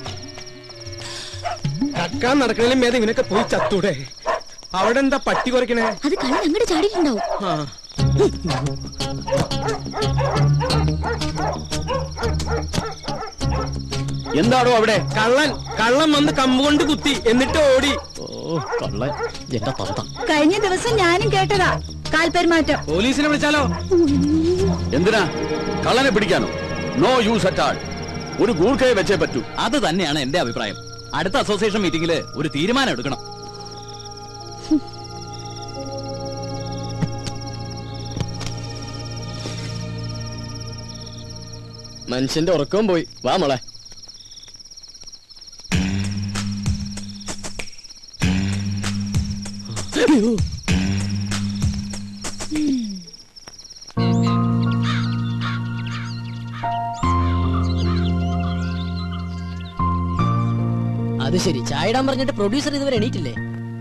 കക്കാൻ നടക്കണേലും മേധം ഇവനൊക്കെ പോയി ചത്തൂടെ. അവിടെ എന്താ പട്ടി കുറയ്ക്കണേ? അത് കള്ളൻ അങ്ങോട്ട് ചാടിയിട്ടുണ്ടാവും. എന്താണോ അവിടെ? കള്ളൻ വന്ന് കമ്പുകൊണ്ട് കുത്തി, എന്നിട്ട് ഓടി. കഴിഞ്ഞ ദിവസം ഞാനും കേട്ടതാ കാൽപെരുമാറ്റം. പോലീസിനെ വിളിച്ചാലോ? എന്തിനാ? കള്ളനെ പിടിക്കാനോ? No use at all. ഒരു ഗൂർഖയെ വെച്ചേ പറ്റൂ. അത് തന്നെയാണ് എന്റെ അഭിപ്രായം. അടുത്ത അസോസിയേഷൻ മീറ്റിംഗില് ഒരു തീരുമാനം എടുക്കണം. മനുഷ്യന്റെ ഉറക്കവും പോയി. വാ മോളെ. അത് ശരി, ചായ ഇടാൻ പറഞ്ഞിട്ട് പ്രൊഡ്യൂസർ ഇതുവരെ എണീറ്റില്ലേ?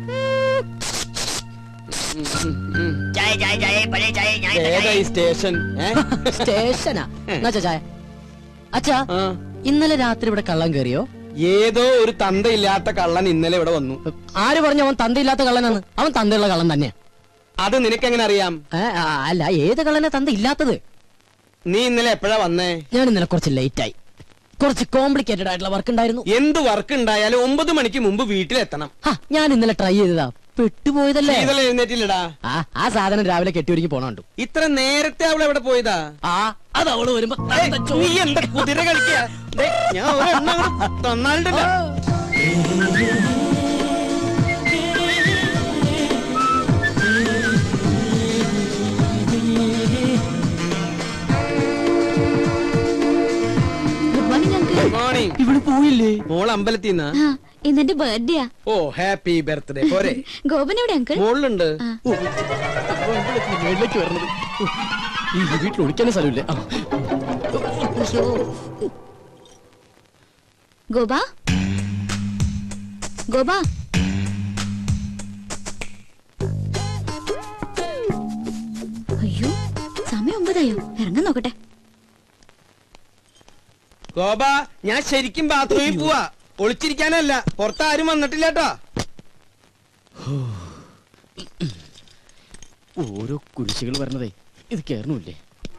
സ്റ്റേഷനാ? ചായ. അച്ഛാ, ഇന്നലെ രാത്രി ഇവിടെ കള്ളം കയറിയോ? ഏതോ ഒരു തന്തയില്ലാത്ത കള്ളൻ ഇന്നലെ ഇവിടെ വന്നു. ആര് പറഞ്ഞു അവൻ തന്തയില്ലാത്ത കള്ളനാണ്? അവൻ തന്തയുള്ള കള്ളൻ തന്നെയാ. അത് നിനക്കെങ്ങനെ അറിയാം? അല്ല, ഏത് കള്ളനെ തന്ത ഇല്ലാത്തത്? നീ ഇന്നലെ എപ്പോഴാ വന്നേ? ഞാൻ ഇന്നലെ കുറച്ച് ലേറ്റ് ആയി. കുറച്ച് കോംപ്ലിക്കേറ്റഡ് ആയിട്ടുള്ള വർക്ക് ഉണ്ടായിരുന്നു. എന്ത് വർക്ക് ഉണ്ടായാലും 9 മണിക്ക് മുമ്പ് വീട്ടിലെത്തണം. ഞാൻ ഇന്നലെ ട്രൈ ചെയ്തതാ, പെട്ടുപോയതല്ലേ. എഴുന്നേറ്റില്ലടാ. ആ സാധനം രാവിലെ കെട്ടിയൊരുങ്ങി പോണുണ്ട്. ഇത്ര നേരത്തെ അവൾ എവിടെ പോയതാ? അത് അവള് വരുമ്പോ നീ എന്താ കുതിര കളിക്കാ? ഞാൻ ഒരെണ്ണം തന്നാലുണ്ടല്ലോ. Good morning uncle. മോർണിംഗ്. ഇവിടെ പോയില്ലേ? മോൾ അമ്പലത്തിന്നാ? ഇന്നെന്റെ ബർത്ത്ഡേയാ. ഓ ഹാപ്പി ബർത്ത്ഡേ. പോരെ ഗോപൻ എവിടെ അങ്കിൾ? മോളിലുണ്ട്. മേളിലേക്ക് വരണത് ഈ വീട്ടിൽ ഒളിക്കാനും സ്ഥലമില്ലേ? ഗോപ ഗോപ അയ്യോ സമയം 9 ഇറങ്ങാൻ നോക്കട്ടെ. ഗോപ ഞാൻ ശരിക്കും ബാത്റൂമിൽ പോവാ. ഒളിച്ചിരിക്കാനല്ല. പുറത്താരും വന്നിട്ടില്ല കേട്ടോ. ഓരോ കുരിശുകൾ വരണതേ ഇത് കേറണില്ലേ?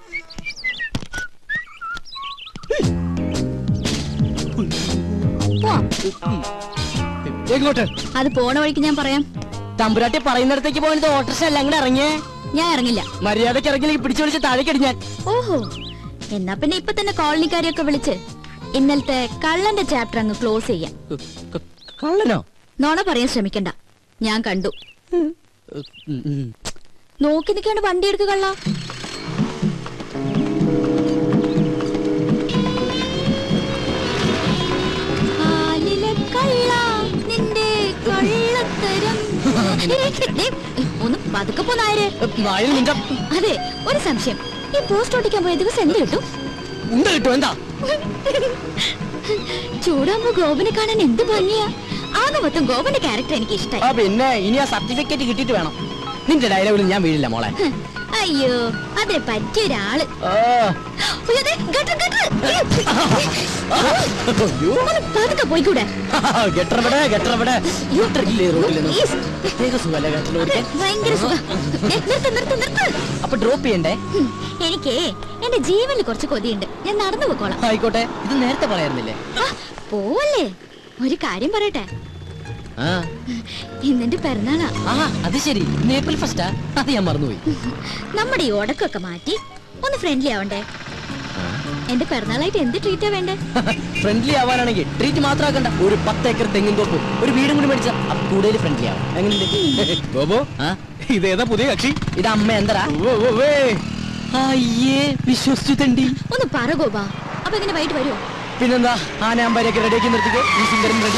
എങ്ങോട്ട്? അത് പോണ വഴിക്ക് ഞാൻ പറയാം. തമ്പുരാട്ടി പറയുന്നിടത്തേക്ക് പോയത് ഓട്ടർഷ അല്ല. അങ്ങനെ ഇറങ്ങിയേ. ഞാൻ ഇറങ്ങില്ല. മര്യാദക്ക് ഇറങ്ങിയില്ലെങ്കിൽ പിടിച്ചു വിളിച്ച് താഴേക്ക് അടിഞ്ഞാൻ. ഓഹോ, എന്നാ പിന്നെ ഇപ്പൊ തന്നെ കോളനിക്കാരെയൊക്കെ വിളിച്ച് ഇന്നലത്തെ കള്ളന്റെ ചാപ്റ്റർ അങ്ങ് ക്ലോസ് ചെയ്യാം. കള്ളനോ? നോണ പറയാൻ ശ്രമിക്കണ്ട. ഞാൻ കണ്ടു. നോക്കി നിൽക്കാണ്ട് വണ്ടി എടുക്കുക കള്ള. ഒന്ന് പതുക്കെ പോന്നായര്. അതെ, ഒരു സംശയം. ഈ പോസ്റ്റ് ഓട്ടിക്കാൻ പോയ ദിവസം എന്ത് കിട്ടും? എന്താ ചൂടാകുമ്പോ ഗോപനെ കാണാൻ എന്ത് ഭംഗിയാ. ആകെ മൊത്തം ഗോപന്റെ ക്യാരക്ടർ എനിക്ക് ഇഷ്ടമായി. പിന്നെ ഇനി ആ സർട്ടിഫിക്കറ്റ് കിട്ടിയിട്ട് വേണം. നിന്റെ ഡയലോഗിൽ ഞാൻ വീഴില്ല മോളെ. അയ്യോ, അതിന് പറ്റിയ ഒരാള്. പോയിക്കൂടെ? ഭയങ്കര സുഖം. അപ്പൊ ഡ്രോപ്പ് ചെയ്യണ്ടേ? എനിക്ക് എന്റെ ജീവനിൽ കുറച്ച് കൊതിയുണ്ട്. ഞാൻ നടന്നു പോക്കോളാം. ആയിക്കോട്ടെ. ഇത് നേരത്തെ പറയാറുന്നില്ലേ? പോവല്ലേ? ഒരു കാര്യം പറയട്ടെ. ഇന്നെന്റെ പിറന്നാളാ. അത് ശരി. ഏപ്രിൽ ഫസ്റ്റാ? അത് ഞാൻ മറന്നുപോയി. നമ്മുടെ ഈ ഉടക്കൊക്കെ മാറ്റി ഒന്ന് ഫ്രണ്ട്ലി ആവണ്ടേ? എന്റെ പിറന്നാളായിട്ട് എന്ത് ട്രീറ്റാ വേണ്ടേ? ഫ്രണ്ട്ലി ആവാനാണെങ്കിൽ ട്രീറ്റ് മാത്രം ആക്കണ്ട. ഒരു 10 ഏക്കർ തെങ്ങിൻ തോപ്പ്, ഒരു വീടും കൂടി മേടിച്ചാ കൂടുതൽ ഫ്രണ്ട്ലി ആവും. എങ്ങനെയുണ്ട്? ഇതേതാ പുതിയ കക്ഷി? ഇത് അമ്മ എന്തരാ? അയ്യേ, വിശ്വസിച്ചു തണ്ടി. ഒന്ന് പറ ഗോപാ. അപ്പൊ എങ്ങനെ വൈകിട്ട് വരുമോ? പിന്നെന്താ, ആനയാമ്പാരൊക്കെ റെഡിയാക്കി നിർത്തിക്കോ. ഈ സുന്ദരൻ റെഡി.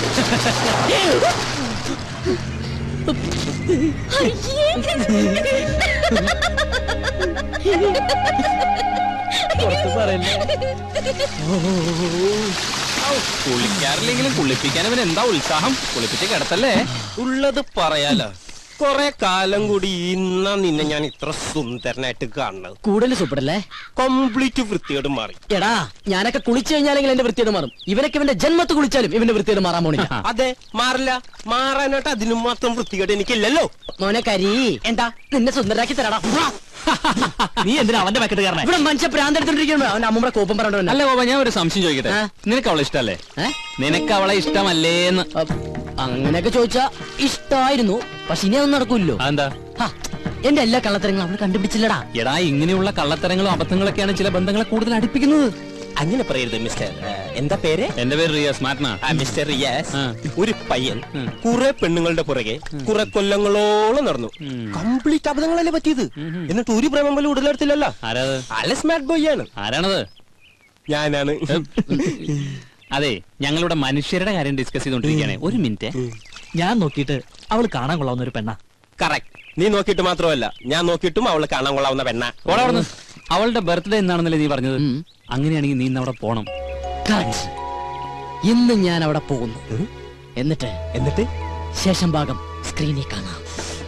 കുളിക്കാറില്ലെങ്കിലും കുളിപ്പിക്കാൻ അവൻ എന്താ ഉത്സാഹം. കുളിപ്പിച്ച് കിടത്തല്ലേ? ഉള്ളത് പറയാലോ. കൊറേ കാലം കൂടി ഇന്നാ നിന്നെ ഞാൻ ഇത്ര സുന്ദരനായിട്ട് കാണുന്നത്. കൂടുതൽ സൂപ്പറല്ലേ? കംപ്ലീറ്റ് വൃത്തിയോട് മാറി. എടാ, ഞാനൊക്കെ കുളിച്ചു കഴിഞ്ഞാലെങ്കിൽ എന്റെ വൃത്തിയോട് മാറും. ഇവനൊക്കെ ഇവന്റെ ജന്മത്ത് കുളിച്ചാലും ഇവന്റെ വൃത്തിയോട് മാറാൻ പോണില്ല. അതെ, മാറില്ല. മാറാനായിട്ട് അതിനും മാത്രം വൃത്തികേട് എനിക്കില്ലല്ലോ. മോനെ കരി, എന്താ നിന്നെ സുന്ദരാക്കി തരാടാ. നീ എന്തിനാ അവന്റെ പാക്കറ്റ് കാരണം? ഇവിടെ മനുഷ്യ പ്രാന്തെടുത്തോണ്ടിരിക്കുമ്പോ അവന്റെ അമ്മൂടെ കോപ്പം പറഞ്ഞോണ്ട്. അല്ല ഗോപ, ഞാൻ ഒരു സംശയം ചോദിക്കട്ടെ. നിനക്ക് അവളെ ഇഷ്ടല്ലേ? നിനക്ക് അവളെ ഇഷ്ടമല്ലേന്ന്? അങ്ങനെയൊക്കെ ചോദിച്ചാ ഇഷ്ടായിരുന്നു. പക്ഷെ ഇനി അതൊന്നും നടക്കൂല്ലോ. എന്താ? എന്റെ എല്ലാ കള്ളത്തരങ്ങളും അവള് കണ്ടുപിടിച്ചില്ലടാ. എടാ, ഇങ്ങനെയുള്ള കള്ളത്തരങ്ങളും അബദ്ധങ്ങളൊക്കെയാണ് ചില ബന്ധങ്ങളെ കൂടുതൽ അടുപ്പിക്കുന്നത്. അങ്ങനെ പറയരുത് മിസ്റ്റർ. എന്താ പേര്? എന്റെ പേര് റിയാസ്. മാറ്റണ മിസ്റ്റർ റിയാസ്. ഒരു പയ്യൻ കുറെ പെണ്ണുങ്ങളുടെ പുറകെ കുറെ കൊല്ലങ്ങളോളം നടന്നു. കംപ്ലീറ്റ് അബദ്ധങ്ങളല്ലേ പറ്റിയത്. എന്നിട്ട് ഒരു പ്രേമം പോലും ഉടലെടുത്തില്ലല്ലോ. ആരാത്? സ്മാർട്ട് ബോയ് ആണ്. ആരാണത്? ഞാനാണ്. അതെ, ഞങ്ങളുടെ മനുഷ്യരുടെ കാര്യം ഡിസ്കസ് ചെയ്തോണ്ടിരിക്കുകയാണ്. ഒരു മിനിറ്റ്. ഞാൻ നോക്കിയിട്ട് അവള് കാണാൻ കൊള്ളാവുന്ന ഒരു പെണ്ണ. കറക്റ്റ്. നീ നോക്കിയിട്ട് മാത്രമല്ല, ഞാൻ നോക്കിയിട്ടും അവള് കാണാൻ കൊള്ളാവുന്ന പെണ്ണ. അവളുടെ ബർത്ത്ഡേ എന്നാണെന്നല്ലേ നീ പറഞ്ഞത്? അങ്ങനെയാണെങ്കിൽ നീ ഇന്ന് അവിടെ പോണം. ഇന്ന് ഞാൻ അവിടെ പോകുന്നു. എന്നിട്ട് ശേഷം ഭാഗം സ്ക്രീനിൽ കാണാം.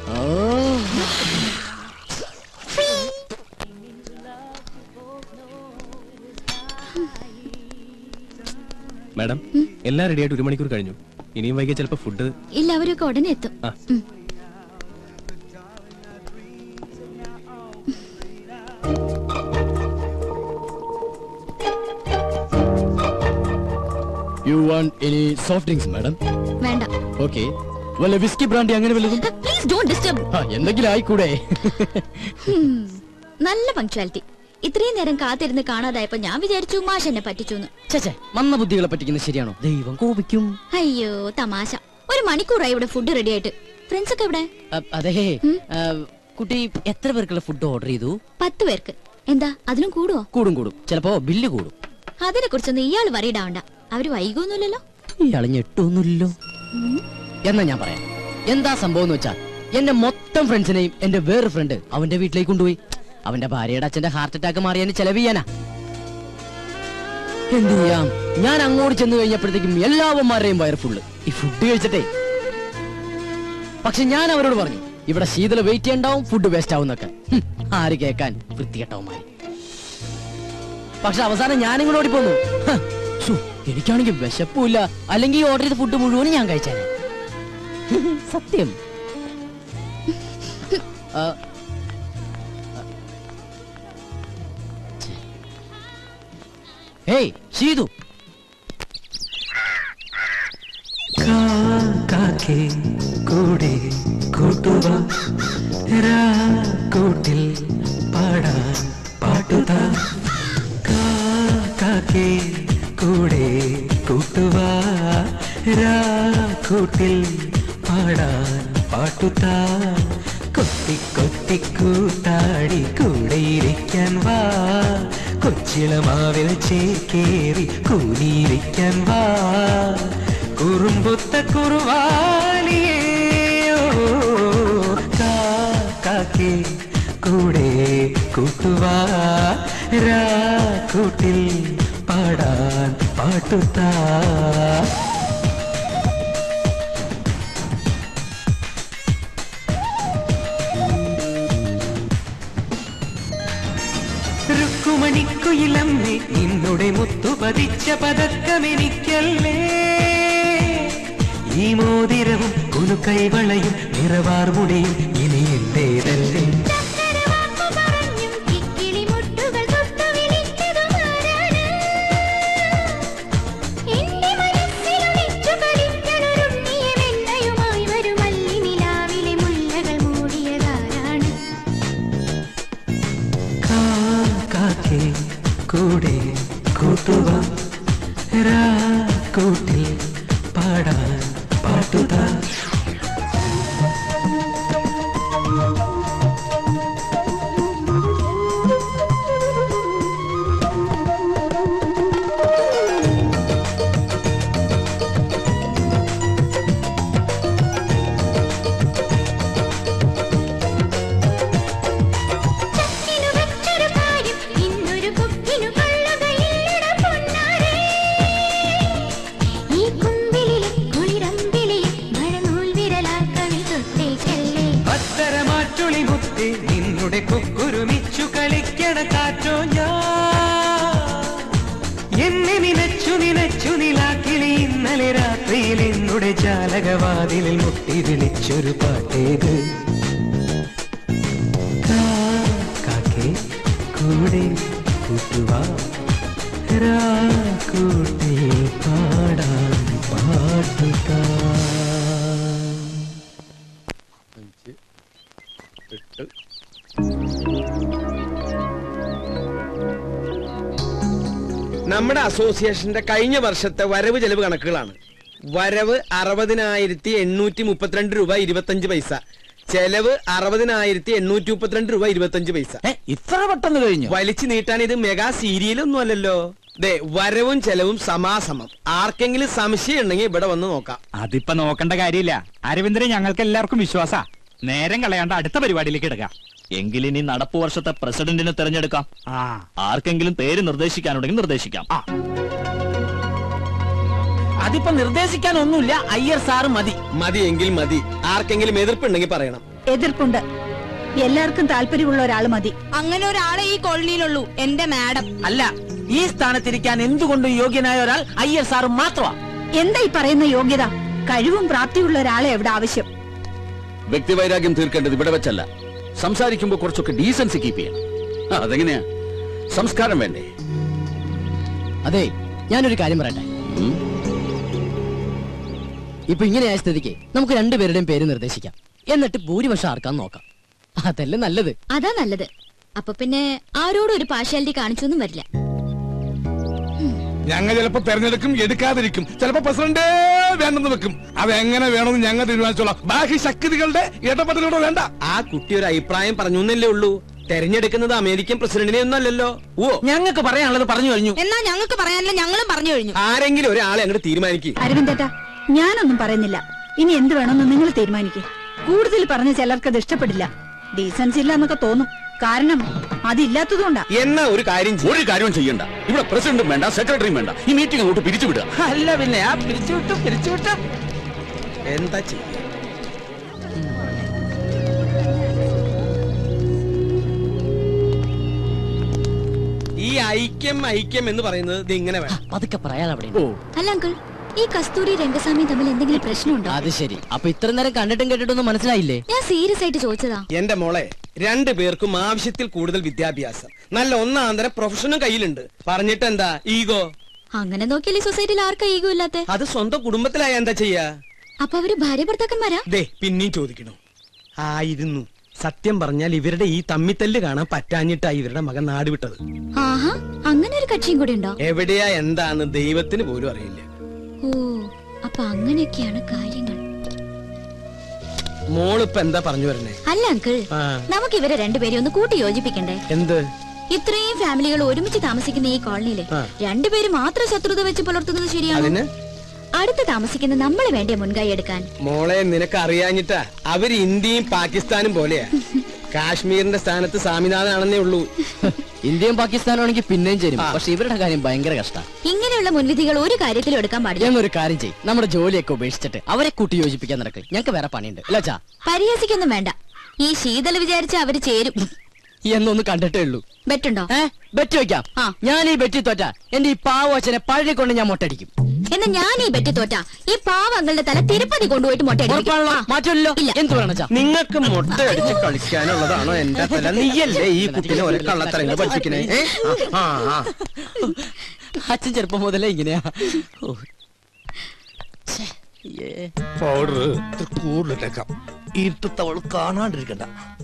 മാഡം, എല്ലാം റെഡിയായിട്ട് 1 മണിക്കൂർ കഴിഞ്ഞു. ഇനിയും വൈകിയ ചിലപ്പോ ഫുഡ് ഇല്ല. അവരൊക്കെ ഉടനെ എത്തും. You want any soft drinks, madam? വേണ്ട. Okay. വല്ല വിസ്കി ബ്രാൻഡി അങ്ങനെ വല്ലതും? Please don't disturb. എന്തെങ്കിലും ആയിക്കൂടെ? നല്ല പങ്ക്ച്വാലിറ്റി. ഇത്രയും നേരം കാത്തിരുന്ന് കാണാതായപ്പോ ഞാൻ വിചാരിച്ചു മാഷ് എന്നെ പറ്റിച്ചു. ചേച്ചേ, മന്ദബുദ്ധികളെ പറ്റിക്കുന്നത് ശരിയാണോ? ദൈവം കോപിക്കും. അയ്യോ തമാശ. 1 മണിക്കൂറായി ഇവിടെ ഫുഡ് റെഡി ആയിട്ട്. ഫ്രണ്ട്സ് ഒക്കെ എവിടെ? അതെ, കുട്ടി എത്ര പേർക്കുള്ള ഫുഡ് ഓർഡർ ചെയ്തു? 10 പേർക്ക്. എന്താ അതിനും കൂടുവോ? കൂടും. ചിലപ്പോ ബില്ല് കൂടും. അതിനെ കുറിച്ചൊന്നും ഇയാൾ വറീഡാവണ്ട. അവര് വൈകൊന്നുമില്ലല്ലോ. ഇയാള് ഞെട്ടൊന്നുമില്ലല്ലോ. എന്നാ ഞാൻ പറയാം എന്താ സംഭവം എന്ന് വെച്ചാ, എന്റെ മൊത്തം ഫ്രണ്ട്സിനെയും എന്റെ വേറൊരു ഫ്രണ്ട് അവന്റെ വീട്ടിലേക്ക് കൊണ്ടുപോയി. അവന്റെ ഭാര്യയുടെ അച്ഛന്റെ ഹാർട്ട് അറ്റാക്ക് മാറിയതിന് ചെലവ് ചെയ്യാനാ. എന്ത് ചെയ്യാം, ഞാൻ അങ്ങോട്ട് ചെന്ന് കഴിഞ്ഞപ്പോഴത്തേക്കും എല്ലാവന്മാരുടെയും വയർ ഫുള്ള് ഈ ഫുഡ് കഴിച്ചിട്ടേ. പക്ഷെ ഞാൻ അവരോട് പറഞ്ഞു ഇവിടെ ശീതള വെയിറ്റ് ചെയ്യണ്ടാവും, ഫുഡ് വേസ്റ്റ് ആവും എന്നൊക്കെ. ആര് കേൾക്കാൻ, വൃത്തികെട്ടവന്മാര്. പക്ഷെ അവസാനം ഞാനിങ്ങോട്ട് ഓടിപ്പോന്നു. എനിക്കാണെങ്കിൽ വിശപ്പില്ല, അല്ലെങ്കിൽ ഓർഡർ ചെയ്ത ഫുഡ് മുഴുവനും ഞാൻ കഴിച്ചേനെ. സത്യം. ഹേയ് ഷീതു, കാക്കേ കൂടെ കൂട്ടുവാ കൂട്ടിൽ പാടാൻ പാട്ടുതാ. കാക്കേ കൂടെ കൂട്ടുവാ കൂട്ടിൽ പാടാൻ പാട്ടുതാ. കൊത്തി കൊത്തി കൂട്ടാടി കൂടെയിരിക്കാൻ വാ, കൊച്ചിളമാവിൽ ചേക്കേറി കൂടിയിരിക്കാൻ വാ. കുറുമ്പുത്ത കുറുവാലിയോ കാക്കേ കൂടെ കൂട്ടുവാ കൂട്ടിൽ പാടാൻ പാട്ടുതാ. രുക്കുമണിക്കുയിലമ്മേ നിന്നുടെ മുത്തു പതിച്ച പതക്കമെനിക്കല്ലേ. ഈ മോതിരവും കുലുക്കൈവളയും നിറവാർമുടിയും ഇനി എന്റേതല്ലേ. കാക്കേ കൂടെ കൂട്ടുവാ കൂട്ടിൽ പാടാൻ പാട്ടുതാ. നിന്നുടെ കുക്കുരുമിച്ചു കളിക്കണ കാറ്റോ ഞാൻ. എന്നെ നിനച്ചു നിനച്ചു നിലാക്കിളി ഇന്നലെ രാത്രിയിൽ എന്നുടെ ജാലകവാതിലിൽ മുട്ടി വിളിച്ചൊരു പാട്ടേത്. കാക്കേ കൂടെ കൂട്ടുവാ കൂട്ടിൽ പാടാൻ പാട്ടുകാ. നമ്മുടെ അസോസിയേഷന്റെ കഴിഞ്ഞ വർഷത്തെ വരവ് ചെലവ് കണക്കുകളാണ്. വരവ് 60,832 രൂപ 25 പൈസ, ചെലവ് 60,832 രൂപ 25 പൈസ. ഇത്ര പെട്ടെന്ന് കഴിഞ്ഞു? വലിച്ചു നീട്ടാൻ ഇത് മെഗാ സീരിയലൊന്നും അല്ലല്ലോ. ദേ വരവും ചെലവും സമാസമം. ആർക്കെങ്കിലും സംശയം ഉണ്ടെങ്കിൽ ഇവിടെ വന്ന് നോക്കാം. അതിപ്പോ നോക്കേണ്ട കാര്യമില്ല അരവിന്ദനെ, ഞങ്ങൾക്ക് എല്ലാവർക്കും വിശ്വാസ. നേരം കളയാണ്ട് അടുത്ത പരിപാടിയിലേക്ക് എടുക്കാം. എങ്കിലിനി നടപ്പു വർഷത്തെ പ്രസിഡന്റിനെ തെരഞ്ഞെടുക്കാം. ആർക്കെങ്കിലും പേര് നിർദ്ദേശിക്കാനുണ്ടെങ്കിൽ നിർദ്ദേശിക്കാം. അതിപ്പോ നിർദ്ദേശിക്കാനൊന്നുമില്ല, അയ്യർ സാറ് മതി. മതി എങ്കിൽ മതി. ആർക്കെങ്കിലും എതിർപ്പുണ്ടെങ്കിൽ പറയണം. എതിർപ്പുണ്ട്, എല്ലാവർക്കും താല്പര്യമുള്ള ഒരാള് മതി. അങ്ങനെ ഒരാളെ ഈ കോളനിയിലുള്ളൂ, എന്റെ മാഡം. അല്ല, ഈ സ്ഥാനത്തിരിക്കാൻ എന്തുകൊണ്ടും യോഗ്യനായ ഒരാൾ അയ്യർ സാറ് മാത്രമാണ്. എന്താ ഈ പറയുന്ന യോഗ്യത? കഴിവും പ്രാപ്തിയുള്ള ഒരാളെ എവിടെ ആവശ്യം. വ്യക്തിവൈരാഗ്യം തീർക്കേണ്ടത് ഇവിടെ വെച്ചല്ല. സംസാരിക്കുമ്പോ കുറച്ചൊക്കെ ഡീസൻസി കീപ്പ് ചെയ്യണം. അതെങ്ങനെയാ? സംസ്കാരം വേണ്ടേ? അതെ, ഞാനൊരു കാര്യം പറയട്ടെ. ഇപ്പൊ ഇങ്ങനെയായ സ്ഥിതിക്ക് നമുക്ക് രണ്ടുപേരുടെയും പേര് നിർദ്ദേശിക്കാം. എന്നിട്ട് ഭൂരിപക്ഷം ആർക്കാന്ന് നോക്കാം. അതല്ലേ നല്ലത്? അതാ നല്ലത്. അപ്പൊ പിന്നെ ആരോടും ഒരു പാർഷ്യാലിറ്റി കാണിച്ചൊന്നും വരില്ല. ഞങ്ങൾ ചിലപ്പോ തെരഞ്ഞെടുക്കും, എടുക്കാതിരിക്കും. ചിലപ്പോ പ്രസിഡന്റ് വേണ്ടെന്ന് വെക്കും. അതെങ്ങനെ വേണമെന്ന് ഞങ്ങൾ തീരുമാനിച്ചോളാം. ബാക്കി ശക്തികളുടെ ഇടപെടലൂടെ വേണ്ട. ആ കുട്ടി ഒരു അഭിപ്രായം പറഞ്ഞു എന്നല്ലേ ഉള്ളൂ. തെരഞ്ഞെടുക്കുന്നത് അമേരിക്കൻ പ്രസിഡന്റിനെ ഒന്നല്ലല്ലോ. ഓ, ഞങ്ങൾക്ക് പറയാനുള്ളത് പറഞ്ഞു കഴിഞ്ഞു. എന്നാ ഞങ്ങൾക്ക് പറയാനില്ല, ഞങ്ങളും പറഞ്ഞു കഴിഞ്ഞു. ആരെങ്കിലും ഒരാളെ അങ്ങോട്ട് തീരുമാനിക്കും. അരവിന്ദേട്ടാ, ഞാനൊന്നും പറയുന്നില്ല. ഇനി എന്ത് വേണമെന്ന് നിങ്ങൾ തീരുമാനിക്കേ. കൂടുതൽ പറഞ്ഞ ചിലർക്കത് ഇഷ്ടപ്പെടില്ല, ഡീസൻസി ഇല്ല എന്നൊക്കെ തോന്നും. കാരണം അതില്ലാത്തതുകൊണ്ടാ. എന്നാ ഒരു കാര്യം ചെയ്യണ്ട. ഇവിടെ പ്രസിഡന്റും വേണ്ട, സെക്രട്ടറിയും വേണ്ട. ഈ മീറ്റിംഗ് അങ്ങോട്ട് പിരിച്ചുവിടുക. അല്ല പിന്നെ ആ പിരിച്ചുവിട്ടു എന്താ ചെയ്യ? ഈ ഐക്യം എന്ന് പറയുന്നത് ഇങ്ങനെ വേണം. അതൊക്കെ പറയാനവിടെ. അല്ല അങ്കിൾ, ഈ കസ്തൂരി രംഗസ്വാമി തമ്മിൽ എന്തെങ്കിലും പ്രശ്നമുണ്ടോ? അത് ശരി. അപ്പൊ ഇത്ര നേരം കണ്ടിട്ടും കേട്ടിട്ടൊന്നും മനസ്സിലായില്ലേ? ഞാൻ സീരിയസ് ആയിട്ട് ചോദിച്ചതാ. എന്റെ മോളെ, 2 പേർക്കും ആവശ്യത്തിൽ കൂടുതൽ വിദ്യാഭ്യാസം, നല്ല ഒന്നാന്തരം പ്രൊഫഷനും കയ്യിലുണ്ട്. പറഞ്ഞിട്ട് എന്താ ഈഗോ? അങ്ങനെ നോക്കിയാൽ ഈ സൊസൈറ്റിയിൽ ആർക്കാ ഈഗോ ഇല്ലാത്ത? അത് സ്വന്തം കുടുംബത്തിലായ എന്താ ചെയ്യാ? അപ്പൊ അവര് ഭാര്യ ഭർത്താക്കന്മാരാ? പിന്നെയും ചോദിക്കണോ? ആയിരുന്നു. സത്യം പറഞ്ഞാൽ ഇവരുടെ ഈ തമ്മിത്തല്ല് കാണാൻ പറ്റാഞ്ഞിട്ടാ ഇവരുടെ മകൻ നാട് വിട്ടത്. ആഹാ, അങ്ങനെ ഒരു കക്ഷിയും കൂടി ഉണ്ടോ? എവിടെയാ എന്താന്ന് ദൈവത്തിന് പോലും അറിയില്ല. ഓ, അപ്പൊ അങ്ങനെയൊക്കെയാണ് കാര്യങ്ങൾ. മോളിപ്പ എന്താ പറഞ്ഞു വരണേ? അല്ല അങ്കിൾ, നമുക്ക് ഇവരെ രണ്ടുപേരും ഒന്ന് കൂട്ടി യോജിപ്പിക്കണ്ടേ? എന്ത്? ഇത്രയും ഫാമിലികൾ ഒരുമിച്ച് താമസിക്കുന്ന ഈ കോളനിയില് 2 പേര് മാത്രം ശത്രുത വെച്ച് പുലർത്തുന്നത് ശരിയാണ്? അടുത്ത് താമസിക്കുന്ന നമ്മള് വേണ്ടേ മുൻകൈ എടുക്കാൻ? മോളെ, നിനക്ക് അറിയാഞ്ഞിട്ടാ. അവര് ഇന്ത്യയും പാകിസ്ഥാനും പോലെയാ. കാശ്മീരിന്റെ സ്ഥാനത്ത് സ്വാമിനാഥനാണെന്നേ ഉള്ളൂ. ഇന്ത്യയും പാകിസ്ഥാനും ആണെങ്കിൽ പിന്നെയും ചേരും. പക്ഷെ ഇവരുടെ കാര്യം ഭയങ്കര കഷ്ട. ഇങ്ങനെയുള്ള മുൻവിധികൾ ഒരു കാര്യത്തിലും എടുക്കാൻ പാടില്ല. ഞങ്ങൾ ഒരു കാര്യം ചെയ്യും, നമ്മുടെ ജോലിയൊക്കെ ഉപേക്ഷിച്ചിട്ട് അവരെ കൂട്ടി യോജിപ്പിക്കാൻ നടക്കും. ഞങ്ങൾക്ക് വേറെ പണിയുണ്ട്. അല്ലാച്ചാ പരിഹസിക്കൊന്നും വേണ്ട. ഈ ശീതൽ വിചാരിച്ച അവര് ചേരും എന്നൊന്ന് കണ്ടിട്ടേ ഉള്ളൂ. ബെറ്റുണ്ടോ? ബെറ്റ് വെക്കാം. ഞാൻ ഈ ബെറ്റി തോറ്റ എന്റെ ഈ പാവ അച്ഛനെ പഴയ കൊണ്ട് ഞാൻ മൊട്ടടിക്കും. എന്നാ ഞാൻ ഈ ബെറ്റ് തോറ്റ ഈ പാവങ്ങളുടെ തല തിരുപ്പതി കൊണ്ടുപോയിട്ട് മാറ്റമല്ലോ. എന്ത് വേണം? നിങ്ങൾക്ക് മുട്ട അടിച്ച് കളിക്കാനുള്ളതാണോ എന്റെ തല? നീയല്ലേ ഈ കുട്ടിനെ ഒരു കള്ളത്തരങ്ങൾ പഠിപ്പിക്കണേ? അച്ഛൻ ചെറുപ്പം മുതലേ ഇങ്ങനെയാ. പൗഡർ കൂടുതലിട്ടേക്കാം. ഇരുട്ടത്തവൾ കാണാണ്ടിരിക്കണ്ട.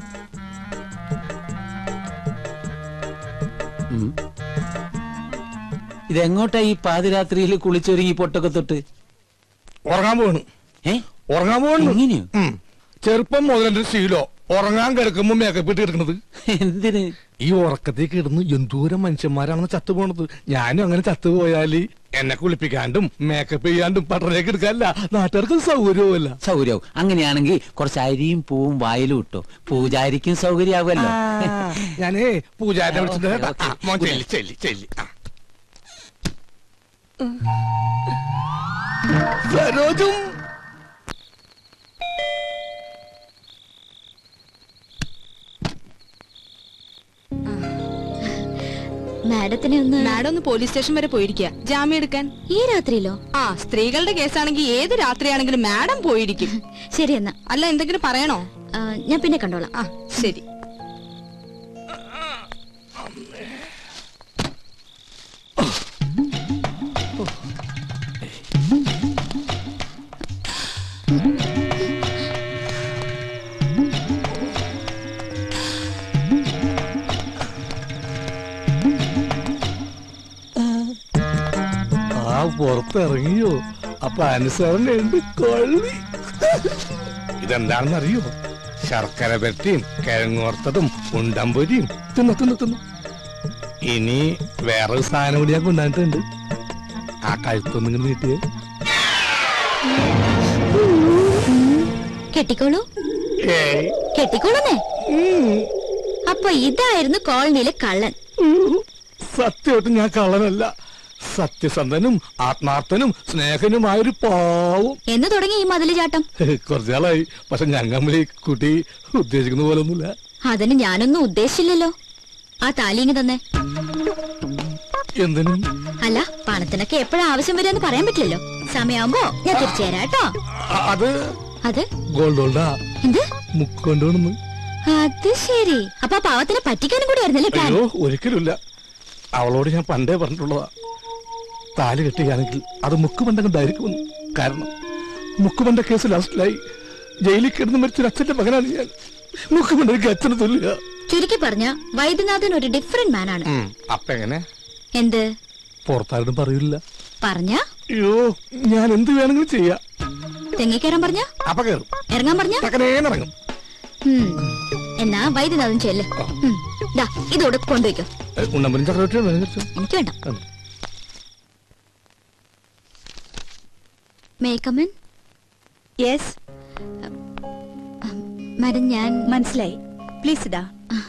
ഇതെങ്ങോട്ടാ ഈ പാതിരാത്രിയിൽ കുളിച്ചൊരുങ്ങി പൊട്ടൊക്കെ തൊട്ട് ഉറങ്ങാൻ പോകണു? ഉറങ്ങാൻ പോകണു. എങ്ങനെയോ? ചെറുപ്പം മുതലെന്റെ ശീലോ ഉറങ്ങാൻ കിടക്കുമ്പോ മേക്കപ്പ് ഇട്ട് കിടക്കണത്. എന്തിന്? ഈ ഉറക്കത്തേക്ക് ഇടുന്നു എന്തോരം മനുഷ്യന്മാരാണെന്ന് ചത്തുപോണത്. ഞാനും അങ്ങനെ ചത്തുപോയാല് എന്നെ കുളിപ്പിക്കാണ്ടും മേക്കപ്പ് ചെയ്യാണ്ടും പട്ടണേക്ക് എടുക്കാനല്ല, നാട്ടുകാർക്ക് സൗകര്യവുമല്ല. സൗകര്യവും അങ്ങനെയാണെങ്കിൽ കുറച്ച് അരിയും പൂവും വായിലും ഇട്ടോ, പൂജാരിക്കും സൗകര്യമാവുമല്ലോ. ഞാനേ പൂജാരിനെ വിളിച്ചിട്ട് സരോജും മാഡം ഒന്ന് പോലീസ് സ്റ്റേഷൻ വരെ പോയിരിക്കുക ജാമ്യം എടുക്കാൻ. ഈ രാത്രിയിലോ? സ്ത്രീകളുടെ കേസാണെങ്കിൽ ഏത് രാത്രിയാണെങ്കിലും മാഡം പോയിരിക്കും. ശരി എന്നാ. അല്ല, എന്തെങ്കിലും പറയണോ? ഞാൻ പിന്നെ കണ്ടോളാം. ശരി. പുറത്തിറങ്ങിയോ? അപ്പൊ അനുസരണയുണ്ട് കൊള്ളി. ഇതെന്താണെന്നറിയോ? ശർക്കര പെട്ടിയും കിഴങ്ങോർത്തതും ഉണ്ടമ്പൊരിയും തിന്നു. ഇനി വേറൊരു സാധനം കൂടി ഞാൻ കൊണ്ടുവന്നിട്ടുണ്ട്. ആ കഴുത്തൊന്നിങ്ങനെ നീട്ടിയേ. കെട്ടിക്കോളൂ. കെട്ടിക്കോളൂന്നേ. അപ്പൊ ഇതായിരുന്നു കോളനിയിലെ കള്ളൻ. സത്യമായിട്ടും ഞാൻ കള്ളനല്ല, സത്യസന്ധനും ആത്മാർത്ഥനും സ്നേഹനുമായൊരു പാവം. എന്ന് തുടങ്ങി ഈ മതില് ചാട്ടം? കുറച്ചാളായി. പക്ഷെ ഞങ്ങൾ ഈ കുട്ടി ഉദ്ദേശിക്കുന്ന പോലെ ഒന്നുമില്ല. അതിന് ഞാനൊന്നും ഉദ്ദേശിച്ചില്ലല്ലോ. ആ താലിങ്ങ് തന്നെ. എന്തിനും? അല്ല, പണത്തിനൊക്കെ എപ്പോഴാ ആവശ്യം വരിക എന്ന് പറയാൻ പറ്റില്ലല്ലോ. സമയമാകുമ്പോ ഞാൻ തിരിച്ചു തരാം കേട്ടോ. അത് ഗോൾഡോൾഡാ. എന്ത് മുക്കൊണ്ടോണെന്ന്? അത് ശരി. അപ്പൊ ആ പാവത്തിനെ പറ്റിക്കാനും കൂടി ആയിരുന്നല്ലേ പ്ലാൻ? അയ്യോ, ഒരിക്കലുമില്ല. അവളോട് ഞാൻ പണ്ടേ പറഞ്ഞിട്ടുള്ളതാ, താലി കെട്ടുകയാണെങ്കിൽ അത് മുക്കുബന്ധം. കാരണം മുക്കുബന്ധ കേസ് ലാസ്റ്റിലായി ജയിലിൽ കിടന്ന് മരിച്ചൊരു അച്ഛന്റെ മകനാണ് ഞാൻ. മുക്കുബന്ധയ്ക്ക് അച്ഛന് തുല്യ. ചുരുക്കി പറഞ്ഞ വൈദ്യനാഥൻ ഒരു ഡിഫറെന്റ് മാനാണ്. അപ്പൊ എങ്ങനെ? എന്ത്? പുറത്താരും പറയില്ല. പറഞ്ഞ? അയ്യോ, ഞാൻ എന്ത് വേണമെങ്കിലും ചെയ്യാം. തെങ്ങിക്കയറാൻ പറഞ്ഞ? അപ്പൊ കയറും. ഇറങ്ങാൻ പറഞ്ഞ? ഇറങ്ങും. എന്നാ വൈദ്യനാഥൻ ചെല്ല്. ഇതോടെ കൊണ്ടുവയ്ക്കോ. ഉണ്ണമ്പനും ചക്രവർത്തിയും എനിക്ക് വേണ്ട. മേക്കമ്മൻ. യെസ് മാഡം, ഞാൻ മനസ്സിലായി. പ്ലീസ് ഇടാ.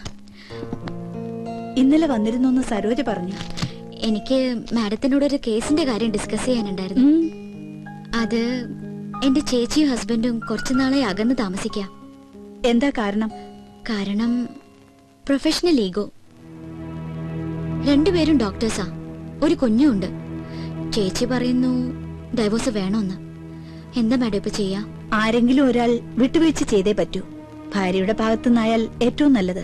ഇന്നലെ വന്നിരുന്നു സരോജ പറഞ്ഞു. എനിക്ക് മാഡത്തിനോട് ഒരു കേസിന്റെ കാര്യം ഡിസ്കസ് ചെയ്യാനുണ്ടായിരുന്നു. അത് എന്റെ ചേച്ചിയും ഹസ്ബൻഡും കുറച്ചുനാളെ അകന്ന് താമസിക്കാം. എന്താ കാരണം? കാരണം പ്രൊഫഷണൽ ഈഗോ. രണ്ടുപേരും ഡോക്ടേഴ്സാ, ഒരു കുഞ്ഞുണ്ട്. ചേച്ചി പറയുന്നു ഡൈവോഴ്സ് വേണമെന്ന്. എന്താ മാഡം ഇപ്പൊ ചെയ്യാ? ആരെങ്കിലും ഒരാൾ വിട്ടുവീഴ്ച ചെയ്തേ പറ്റൂ. ഭാര്യയുടെ ഭാഗത്തുനിന്നായാൽ ഏറ്റവും നല്ലത്.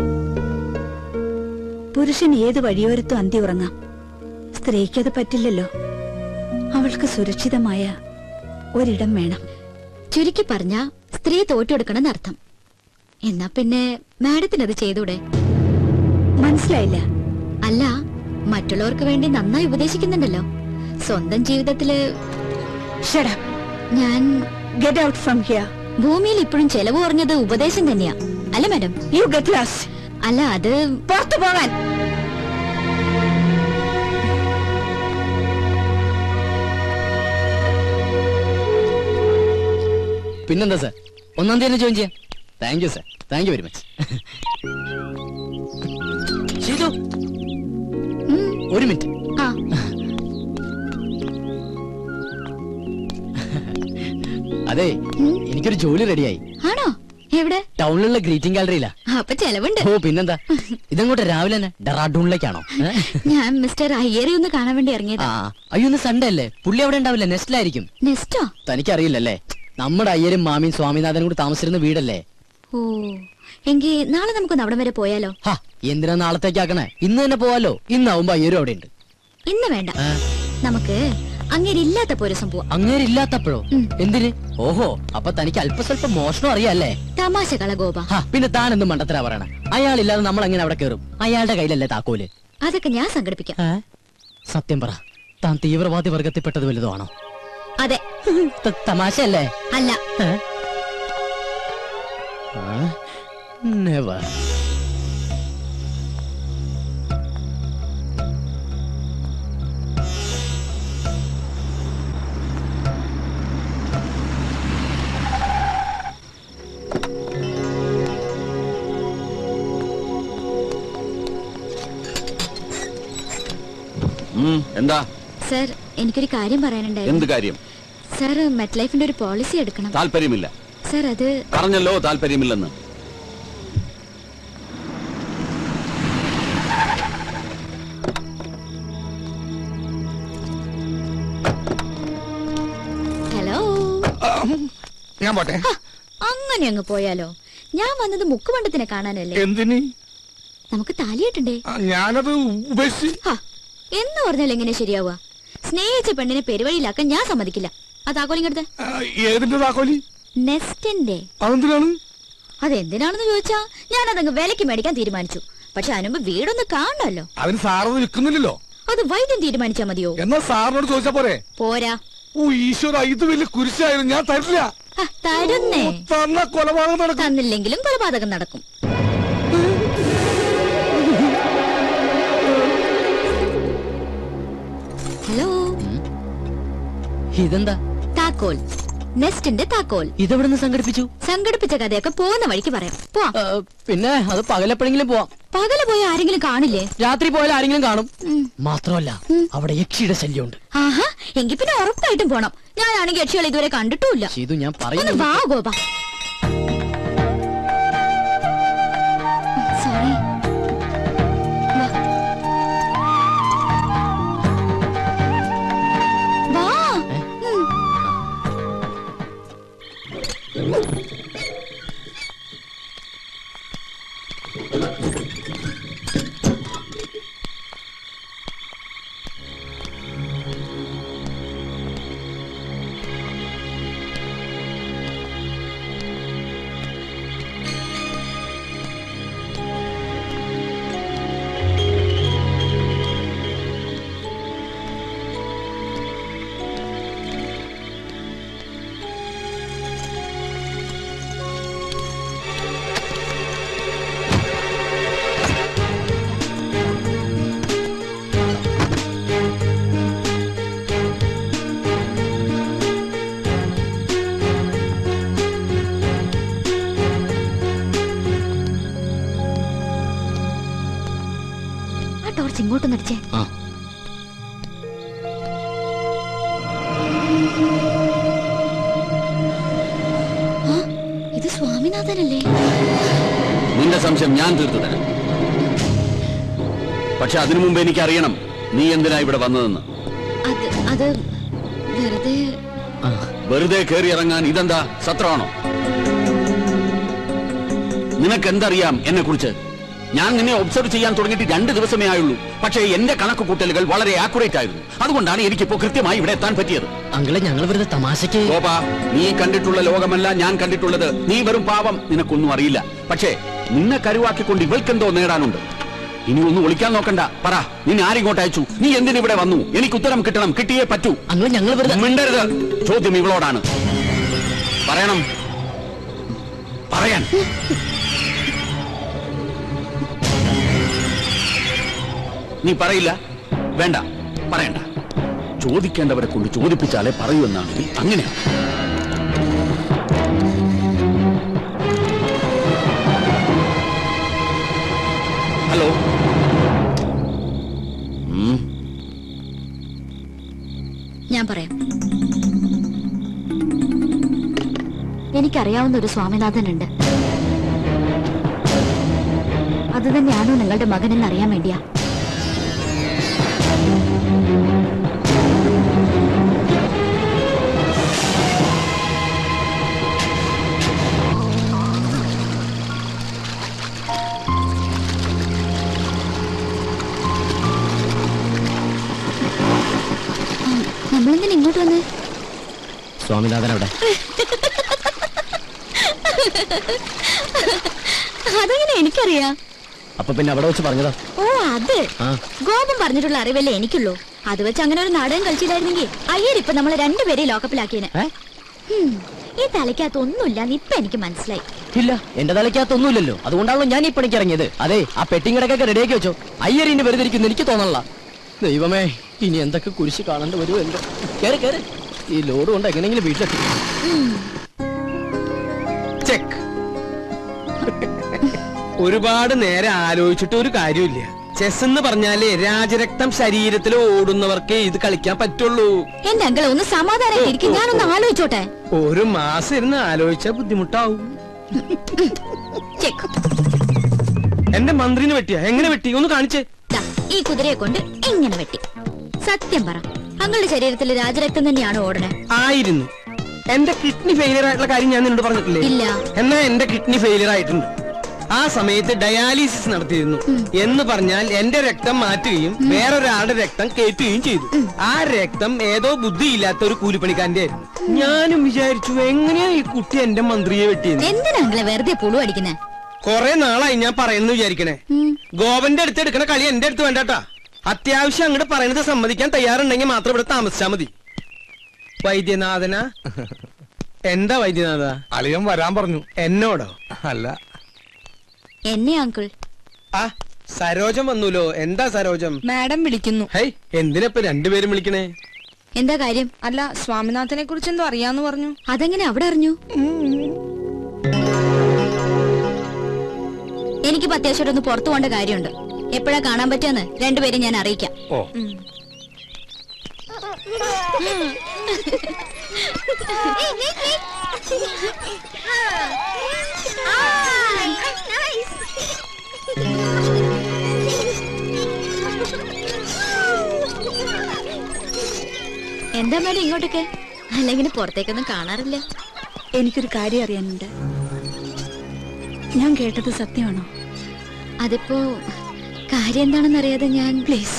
പുരുഷൻ ഏത് വഴിയോരത്തും അന്തി ഉറങ്ങാം. സ്ത്രീക്കത് പറ്റില്ലല്ലോ. അവൾക്ക് സുരക്ഷിതമായ ഒരിടം വേണം. ചുരുക്കി പറഞ്ഞ സ്ത്രീ തോറ്റെടുക്കണം എന്നർത്ഥം. എന്നാ പിന്നെ മാഡത്തിനത് ചെയ്തൂടെ? മനസ്സിലായില്ല. അല്ല, മറ്റുള്ളവർക്ക് വേണ്ടി നന്നായി ഉപദേശിക്കുന്നുണ്ടല്ലോ. സ്വന്തം ജീവിതത്തില് ഞാൻ ഗെറ്റ് ഔട്ട് ഫ്രം ഹിയർ. ഭൂമിയിൽ ഇപ്പോഴും ചെലവ് കുറഞ്ഞത് ഉപദേശം തന്നെയാ, അല്ല മാഡം? You get lost. അല്ല, അത് പുറത്തു പോകാൻ. പിന്നെന്താ സാർ, 1-ാം തീയതി ജോയിൻ ചെയ്യാം. Thank you sir, thank you very much. Sheethu, ഒരു മിനിറ്റ്. അതെ, എനിക്കൊരു ജോലി റെഡിയായി. ആണോ? എവിടെ? ടൗണിലുള്ള ഗ്രീറ്റിംഗ് ഗാലറിയിലാ. അപ്പൊ ചെലവുണ്ട്. ഓ പിന്നെന്താ. ഇതങ്ങോട്ട് രാവിലെ തന്നെ ഡെറാഡൂണിലേക്കാണോ? ഞാൻ മിസ്റ്റർ അയ്യരെ ഒന്ന് കാണാൻ വേണ്ടി ഇറങ്ങിയതാ. അയ്യോ, ഇന്ന് സൺഡേ അല്ലേ? പുള്ളി അവിടെ ഉണ്ടാവില്ല, നെസ്റ്റിലായിരിക്കും. നെസ്റ്റോ? തനിക്കറിയില്ലല്ലേ, നമ്മുടെ അയ്യരും മാമിയും സ്വാമിനാഥനും കൂടി താമസിച്ചിരുന്ന വീടല്ലേ. ഓ, എങ്കിൽ നാളെ നമുക്കൊന്ന് അവിടം വരെ പോയാലോ? എന്തിനാ നാളത്തേക്കാക്കണേ? ഇന്ന് തന്നെ പോവാലോ. ഇന്നാവുമ്പോ അയ്യരും അവിടെ ഉണ്ട്. ഇന്ന് വേണ്ട, നമുക്ക് അങ്ങേരില്ലാത്തപ്പോ ഒരു സംഭവം. അങ്ങേരില്ലാത്തപ്പോഴോ? എന്തിന്? ഓഹോ, അപ്പൊ തനിക്ക് അല്പസ്വല്പം മോഷണം അറിയാല്ലേ? തമാശ കളഗോപ. പിന്നെ താൻ എന്ത് മണ്ടത്തരാ പറയണ? അയാളില്ലാതെ നമ്മൾ എങ്ങനെ അവിടെ കയറും? അയാളുടെ കയ്യിലല്ലേ താക്കോല്? അതൊക്കെ ഞാൻ സംഘടിപ്പിക്കാം. സത്യം പറ, താൻ തീവ്രവാദി വർഗത്തിൽപ്പെട്ടത് വലുതോ ആണോ? അതെ. തമാശയല്ലേ? അല്ല. നെവർ. എന്താ സർ, എനിക്കൊരു കാര്യം പറയാനുണ്ടായിരുന്നു. എന്ത് കാര്യം? സർ, മെറ്റ് ലൈഫിന്റെ ഒരു പോളിസി എടുക്കണം. താല്പര്യമില്ല. സർ, അത് പറഞ്ഞല്ലോ താല്പര്യമില്ലെന്ന്. ഹലോ, ഞാൻ പോട്ടെ. അങ്ങനെ അങ്ങ് പോയാലോ? ഞാൻ വന്നത് മുക്കുമണ്ടത്തിനെ കാണാനല്ലേ. എന്തിന്? നമുക്ക് താലിയിട്ടുണ്ടേ. ഞാനത് ഉപേക്ഷിച്ച് എന്ന് പറഞ്ഞാൽ എങ്ങനെ ശരിയാവുക? സ്നേഹിച്ച പെണ്ണിനെ പെരുവഴിയിലാക്കാൻ ഞാൻ സമ്മതിക്കില്ല. ആ താക്കോലിങ്ങടുത്ത്. ഏതിന്റെ താക്കോലി? നെസ്റ്റിന്റെ. അതെന്തിനാണ്? അതെന്തിനാണെന്ന് ചോദിച്ചാ ഞാൻ അതങ്ങ് വിലക്ക് മേടിക്കാൻ തീരുമാനിച്ചു. പക്ഷെ അതിനുമ്പ് വീടൊന്ന് കാണണമല്ലോ. അതിന് സാറൊന്നും വിൽക്കുന്നില്ലല്ലോ. അത് വൈദ്യം തീരുമാനിച്ചാ മതിയോ? എന്നാ സാറിനോട് ചോദിച്ചാ പോരെ? പോരാ. ഓ ഈശ്വര, ഇത് വലിയ കുരിശായിരുന്നു. ഞാൻ തരില്ല. തരുന്നേ. കൊലപാതകം നടക്കും. തന്നില്ലെങ്കിലും കൊലപാതകം നടക്കും. ഹലോ, ഇതെന്താ? താക്കോൽ. നെസ്റ്റിന്റെ താക്കോൽ. ഇതെവിടുന്ന് സംഘടിപ്പിച്ചു? സംഘടിപ്പിച്ച കഥയൊക്കെ പോകുന്ന വഴിക്ക് പറയാം. പിന്നെ അത് പകലെപ്പോഴെങ്കിലും പോവാം. പകല് പോയ ആരെങ്കിലും കാണില്ലേ? രാത്രി പോയാൽ ആരെങ്കിലും കാണും. മാത്രമല്ല, അവിടെ യക്ഷിയുടെ ശല്യമുണ്ട്. ആഹാ, എങ്കിൽ പിന്നെ ഉറപ്പായിട്ടും പോണം. ഞാനാണെങ്കിൽ യക്ഷികൾ ഇതുവരെ കണ്ടിട്ടുമില്ല. ഇത് ഞാൻ പറയുന്നു. വാ ഗോപ. സോറി. വാ. സ്വാമിനാഥനല്ലേ? നിന്റെ സംശയം ഞാൻ തീർത്തു തരാം. പക്ഷെ അതിനു മുമ്പ് എനിക്കറിയണം നീ എന്തിനാ ഇവിടെ വന്നതെന്ന്. അത് വെറുതെ വെറുതെ കയറി ഇറങ്ങാൻ ഇതെന്താ സത്രമാണോ? നിനക്കെന്തറിയാം എന്നെ കുറിച്ച്? ഞാൻ നിന്നെ ഒബ്സർവ് ചെയ്യാൻ തുടങ്ങിയിട്ട് 2 ദിവസമേ ആയുള്ളൂ. പക്ഷേ എന്റെ കണക്ക് കൂട്ടലുകൾ വളരെ ആക്യുറേറ്റ് ആയിരുന്നു. അതുകൊണ്ടാണ് എനിക്കിപ്പോ കൃത്യമായി ഇവിടെ എത്താൻ പറ്റിയത്. അങ്കിളെ, ഞങ്ങൾ വെറുതെ തമാശക്ക്. ഗോപാ, നീ കണ്ടിട്ടുള്ള ലോകമല്ല ഞാൻ കണ്ടിട്ടുള്ളത്. നീ വെറും പാവം, നിനക്കൊന്നും അറിയില്ല. പക്ഷേ നിന്നെ കരുവാക്കിക്കൊണ്ട് ഇവൾക്കെന്തോ നേടാനുണ്ട്. ഇനി ഒന്നും ഒളിക്കാൻ നോക്കണ്ട. പറ, നിന്നെ ആരിങ്ങോട്ട് അയച്ചു? നീ എന്തിനിവിടെ വന്നു? എനിക്ക് ഉത്തരം കിട്ടണം. കിട്ടിയേ പറ്റൂ. ഞങ്ങൾ മിണ്ടരുത്. ചോദ്യം ഇവളോടാണ്. പറയണം. പറയാൻ. നീ പറയില്ല? വേണ്ട, പറയണ്ട. ചോദിക്കേണ്ടവരെ കൊണ്ട് ചോദിപ്പിച്ചാലേ പറയൂ എന്നാണെങ്കിൽ അങ്ങനെയാണ്. ഹലോ. ഞാൻ പറയാം. എനിക്കറിയാവുന്ന ഒരു സ്വാമിനാഥനുണ്ട്. അത് തന്നെയാണോ നിങ്ങളുടെ മകനെന്ന് അറിയാൻ വേണ്ടിയാ. നമ്മളെന്തിനാ ഇങ്ങോട്ട് വന്നേ? സ്വാമിനാഥൻ അവിടെ. അതെങ്ങനെ എനിക്കറിയാം? അപ്പൊ പിന്നെ അവിടെ വെച്ച് പറഞ്ഞതാ. ഓ, അത് ഗോപം പറഞ്ഞിട്ടുള്ള അറിവല്ലേ എനിക്കുള്ളൂ. അത് വെച്ച് അങ്ങനെ ഒരു നാടകം കളിച്ചില്ലായിരുന്നെങ്കിൽ അയ്യരിപ്പൊ നമ്മളെ 2 പേരെയും ലോക്കപ്പിലാക്കിയേനെ. ഈ തലയ്ക്കകത്ത് ഒന്നുമില്ലാന്ന് ഇപ്പൊ എനിക്ക് മനസ്സിലായി. ഇല്ല, എന്റെ തലയ്ക്കകത്തൊന്നുമില്ലല്ലോ. അതുകൊണ്ടാണല്ലോ ഞാൻ ഈ പണിക്ക് ഇറങ്ങിയത്. അതെ, ആ പെട്ടിങ്ങടക്കൊക്കെ റെഡിയാക്കി വെച്ചോ. അയ്യറിന് വെറുതെ ഇരിക്കുന്നു എനിക്ക് തോന്നല്ല. ദൈവമേ, ഇനി എന്തൊക്കെ കുരിശ് കാണേണ്ടി വരുമോ എന്തോ. കേറി കേറി, ഈ ലോഡ് കൊണ്ട് എങ്ങനെയെങ്കിലും വീട്ടിലെത്തി. ചെക്ക്. ഒരുപാട് നേരം ആലോചിച്ചിട്ട് ഒരു കാര്യമില്ല. ചെസ് എന്ന് പറഞ്ഞാലേ രാജരക്തം ശരീരത്തിൽ ഓടുന്നവർക്കേ ഇത് കളിക്കാൻ പറ്റുള്ളൂ. എന്റെ അങ്കിളെ ഒന്ന് സമാധാനം, ഞാനൊന്ന് ആലോചിച്ചോട്ടെ. ഒരു മാസം ഇരുന്ന് ആലോചിച്ചാ ബുദ്ധിമുട്ടാവും. എന്റെ മന്ത്രിനെ വെട്ടിയാ? എങ്ങനെ വെട്ടി? ഒന്ന് കാണിച്ചേ. ഈ കുതിരയെ കൊണ്ട് ഇങ്ങനെ വെട്ടി. സത്യം പറ, അങ്ങളുടെ ശരീരത്തിൽ രാജരക്തം തന്നെയാണ് ഓടണേ? ആയിരുന്നു. എന്റെ കിഡ്നി ഫെയിലിയർ ആയിട്ടുള്ള കാര്യം ഞാൻ നിന്നോട് പറഞ്ഞിട്ടില്ലേ? ഇല്ല. എന്നാ എന്റെ കിഡ്നി ഫെയിലിയർ ആയിട്ടുണ്ട്. ആ സമയത്ത് ഡയാലിസിസ് നടത്തിയിരുന്നു. എന്ന് പറഞ്ഞാൽ എന്റെ രക്തം മാറ്റുകയും വേറൊരാളുടെ രക്തം കയറ്റുകയും ചെയ്തു. ആ രക്തം ഏതോ ബുദ്ധിയില്ലാത്ത ഒരു കൂലിപ്പണിക്കാരന്റെ ആയിരുന്നു. ഞാനും വിചാരിച്ചു, എങ്ങനെയാ ഈ കുട്ടി എന്റെ മന്ത്രിയെ വെട്ടിയെന്ന്. എന്തിനാ വെറുതെ പുളു അടിക്കുന്നേ? കൊറേ നാളായി ഞാൻ പറയുന്നു വിചാരിക്കണേ. ഗോപന്റെ അടുത്ത് എടുക്കണ കളി എന്റെ അടുത്ത് വേണ്ടാട്ടാ. അത്യാവശ്യം അങ്ങോട്ട് പറയുന്നത് സമ്മതിക്കാൻ തയ്യാറുണ്ടെങ്കിൽ മാത്രം ഇവിടെ താമസിച്ചാ മതി. വൈദ്യനാഥന. എന്താ വൈദ്യനാഥ? അളിയൻ വരാൻ പറഞ്ഞു. എന്നോടോ? അല്ല, എന്നെ അങ്കിൾ. ആ, സരോജം വന്നൂലോ. എന്താ സരോജം? മാഡം വിളിക്കുന്നു. ഹൈ, എന്തിനപ്പൊ 2 പേരും വിളിക്കണേ? എന്താ കാര്യം? അല്ല, സ്വാമിനാഥനെ കുറിച്ച് എന്തോ അറിയാന്ന് പറഞ്ഞു. അതെങ്ങനെ അവിടെ അറിഞ്ഞു? എനിക്കിപ്പോ അത്യാവശ്യം ഒന്ന് പുറത്തു പോകേണ്ട കാര്യമുണ്ട്. എപ്പോഴാ കാണാൻ പറ്റുമെന്ന് 2 പേരും ഞാൻ അറിയിക്കാം. എന്താ മേഡം ഇങ്ങോട്ടൊക്കെ? അല്ലെങ്കിൽ പുറത്തേക്കൊന്നും കാണാറില്ല. എനിക്കൊരു കാര്യം അറിയാനുണ്ട്. ഞാൻ കേട്ടത് സത്യമാണോ? അതിപ്പോ കാര്യം എന്താണെന്ന് അറിയാതെ ഞാൻ... പ്ലീസ്,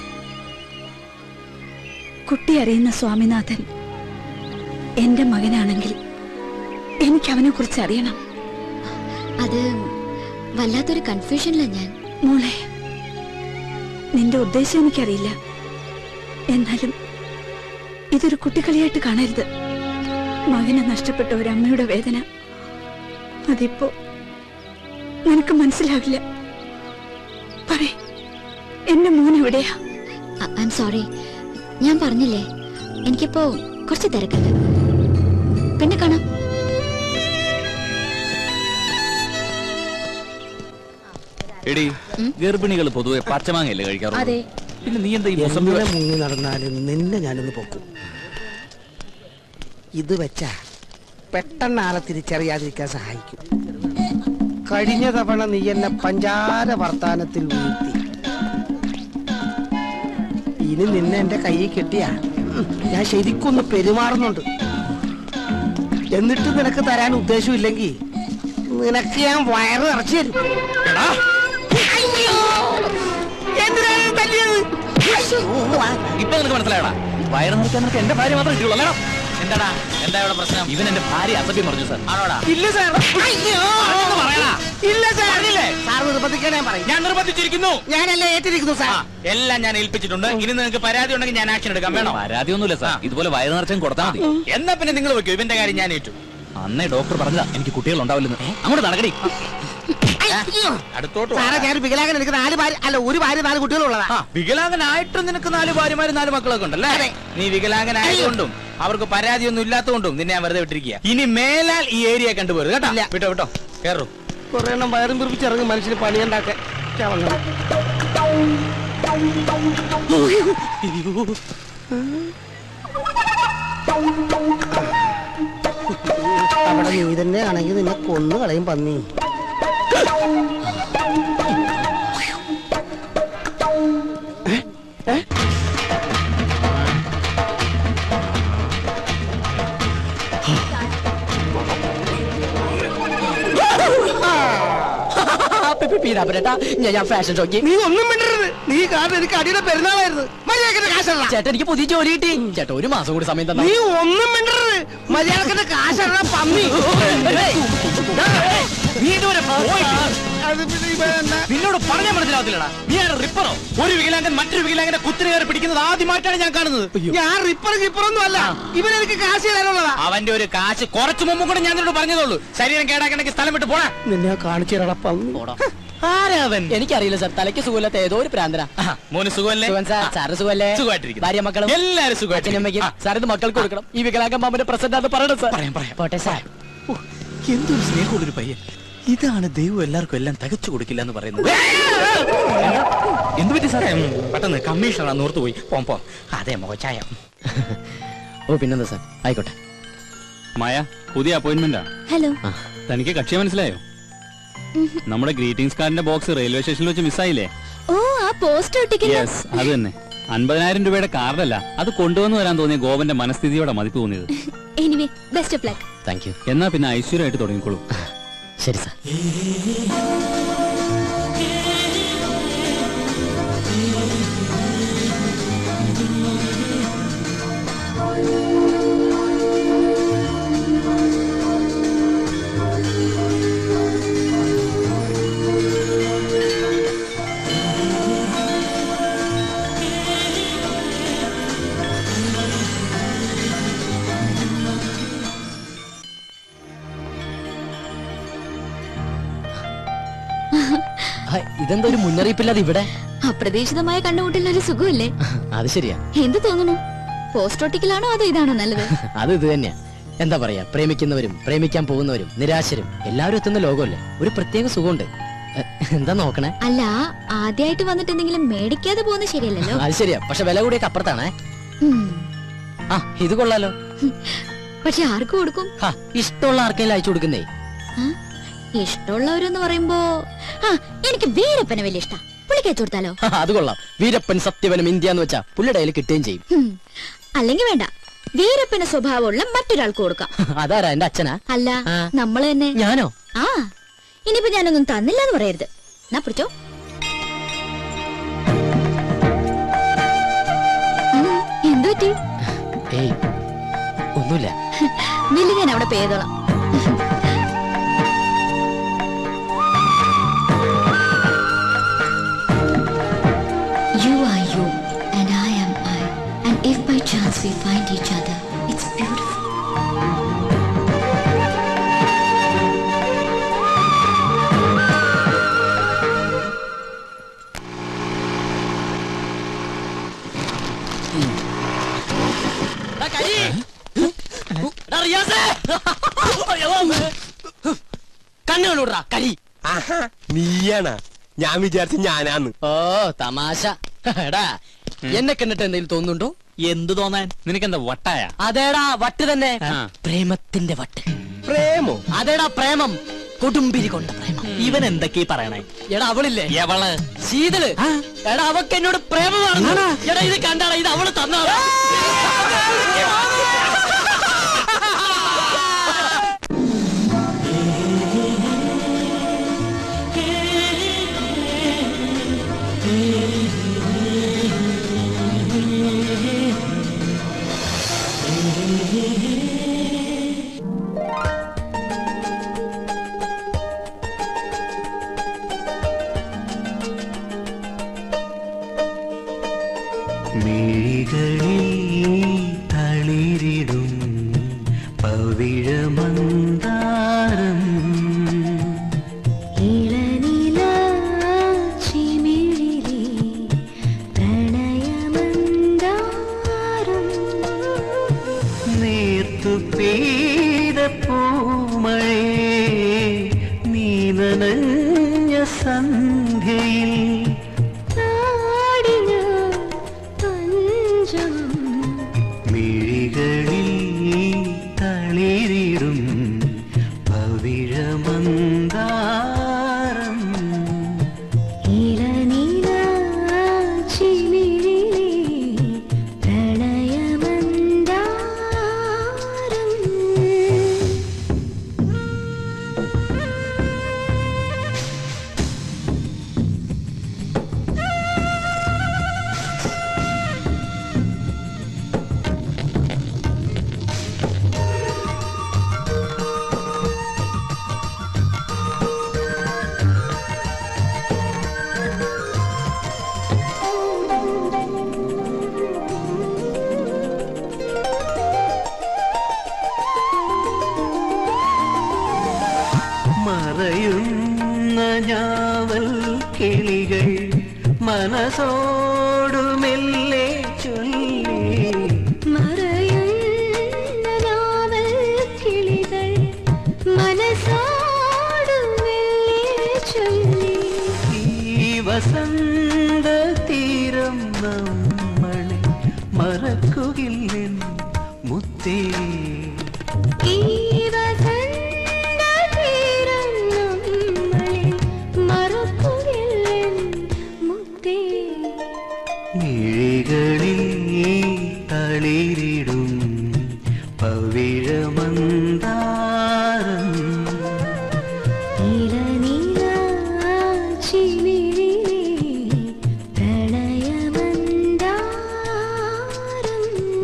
കുട്ടി അറിയുന്ന സ്വാമിനാഥൻ എന്റെ മകനാണെങ്കിൽ എനിക്ക് അവനെ കുറിച്ച് അറിയണം. അത് വല്ലാത്തൊരു കൺഫ്യൂഷനില്ല ഞാൻ. മോളെ, നിന്റെ ഉദ്ദേശം എനിക്കറിയില്ല. എന്നാലും ഇതൊരു കുട്ടിക്കളിയായിട്ട് കാണരുത്. മകനെ നഷ്ടപ്പെട്ട ഒരു അമ്മയുടെ വേദന അതിപ്പോ നിനക്ക് മനസ്സിലാവില്ല. പറയ്, എന്റെ മോൻ എവിടെയാ? ഐ എം സോറി, ഞാൻ പറഞ്ഞില്ലേ എനിക്കിപ്പോ കുറച്ച് തിരക്കുണ്ട്. പിന്നെ കാണാം. എടി, ഗർഭിണികൾ പൊതുവെ പച്ചമാങ്ങയല്ലേ കഴിക്കാറുള്ളൂ? അതെ. പിന്നെ നീ എന്താ ഈ മുങ്ങി നടന്നാലും നിന്നെ ഞാനൊന്ന് പൊക്കും. ഇത് വെച്ചാ പെട്ടെന്ന് ആളെ തിരിച്ചറിയാതിരിക്കാൻ സഹായിക്കും. കഴിഞ്ഞ തവണ നീ എന്നെ പഞ്ചാര വർത്താനത്തിൽ വീഴ്ത്തി. ഇനി നിന്നെ എന്റെ കയ്യിൽ കിട്ടിയ ഞാൻ ശരിക്കൊന്ന് പെരുമാറുന്നുണ്ട്. എന്നിട്ട് നിനക്ക് തരാൻ ഉദ്ദേശമില്ലെങ്കിൽ നിനക്ക് ഞാൻ വയറ് നിറച്ചു തരും. ഇപ്പൊ നിനക്ക് മനസ്സിലായടാ, വയറ് നിറയ്ക്കാൻ നിനക്ക് എന്റെ ഭാര്യ മാത്രമേ കിട്ടുള്ളൂ. അല്ലേടാ? എന്താടാ, എന്താ ഇവിടെ പ്രശ്നം? ഇവൻ എന്റെ ഭാര്യ അസഭ്യം പറഞ്ഞു സാർ. ആണോടാ? ഇല്ല സാർ. ഇല്ല സാർ. സാർ നിർബന്ധിക്കാൻ ഞാൻ പറയും. ഞാൻ നിർബന്ധിച്ചിരിക്കുന്നു. ഞാനല്ലേ ഏറ്റിരിക്കുന്നു സാർ. എല്ലാം ഞാൻ ഏൽപ്പിച്ചിട്ടുണ്ട്. ഇനി നിങ്ങൾക്ക് പരാതി ഉണ്ടെങ്കിൽ ഞാൻ ആക്ഷൻ എടുക്കാം. വേണോ? പരാതി ഒന്നുമില്ല സാർ, ഇതുപോലെ വയറ് നിറച്ചും കൊടുത്താൽ മതി. എന്നാ പിന്നെ നിങ്ങൾ വെക്കൂ, ഇവന്റെ കാര്യം ഞാൻ ഏറ്റു. അന്നേ ഡോക്ടർ പറഞ്ഞതാ എനിക്ക് കുട്ടികൾ ഉണ്ടാവില്ലെന്ന്. അങ്ങോട്ട് നടക്കടി. അടുത്തോട്ട് സാറേ, ഞാൻ വികലാംഗൻ. എനിക്ക് 4 ഭാര്യ, അല്ല 1 ഭാര്യ 4 കുട്ടികളുള്ളതാ. വികലാംഗനായിട്ടും നിനക്ക് 4 ഭാര്യമാരും 4 മക്കളൊക്കെ ഉണ്ടല്ലേ? നീ വികലാംഗനായതുകൊണ്ടും അവർക്ക് പരാതിയൊന്നും ഇല്ലാത്തതുകൊണ്ടും നിന്നെ ഞാൻ വെറുതെ വിട്ടിരിക്കുക. ഇനി മേലാൽ ഈ ഏരിയ കണ്ടുപോരുത് കേട്ടോ. വിട്ടോ വിട്ടോ, കേറൂ. കുറെ എണ്ണം വയറും പിറപ്പിച്ചിറങ്ങി മനുഷ്യന് പണിയുണ്ടാക്കാൻ. അവിടെ നീ തന്നെ ആണെങ്കിൽ നിന്നെ കൊന്നു കളയും പന്നി. ഞാൻ ഫാഷൻ ഷോക്ക്. നീ ഒന്നും മിണ്ടരുത്. നീ കാരണം എനിക്ക് അടിയുടെ പെരുന്നാളായിരുന്നു. മര്യാദക്കിന്റെ കാശല്ല. ചേട്ടാ, എനിക്ക് പുതിയ ജോലി കിട്ടി. ചേട്ടാ, 1 മാസം കൂടി സമയം തന്നെ. നീ ഒന്നും മിണ്ടരുത്. മര്യാദക്കിന്റെ കാശല്ല പന്നി. നിന്നോട് പറഞ്ഞാൽ മനസ്സിലാവത്തില്ലടാ. നീ ആണ് റിപ്പറോ? ഒരു വികലാംഗൻ മറ്റൊരു വികലാംഗന്റെ കുത്തിരി കയറി പിടിക്കുന്നത് ആദ്യമായിട്ടാണ് ഞാൻ കാണുന്നത്. ഞാൻ റിപ്പറൊന്നും അല്ല. ഇവനെനിക്ക് കാശ് തരാനുള്ളതാ. അവന്റെ ഒരു കാശ് കുറച്ചു മുമ്പ് കൂടെ ഞാൻ നിന്നോട് പറഞ്ഞതോളൂ. ശരീരം കേടാക്കണമെങ്കിൽ സ്ഥലം വിട്ട് പോടാ. നിന്നെ കാണിച്ചു തരാടാ പന്നി. ആരാവൻ? എനിക്കറിയില്ല സാർ. തലയ്ക്ക് സുഖമില്ലാത്ത ഏതോ ഒരു പ്രാന്തന. മോന് സുഖമല്ലേ? സാറ് സുഖമല്ലേ? സുഖമായിട്ടിരിക്കുന്നു. ഭാര്യ മക്കളും എല്ലാരും സുഖമായിട്ടിരിക്കുന്നു. സാർ ഇത് മക്കൾക്ക് കൊടുക്കണം. ഈ വികലാംഗൻ മാമന്റെ പ്രസന്റ് ആണ് പറയണം സാർ. പോട്ടെ സാർ. എന്തൊരു സ്നേഹമുള്ളൊരു പയ്യൻ. ഇതാണ് ദൈവം എല്ലാവർക്കും എല്ലാം തികച്ചു കൊടുക്കില്ല എന്ന് പറയുന്നത്. എന്ത് പറ്റി സാറേ? പെട്ടെന്ന് കമ്മീഷണറാണ് ഓർത്തു പോയി. പോ. അതെ മോച്ചായ. ഓ പിന്നെന്താ സാർ, ആയിക്കോട്ടെ. മായ, പുതിയ അപ്പോയിന്റ്മെന്റാ. ഹലോ. തനിക്ക് കക്ഷിയെ മനസ്സിലായോ? നമ്മുടെ ഗ്രീറ്റിംഗ്സ് കാർഡിന്റെ ബോക്സ് റെയിൽവേ സ്റ്റേഷനിൽ വെച്ച് മിസ്സായില്ലേ? ഓ, ആ പോസ്റ്റർ ഒട്ടിക്കുന്ന. യെസ്, അത് തന്നെ. 50,000 രൂപയുടെ കാർഡല്ല, അത് കൊണ്ടുവന്നു വരാൻ തോന്നിയ ഗോപന്റെ മനസ്ഥിതിയോടെ മതിപ്പ് തോന്നിയത്. Anyway, best of luck. Thank you. എന്നാ പിന്നെ ഐശ്വര്യമായിട്ട് തുടങ്ങിക്കോളൂ. ശരി സാർ. ഇതെന്താ ഒരു മുന്നറിയിപ്പില്ലാതെ ഇവിടെ? അപ്രതീക്ഷിതമായ കണ്ടുമുട്ടലൊരു സുഖമല്ലേ? അത് ശരിയാ. എന്ത് തോന്നുന്നു? പോസ്റ്റ് ഒട്ടിക്കലാണോ അതോ ഇതാണോ നല്ലത്? അത് ഇത് തന്നെയാ. എന്താ പറയാ, പ്രേമിക്കുന്നവരും പ്രേമിക്കാൻ പോകുന്നവരും നിരാശരും എല്ലാവരും എത്തുന്ന ലോകമല്ലേ. ഒരു പ്രത്യേക സുഖമുണ്ട്. എന്താ നോക്കണേ? അല്ല, ആദ്യമായിട്ട് വന്നിട്ട് എന്തെങ്കിലും മേടിക്കാതെ പോകുന്നത് ശരിയല്ലല്ലോ. അത് ശരിയാ, പക്ഷെ വില കൂടിയൊക്കെ അപ്പുറത്താണേ. ആ, ഇത് കൊള്ളാലോ. പക്ഷെ ആർക്ക് കൊടുക്കും? ഇഷ്ടമുള്ള ആർക്കെങ്കിലും അയച്ചു കൊടുക്കുന്നേ. ഇഷ്ടമുള്ളവരെന്ന് പറയുമ്പോ എനിക്ക് വീരപ്പനെ വലിയ ഇഷ്ടം. പുള്ളിക്ക് അയച്ചു കൊടുത്താലോ? അത് കൊള്ളാം. വീരപ്പൻ സത്യവനും ഇന്ത്യ എന്ന് വെച്ചാ പുള്ളിയുടെ കയ്യിൽ കിട്ടുകയും ചെയ്യും. അല്ലെങ്കിൽ വേണ്ട, വീരപ്പന് സ്വഭാവമുള്ള മറ്റൊരാൾക്ക് കൊടുക്കാം. അതാരാ? എന്റെ അച്ഛനാ? അല്ല, നമ്മള് തന്നെ. ഞാനോ? ആ, ഇനിയിപ്പോ ഞാനൊന്നും തന്നില്ല എന്ന് പറയരുത്. എന്നാ പിടിച്ചോ. എന്തു പറ്റി? ഏയ്, ഒന്നുമില്ല. ബില്ല് ഞാൻ അവിടെ പേ ചെയ്തോളാം. You are you and I am I, and if by chance we find each other, it's beautiful. കണ്ണുകളൂടാ കരി. നീയാണാ? ഞാൻ വിചാരിച്ച ഞാനാന്ന്. ഓ, തമാശ. എടാ, എന്നെ കണ്ടിട്ട് എന്തെങ്കിലും തോന്നുന്നുണ്ടോ? എന്ത് തോന്നാൻ? നിനക്കെന്താ വട്ടായ? അതേടാ, വട്ട് തന്നെ. പ്രേമത്തിന്റെ വട്ട്. പ്രേമോ? അതേടാ, പ്രേമം. കൊടുമ്പിരി കൊണ്ട പ്രേമം. ഇവൻ എന്തൊക്കെയാ പറയണേ? എടാ അവളില്ലേ, എവള് ശീതള്, എടാ അവക്ക് എന്നോട് പ്രേമമാണ്. എടാ ഇത് കണ്ടാടാ, ഇത് അവള് തന്നാടാ. തളിരിടും പവിഴമന്ദാരം ഇളനില ചിമിഴിലെ പ്രണയമന്ദാരം നേർത്തു പെയ്ത പൂമഴേ നീ നനഞ്ഞ സന്ധ്യയിൽ തളിരിടും പവിഴമന്ദാരം ഇളനില ചിമിഴിലെ പ്രണയമന്ദാരം മറയുന്ന ഞാവൽ കിളികൾ മനസ്സോടു മെല്ലെ ചൊല്ലി മറയുന്ന നാവൽ കിളികൾ മനസ്സോടു മെല്ലെ ചൊല്ലി ഈ വസന്ത തീരം നമ്മളെ മറക്കുകില്ലെൻ മുത്തേ ഈ വസന്ത തീരം നമ്മളെ മറക്കുകില്ലെൻ മുത്തേ മിഴികളിൽ തളിരിടും പവിഴമന്ദാരം ഇളനില ചിമിഴിലെ പ്രണയമന്ദാരം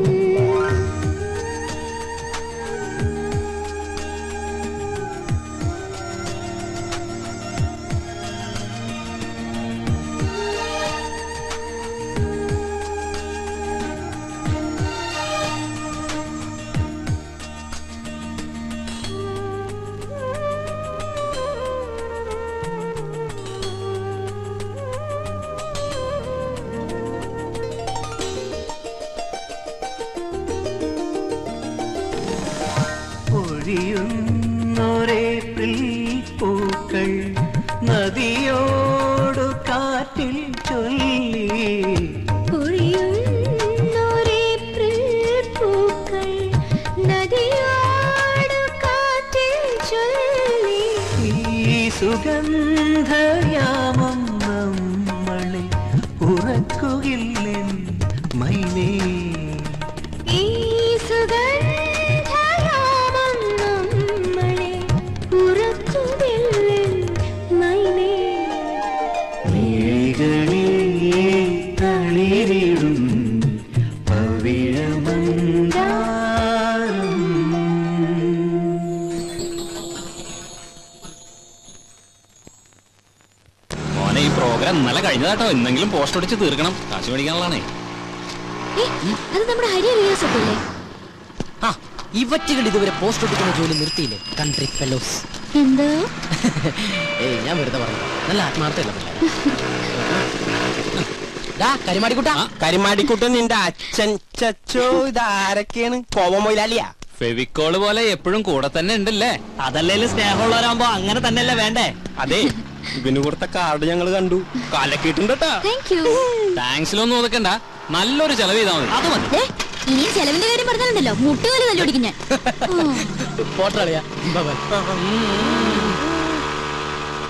പൊഴിയുന്നൊരേപ്രിൽ പൂക്കൾ നദിയോടു കാറ്റിൽ ചൊല്ലി പൊഴിയുന്നൊരേപ്രിൽ പൂക്കൾ നദിയോടു കാറ്റിൽ ചൊല്ലി ഈ സുഗന്ധയാമം നമ്മളെ ഉറക്കുകില്ലെൻ മൈനേ ഈ സുഗന്ധയാമം നമ്മളെ ഉറക്കുകില്ലെൻ മൈനേ മിഴികളിൽ തളിരിടും പവിഴമന്ദാരം മോനെ ഈ പ്രോഗ്രാം ഇന്നലെ കഴിഞ്ഞതാട്ടോ. ഇന്നെങ്കിലും പോസ്റ്റ് അടിച്ച് തീർക്കണം. കാശ് മേടിക്കാനുള്ളതാണേ. അത് നമ്മുടെ ഹരി റിയാസ് ഒക്കെ അല്ലേ? ഇവറ്റുകൾ ഇതുവരെ പോസ്റ്റ് ഒട്ടിക്കുന്ന ജോലി നിർത്തിയില്ലേ? Country fellows. എന്തോ ഏയ് ഞാൻ വെറുതെ പറഞ്ഞു. നല്ല ആത്മാർത്ഥമല്ല. കരിമാടിക്കുട്ടൻ നിന്റെ അച്ഛൻ ചച്ചോ. ഇതാരൊക്കെയാണ്? കോവ മൊയിലാലിയാ? ഫെവിക്കോള് പോലെ എപ്പോഴും കൂടെ തന്നെ ഉണ്ടല്ലേ? അതല്ലേലും സ്നേഹമുള്ളവരാകുമ്പോ അങ്ങനെ തന്നെയല്ലേ വേണ്ടേ? അതെ, ഇവന് കൊടുത്ത കാർഡ് ഞങ്ങൾ കണ്ടു. കാലക്കിട്ടുണ്ട്. താങ്ക്സിലൊന്നും ഒതുക്കണ്ട, നല്ലൊരു ചെലവ് ചെയ്താൽ മതി. അത് മതി. ഇനിയും ചെലവിന്റെ കാര്യം പറഞ്ഞാലുണ്ടല്ലോ മുട്ടുകാല് തല്ലോടിക്കും ഞാൻ.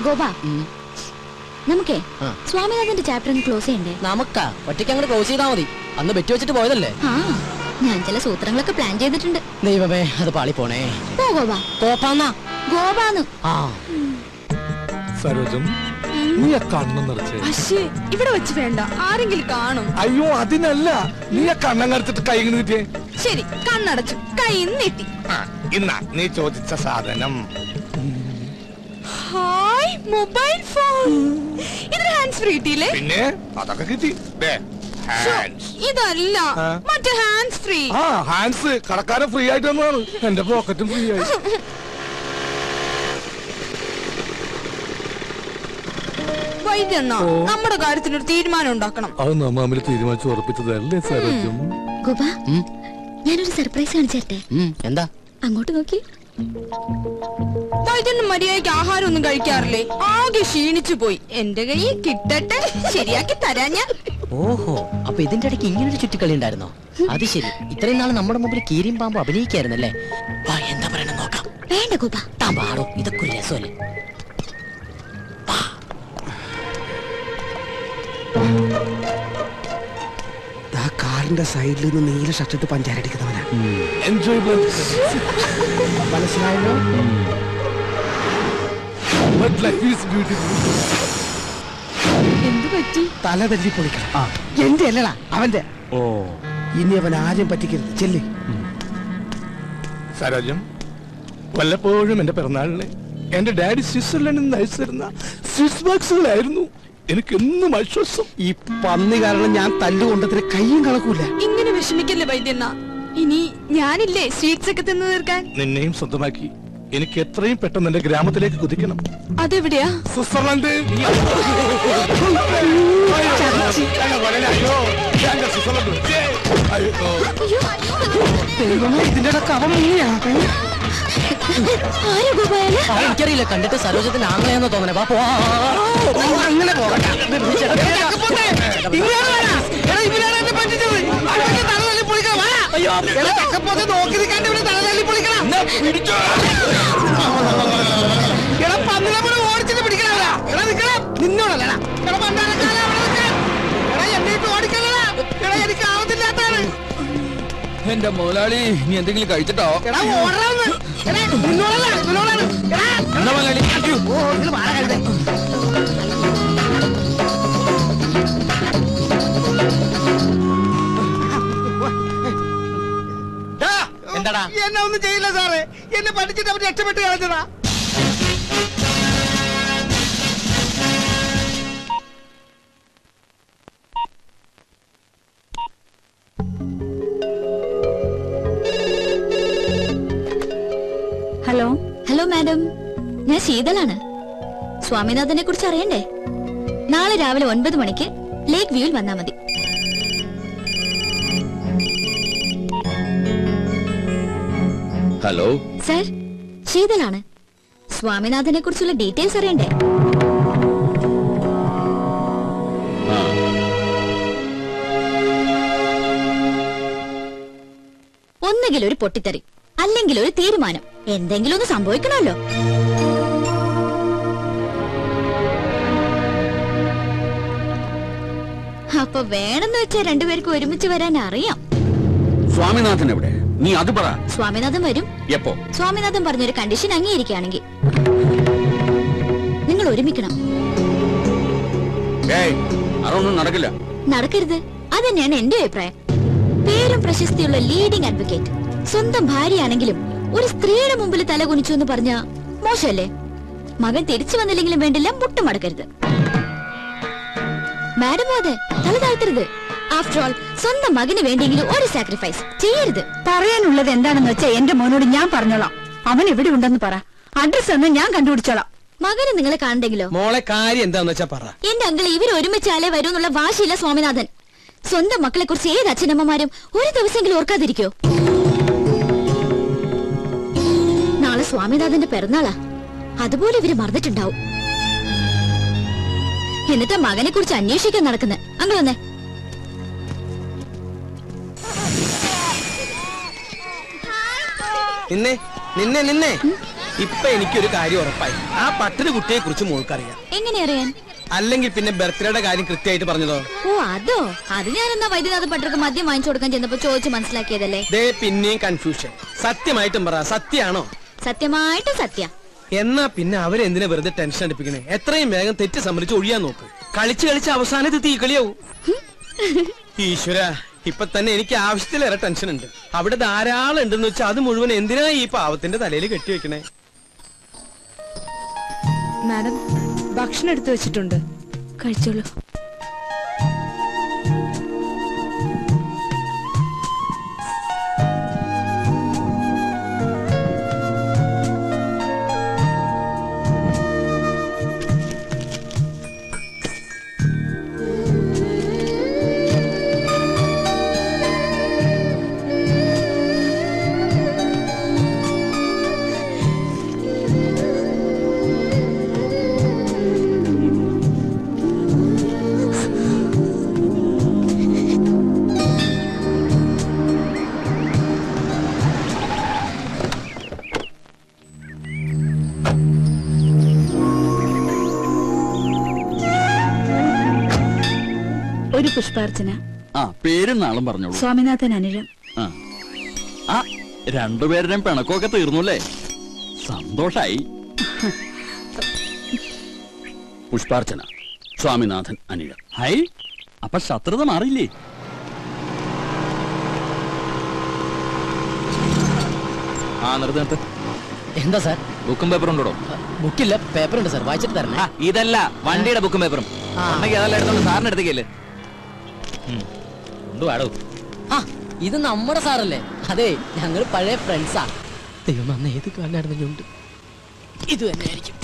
ഗോപ നമുക്കേ സ്വാമിനാഥന്റെ ചാപ്റ്റർ ഒന്ന് ക്ലോസ് ചെയ്യണ്ടേ? നമുക്കാ ഒറ്റയ്ക്ക് അങ്ങോട്ട് ക്ലോസ് ചെയ്താൽ മതി. അന്ന് ബെറ്റ് വെച്ചിട്ട് പോയതല്ലേ? ആ ഞാൻ ചില സൂത്രങ്ങളൊക്കെ പ്ലാൻ ചെയ്തിട്ടുണ്ട്. ദൈവമേ അത് പാളി പോണേ. പോ ഗോപ. കോപ്പാന്നാ ഗോപാന്ന്. സരോജം നീ ആ കണ്ണം നിറച്ചേ. പക്ഷേ ഇവിടെ വെച്ച് വേണ്ട, ആരെങ്കിലും കാണും. അയ്യോ അതിനല്ല, നീ ആ കണ്ണം കറച്ചിട്ട് കൈ ഇങ്ങനെ നീട്ടിയേ. ശരി, കണ്ണടച്ചു, കൈ നീട്ടി. ഇന്നാ നീ ചോദിച്ച സാധനം. Hi, mobile phone. ഇതിന് ഹാൻഡ്സ് ഫ്രീ കിട്ടിയില്ലേ? പിന്നെ അതൊക്കെ കിട്ടി. ഇതല്ല, മറ്റേ ഹാൻഡ്സ് ഫ്രീ. ആ ഹാൻഡ്സ് കടക്കാരൻ ഫ്രീ ആയിട്ട് തന്നതാണ്. എന്റെ പോക്കറ്റും ഫ്രീ ആയി. വൈദ്യണ്ണ, നമ്മുടെ കാര്യത്തിനൊരു തീരുമാനം ഉണ്ടാക്കണം. അത് നമ്മ തീരുമാനിച്ചു ഉറപ്പിച്ചതല്ലേ സരോജം? ഗോപ, ഞാനൊരു സർപ്രൈസ് കാണിച്ചേരട്ടെ. എന്താ? അങ്ങോട്ട് നോക്കി. വൈദ്യണ്ണൻ മര്യാദയ്ക്ക് ആഹാരം ഒന്നും കഴിക്കാറില്ലേ? ആകെ ക്ഷീണിച്ചു പോയി. എന്റെ കയ്യിൽ കിട്ടട്ടെ, ശരിയാക്കി തരാ ഞാൻ. ഓഹോ, അപ്പൊ ഇതിന്റെ ഇടയ്ക്ക് ഇങ്ങനൊരു ചുറ്റിക്കളി ഉണ്ടായിരുന്നോ? അത് ശരി. ഇത്രയും നാൾ നമ്മുടെ മുമ്പിൽ കീരിയും പാമ്പും അഭിനയിക്കായിരുന്നല്ലേ? എന്താ പറയണെന്ന് നോക്കാം. വേണ്ട ഗോപ, താമ്പാടോ, ഇതൊക്കെ ഒരു രസമല്ലേ? കാറിന്റെ സൈഡിൽ നിന്ന് നീല ഷർട്ടിട്ട് പഞ്ചാരടിക്കുന്നവനാ. മനസ്സിലായല്ലോ? എന്ത് പറ്റി? തല തല്ലി പൊളിക്കണം. എന്റെ അല്ലടാ, അവന്റെ. ഓ, ഇനി അവൻ ആരും പറ്റിക്കരുത്. ചെല്ലി. സരോജം, വല്ലപ്പോഴും എന്റെ പിറന്നാളിന് എന്റെ ഡാഡി സ്വിറ്റ്സർലൻഡിൽ നിന്ന് അയച്ചിരുന്ന സ്വിസ് ബോക്സുകളായിരുന്നു എനിക്കെന്നും ആശ്വാസം. ഈ പന്നി കാരണം ഞാൻ തല്ലുകൊണ്ടതിന് കയ്യും കളക്കൂല. ഇങ്ങനെ വിഷമിക്കല്ലേ വൈദ്യണ്ണ. ഇനി ഞാനില്ലേ സ്വീറ്റ്സ് ഒക്കെ തിന്നു തീർക്കാൻ. നിന്നെയും സ്വന്തമാക്കി എനിക്ക് എത്രയും പെട്ടെന്ന് എന്റെ ഗ്രാമത്തിലേക്ക് കുതിക്കണം. അതെവിടെയാ? സ്വിറ്റ്സർലൻഡ്. ഇതിന്റെ കവം എങ്ങനെയാ? എനിക്കറിയില്ല, കണ്ടിട്ട് സരോജത്തിന് ആങ്ങളെയെന്ന് തോന്നണേ. അങ്ങനെ പോകട്ടെ. നോക്കി നിൽക്കാണ്ട് ഇവിടെ തലതല്ലി പൊളിക്കണം. ഓടിച്ചിട്ട് പിടിക്കണ നിന്നോടല്ലടാ. എന്നിട്ട് ഓടിക്കലടാ. എനിക്ക് ആവത്തില്ലാത്താണ്. എന്റെ മുതലാളി, നീ എന്തെങ്കിലും കഴിച്ചിട്ടോ? എന്താടാ? എന്നെ ഒന്നും ചെയ്യില്ല സാറേ. എന്നെ പഠിച്ചിട്ട് അവർ രക്ഷപ്പെട്ട് കളഞ്ഞതാ. ഹലോ. ഹലോ മാഡം, ഞാൻ ശീതളാണ്. സ്വാമിനാഥനെ കുറിച്ച് അറിയണ്ടേ? നാളെ രാവിലെ 9 മണിക്ക് ലേക്ക് വ്യൂവിൽ വന്നാ മതി. Hello sir, ശീതളാണ്. സ്വാമിനാഥനെ കുറിച്ചുള്ള ഡീറ്റെയിൽസ് അറിയണ്ടേ? ഒന്നുകിൽ ഒരു പൊട്ടിത്തെറി, അല്ലെങ്കിൽ ഒരു തീരുമാനം. എന്തെങ്കിലും ഒന്ന് സംഭവിക്കണമല്ലോ. അപ്പൊ വേണമെന്ന് വെച്ചാൽ രണ്ടുപേർക്കും ഒരുമിച്ച് വരാൻ അറിയാം. സ്വാമിനാഥൻ എവിടെ? നീ അത് പറ. സ്വാമിനാഥൻ വരും. എപ്പോ? സ്വാമിനാഥൻ പറഞ്ഞൊരു കണ്ടീഷൻ അംഗീകരിക്കുകയാണെങ്കിൽ നിങ്ങൾ ഒരുമിക്കണം. അതൊന്നും നടക്കില്ല. നടക്കരുത്, അതന്നെയാണ് എന്റെ അഭിപ്രായം. പേരും പ്രശസ്തിയുള്ള ലീഡിംഗ് അഡ്വക്കേറ്റ്, സ്വന്തം ഭാര്യയാണെങ്കിലും ഒരു സ്ത്രീയുടെ മുമ്പിൽ തലകുനിച്ചു എന്ന് പറഞ്ഞ മോശമല്ലേ? മകൻ തിരിച്ചു വന്നില്ലെങ്കിലും വേണ്ടില്ല, മുട്ടുമടക്കരുത്. മാഡം അതെ, തല താഴ്ത്തരുത്. ആഫ്റ്റർ ഓൾ സ്വന്തം മകന് വേണ്ടിയെങ്കിലും ഒരു സാക്രിഫൈസ് ചെയ്യരുത്. പറയാനുള്ളത് എന്താണെന്ന് വെച്ചാൽ എന്റെ മോനോട് ഞാൻ പറഞ്ഞോളാം. അവൻ എവിടെ ഉണ്ടെന്ന് പറ. അഡ്രസ് ഒന്ന് ഞാൻ കണ്ടുപിടിച്ചോളാം. മകന് നിങ്ങളെ കാണണ്ടെങ്കിലോ? മോളെ കാര്യം എന്താന്ന് വെച്ചാ പറ. എന്റെ അങ്കിൾ ഇവർ ഒരുമിച്ചാലേ വരൂ എന്നുള്ള വാശിയില്ല സ്വാമിനാഥൻ. സ്വന്തം മക്കളെ കുറിച്ച് ഏത് അച്ഛനമ്മമാരും ഒരു ദിവസമെങ്കിലും ഓർക്കാതിരിക്കോ? നാളെ സ്വാമിനാഥന്റെ പിറന്നാളാ, അതുപോലെ ഇവര് മറന്നിട്ടുണ്ടാവും. എന്നിട്ട് മകനെ കുറിച്ച് അന്വേഷിക്കാൻ നടക്കുന്നത്. അങ്കിൾ വന്നേ. നിന്നെ നിന്നെ നിന്നെ ഇപ്പൊ എനിക്കൊരു കാര്യം ഉറപ്പായി, ആ പട്ടണ കുട്ടിയെ കുറിച്ച് മോൾക്കറിയാം. എങ്ങനെ അറിയാൻ? അല്ലെങ്കിൽ പിന്നെ ബർത്ത്ഡേയുടെ കാര്യം കൃത്യമായിട്ട് പറഞ്ഞതോ? ഓ അതോ, അത് ഞാൻ എന്നാ വൈദ്യനാഥ പട്ടർക്ക് മദ്യം വാങ്ങിച്ചു കൊടുക്കാൻ ചെന്നപ്പോ ചോദിച്ചു മനസ്സിലാക്കിയതല്ലേ. ദേ പിന്നെയും കൺഫ്യൂഷൻ. സത്യമായിട്ടും പറ, സത്യാണോ? സത്യമായിട്ടും സത്യ. എന്നാ പിന്നെ അവരെന്തിനാ വെറുതെ ടെൻഷൻ അടിപ്പിക്കണേ? എത്രയും വേഗം തെറ്റ് സമ്മതിച്ച് ഒഴിയാൻ നോക്ക്. കളിച്ച് കളിച്ച് അവസാനത്ത് തീക്കളിയാവും. ഈശ്വര, ഇപ്പൊ തന്നെ എനിക്ക് ആവശ്യത്തിലേറെ ടെൻഷൻ ഉണ്ട്. അവിടെ ധാരാളം ഉണ്ടെന്ന് വെച്ചാൽ അത് മുഴുവൻ എന്തിനാ ഈ പാവത്തിന്റെ തലയിൽ കെട്ടിവെക്കണേ? മാഡം, ഭക്ഷണം എടുത്തു വെച്ചിട്ടുണ്ട്, കഴിച്ചോളൂ. ഒരു പുഷ്പാർച്ചന. ആ പേരും നാളും പറഞ്ഞോളൂ. സ്വാമിനാഥൻ അനിഴം. ആ രണ്ടുപേരുടെയും പിണക്കമൊക്കെ തീർന്നുല്ലേ? സന്തോഷായി. പുഷ്പാർച്ചന, സ്വാമിനാഥൻ അനിഴം. ഹൈ, അപ്പൊ ശത്രുത മാറിയില്ലേ? ആ നിർത്ത്. എന്താ സാർ? ബുക്കും പേപ്പറും ഉണ്ടോ? ബുക്കില്ല, പേപ്പർ ഉണ്ട് സാർ, വായിച്ചിട്ട് തരണേ. ഇതല്ല, വണ്ടിയുടെ ബുക്കും പേപ്പറും ഉണ്ടെങ്കിൽ അതെല്ലാം എടുത്തോണ്ട് സാറിന് എടുത്തേക്കല്ലേ. ആ ഇത് നമ്മുടെ സാറല്ലേ? അതെ, ഞങ്ങൾ പഴയ ഫ്രണ്ട്സാ. ദൈവം അന്ന് ഏത് കാലമായിരുന്നു ഞുണ്ട്? ഇത് തന്നെയായിരിക്കും.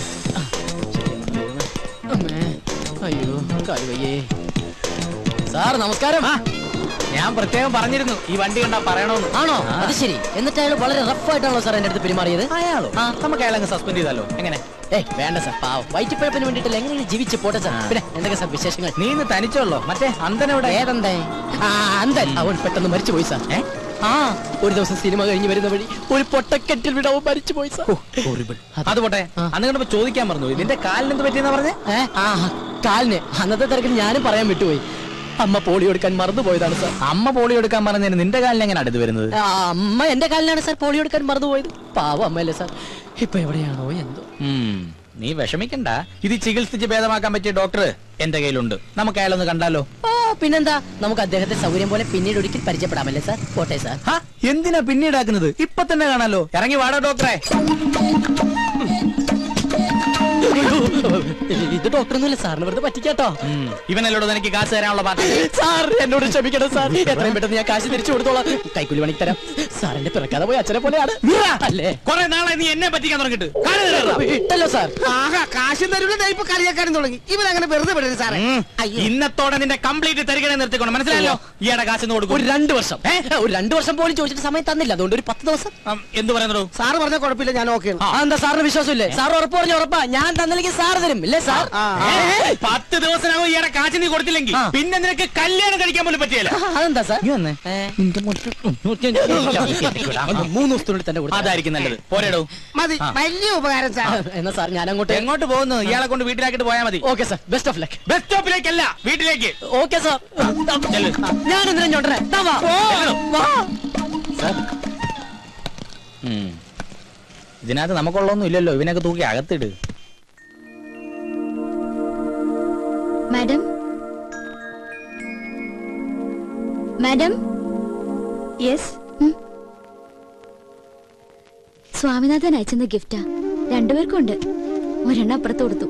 അയ്യോ കഴിവയ്യേ. സാർ നമസ്കാരം. ഞാൻ പ്രത്യേകം പറഞ്ഞിരുന്നു ഈ വണ്ടി കണ്ടാ പറയണോന്ന്. ആണോ? അത് ശരി. എന്നിട്ട് അയാൾ വളരെ റഫ് ആയിട്ടാണല്ലോ സാർ എന്റെ അടുത്ത് പെരുമാറിയത്? അയാളോ? നമുക്ക് അയാളങ്ങ് സസ്പെൻഡ് ചെയ്താലോ? എങ്ങനെ? വേണ്ട സാർ, പാവം വയറ്റിപ്പഴപ്പിന് വേണ്ടിയിട്ടല്ല, എങ്ങനെയാണ് ജീവിച്ച് പോട്ടെ സാർ. പിന്നെ എന്തൊക്കെ സാർ വിശേഷങ്ങൾ? നീ ഇന്ന് തനിച്ചോളോ? മറ്റേ അന്തനോടെ? ഏതെന്തേ? അന്തൻ അവൻ പെട്ടെന്ന് മരിച്ചു പോയി സാർ. ഒരു ദിവസം സിനിമ കഴിഞ്ഞ് വരുന്ന വഴി ഒരു പൊട്ടക്കെട്ടിൽ വിടവും മരിച്ചു പോയി സാർ. അത് പോട്ടെ, അന്ന് കണ്ടപ്പോ ചോദിക്കാൻ പറഞ്ഞു, നിന്റെ കാലിന് എന്ത് പറ്റിയെന്നാ പറഞ്ഞേ? കാലിന് അന്നത്തെ തിരക്കിൽ ഞാനും പറയാൻ വിട്ടുപോയി. അമ്മ പോളിയോ എടുക്കാൻ മറന്നുപോയതാണ് സാർ. അമ്മ പോളിയോ എടുക്കാൻ പറഞ്ഞതിന് നിന്റെ കാലിന് എങ്ങനെ അടുത്ത് വരുന്നത്? അമ്മ എന്റെ കാലിനാണ് സാർ പോളിയോ എടുക്കാൻ മറന്നുപോയത്. പാവം അമ്മയല്ലേ സാർ. ഇപ്പൊ എവിടെയാണോ എന്തോ. നീ വിഷമിക്കണ്ട, ഇത് ചികിത്സിച്ച് ഭേദമാക്കാൻ പറ്റിയ ഡോക്ടർ എന്റെ കയ്യിലുണ്ട്. നമുക്ക് അയാളൊന്ന് കണ്ടാലോ? പിന്നെന്താ, നമുക്ക് അദ്ദേഹത്തെ സൗകര്യം പോലെ പിന്നീട് ഒരിക്കൽ പരിചയപ്പെടാമല്ലേ സാർ? പോട്ടെ സാർ. എന്തിനാ പിന്നീടാക്കുന്നത്? ഇപ്പൊ തന്നെ കാണാലോ. ഇറങ്ങി വാടാ ഡോക്ടറെ. ഇത് ഡോക്ടറൊന്നുമില്ല സാറിന് വെറുതെ പറ്റിക്കാട്ടോ. ഇവനല്ലോട് എനിക്ക് കാശ് തരാനുള്ള പാർട്ടി. സാർ എന്നോട് ക്ഷമിക്കണം സാർ, എത്രയും പെട്ടെന്ന് ഞാൻ കാശ് തിരിച്ചു കൊടുത്തോളാം. കൈക്കൂലി പണിക്ക് തരാം. സാർ എന്റെ പിറക്കാതെ പോയി അച്ഛനെ പോലെയാണ് അല്ലേ? കുറെ നാളെ നീ എന്നെ പറ്റിക്കാൻ തുടങ്ങിട്ട് ഇട്ടല്ലോ സാർ. കാശും തരൂല, ഇപ്പൊ കളിയാക്കാനും തുടങ്ങി. ഇവരങ്ങനെ വെറുതെ വിടരുത് സാറേ. ഇന്നത്തോടെ നിന്റെ കംപ്ലീറ്റ് തരികണെ നിർത്തിക്കൊണ്ട് മനസ്സിലായല്ലോ. ഈയുടെ കാശ് കൊടുക്കും. ഒരു 2 വർഷം ഒരു 2 വർഷം പോലും ചോദിച്ചിട്ട് സമയം തന്നില്ല. അതുകൊണ്ട് ഒരു 10 ദിവസം. എന്ത് പറയുന്നു? സാറ് പറഞ്ഞ കുഴപ്പമില്ല, ഞാൻ ഓക്കെ. എന്താ സാറിന് വിശ്വാസമില്ലേ? സാർ ഉറപ്പ് പറഞ്ഞ ഉറപ്പാ. ഞാൻ തന്നില്ലെങ്കിൽ സാർ തരും ഇല്ലേ സാർ? 10 ദിവസത്തിനകം ഈയുടെ കാശ് നീ കൊടുത്തില്ലെങ്കിൽ പിന്നെ നിനക്ക് കല്യാണം കഴിക്കാൻ പോലും പറ്റിയല്ല. അതെന്താ സാർ? 3 ദിവസത്തിനുള്ളിൽ തന്നെ കൊടുത്തു. അതായിരിക്കും നല്ലത്. പോരേടോ? മതി, വലിയ ഉപകാരം സാർ. എന്നാ സാർ ഞാൻ അങ്ങോട്ട്. എങ്ങോട്ട് പോകുന്നു? ഇയാളെ കൊണ്ട് വീട്ടിലാക്കിട്ട് പോയാൽ മതി. Okay sir, best of luck. Bus സ്റ്റോപ്പിലേക്കല്ല, വീട്ടിലേക്ക്. Okay sir. ഞാൻ എന്തിനാ ചോട്ടനെ? ഇതിനകത്ത് നമുക്കുള്ളൊന്നും ഇല്ലല്ലോ. ഇവനൊക്കെ തൂക്കി അകത്തിട്. Madam, madam. യെസ്. സ്വാമിനാഥൻ അയച്ചെന്ന ഗിഫ്റ്റാ. 2 പേർക്കും ഉണ്ട്. ഒരെണ്ണം അപ്പുറത്ത് കൊടുത്തു.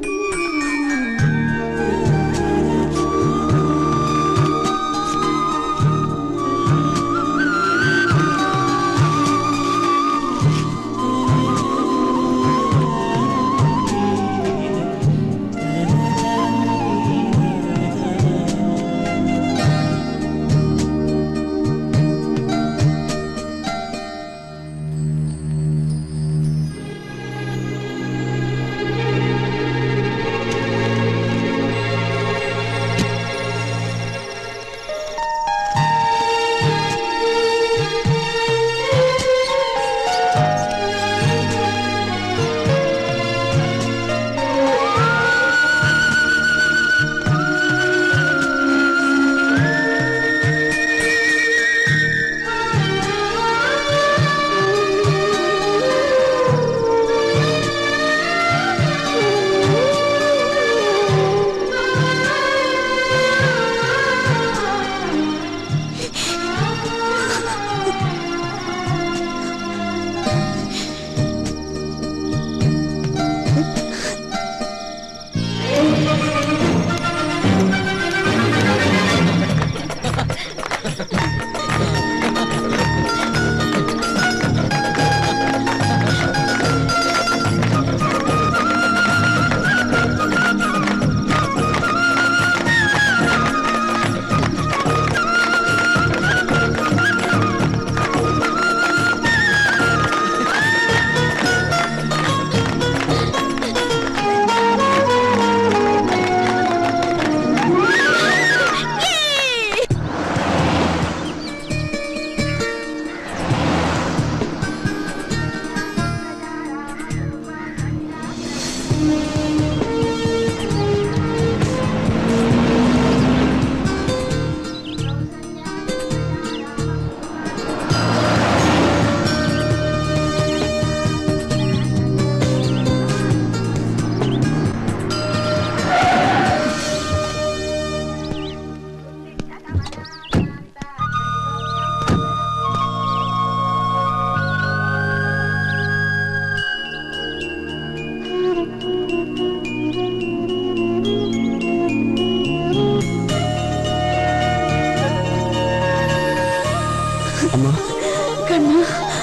അമ്മ കണ്ണ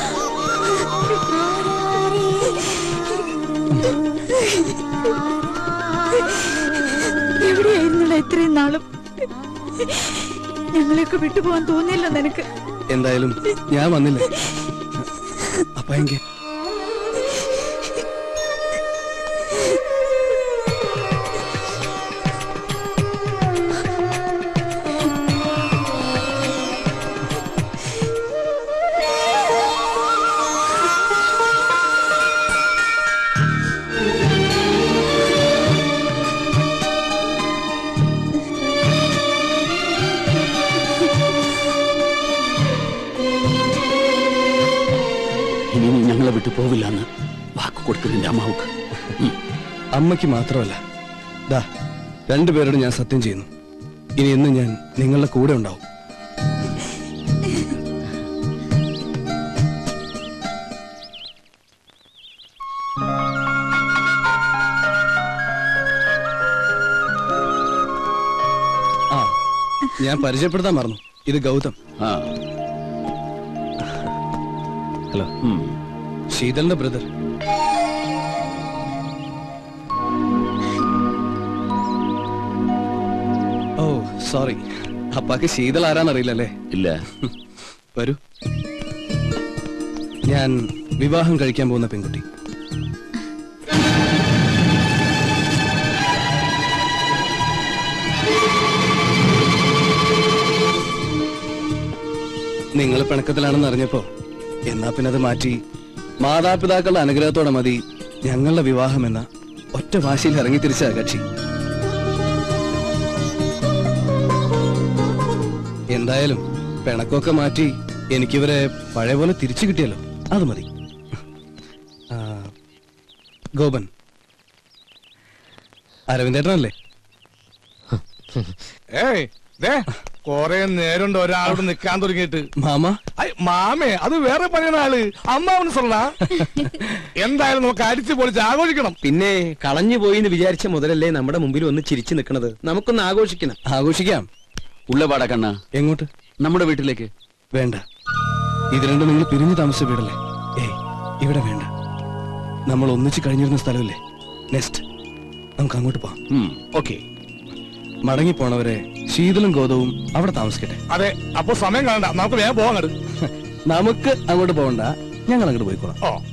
എവിടെയായിരുന്നില്ല ഇത്രയും നാളും? ഞങ്ങളെയൊക്കെ വിട്ടുപോകാൻ തോന്നിയില്ല നിനക്ക്? എന്തായാലും ഞാൻ വന്നില്ലേ അപ്പ എങ്കിൽ ഇനി നീ ഞങ്ങളെ വിട്ടു പോവില്ലെന്ന് വാക്ക് കൊടുക്കുന്നതിന്റെ അമ്മാവുക്ക്. അമ്മയ്ക്ക് മാത്രമല്ല, ദാ രണ്ടുപേരോട് ഞാൻ സത്യം ചെയ്യുന്നു, ഇനി എന്നും ഞാൻ നിങ്ങളുടെ കൂടെ ഉണ്ടാവും. ആ, ഞാൻ പരിചയപ്പെടുത്താൻ മറന്നു. ഇത് ഗൗതം. ഹലോ, ശീതലിന്റെ ബ്രദർ. ഓ സോറി, അപ്പാക്ക് ശീതൾ ആരാന്നറിയില്ലല്ലേ? ഇല്ല. വരൂ. ഞാൻ വിവാഹം കഴിക്കാൻ പോകുന്ന പെൺകുട്ടി. നിങ്ങൾ പിണക്കത്തിലാണെന്ന് അറിഞ്ഞപ്പോ എന്നാ പിന്നെ അത് മാറ്റി മാതാപിതാക്കളുടെ അനുഗ്രഹത്തോടെ മതി ഞങ്ങളുടെ വിവാഹം എന്ന ഒറ്റ വാശിയിൽ ഇറങ്ങി തിരിച്ച കക്ഷി. എന്തായാലും പിണക്കൊക്കെ മാറ്റി എനിക്കിവരെ പഴയ പോലെ തിരിച്ചു കിട്ടിയല്ലോ, അത് മതി. ഗോപൻ, അരവിന്ദേട്ടനല്ലേ? കൊറേ നേരം ഒരാളോട് നിക്കാൻ തുടങ്ങിയിട്ട്. മാമ? മാമേ, അത് വേറെ പണിയാണ് ആള്. അമ്മാവന് സൊല്ല. എന്തായാലും നമുക്ക് അടിച്ചു പൊളിച്ച് ആഘോഷിക്കണം. പിന്നെ കളഞ്ഞു പോയി എന്ന് വിചാരിച്ച മുതലല്ലേ നമ്മുടെ മുമ്പിൽ ഒന്ന് ചിരിച്ചു നിൽക്കുന്നത്. നമുക്കൊന്ന് ആഘോഷിക്കണം. ആഘോഷിക്കാം. ഉള്ളപാടാ കണ്ണ. എങ്ങോട്ട്? നമ്മുടെ വീട്ടിലേക്ക്. വേണ്ട, ഇത് രണ്ടും നിങ്ങൾ പിരിഞ്ഞു താമസിച്ച വീടല്ലേ? ഏയ്, ഇവിടെ വേണ്ട. നമ്മൾ ഒന്നിച്ച് കഴിഞ്ഞിരുന്ന സ്ഥലമല്ലേ? നെക്സ്റ്റ് നമുക്ക് അങ്ങോട്ട് പോവാം. ഓക്കെ. മടങ്ങിപ്പോണവരെ ശീതളും ഗോതവും അവിടെ താമസിക്കട്ടെ. അതെ, അപ്പൊ സമയം കാണണ്ട, നമുക്ക് വേഗം പോവാൻ. നമുക്ക് അങ്ങോട്ട് പോകണ്ട, ഞങ്ങൾ അങ്ങോട്ട് പോയിക്കോളാം.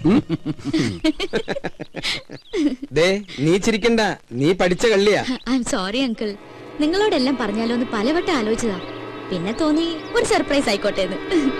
ദേ, നീ ചിരിക്കണ്ട, നീ പഠിച്ച കള്ളിയാ. ഐ എം സോറി അങ്കിൾ, നിങ്ങളോടെല്ലാം പറഞ്ഞാലോ എന്ന് പലവട്ടം ആലോചിച്ചതാ. പിന്നെ തോന്നി ഒരു സർപ്രൈസ് ആയിക്കോട്ടെ എന്ന്.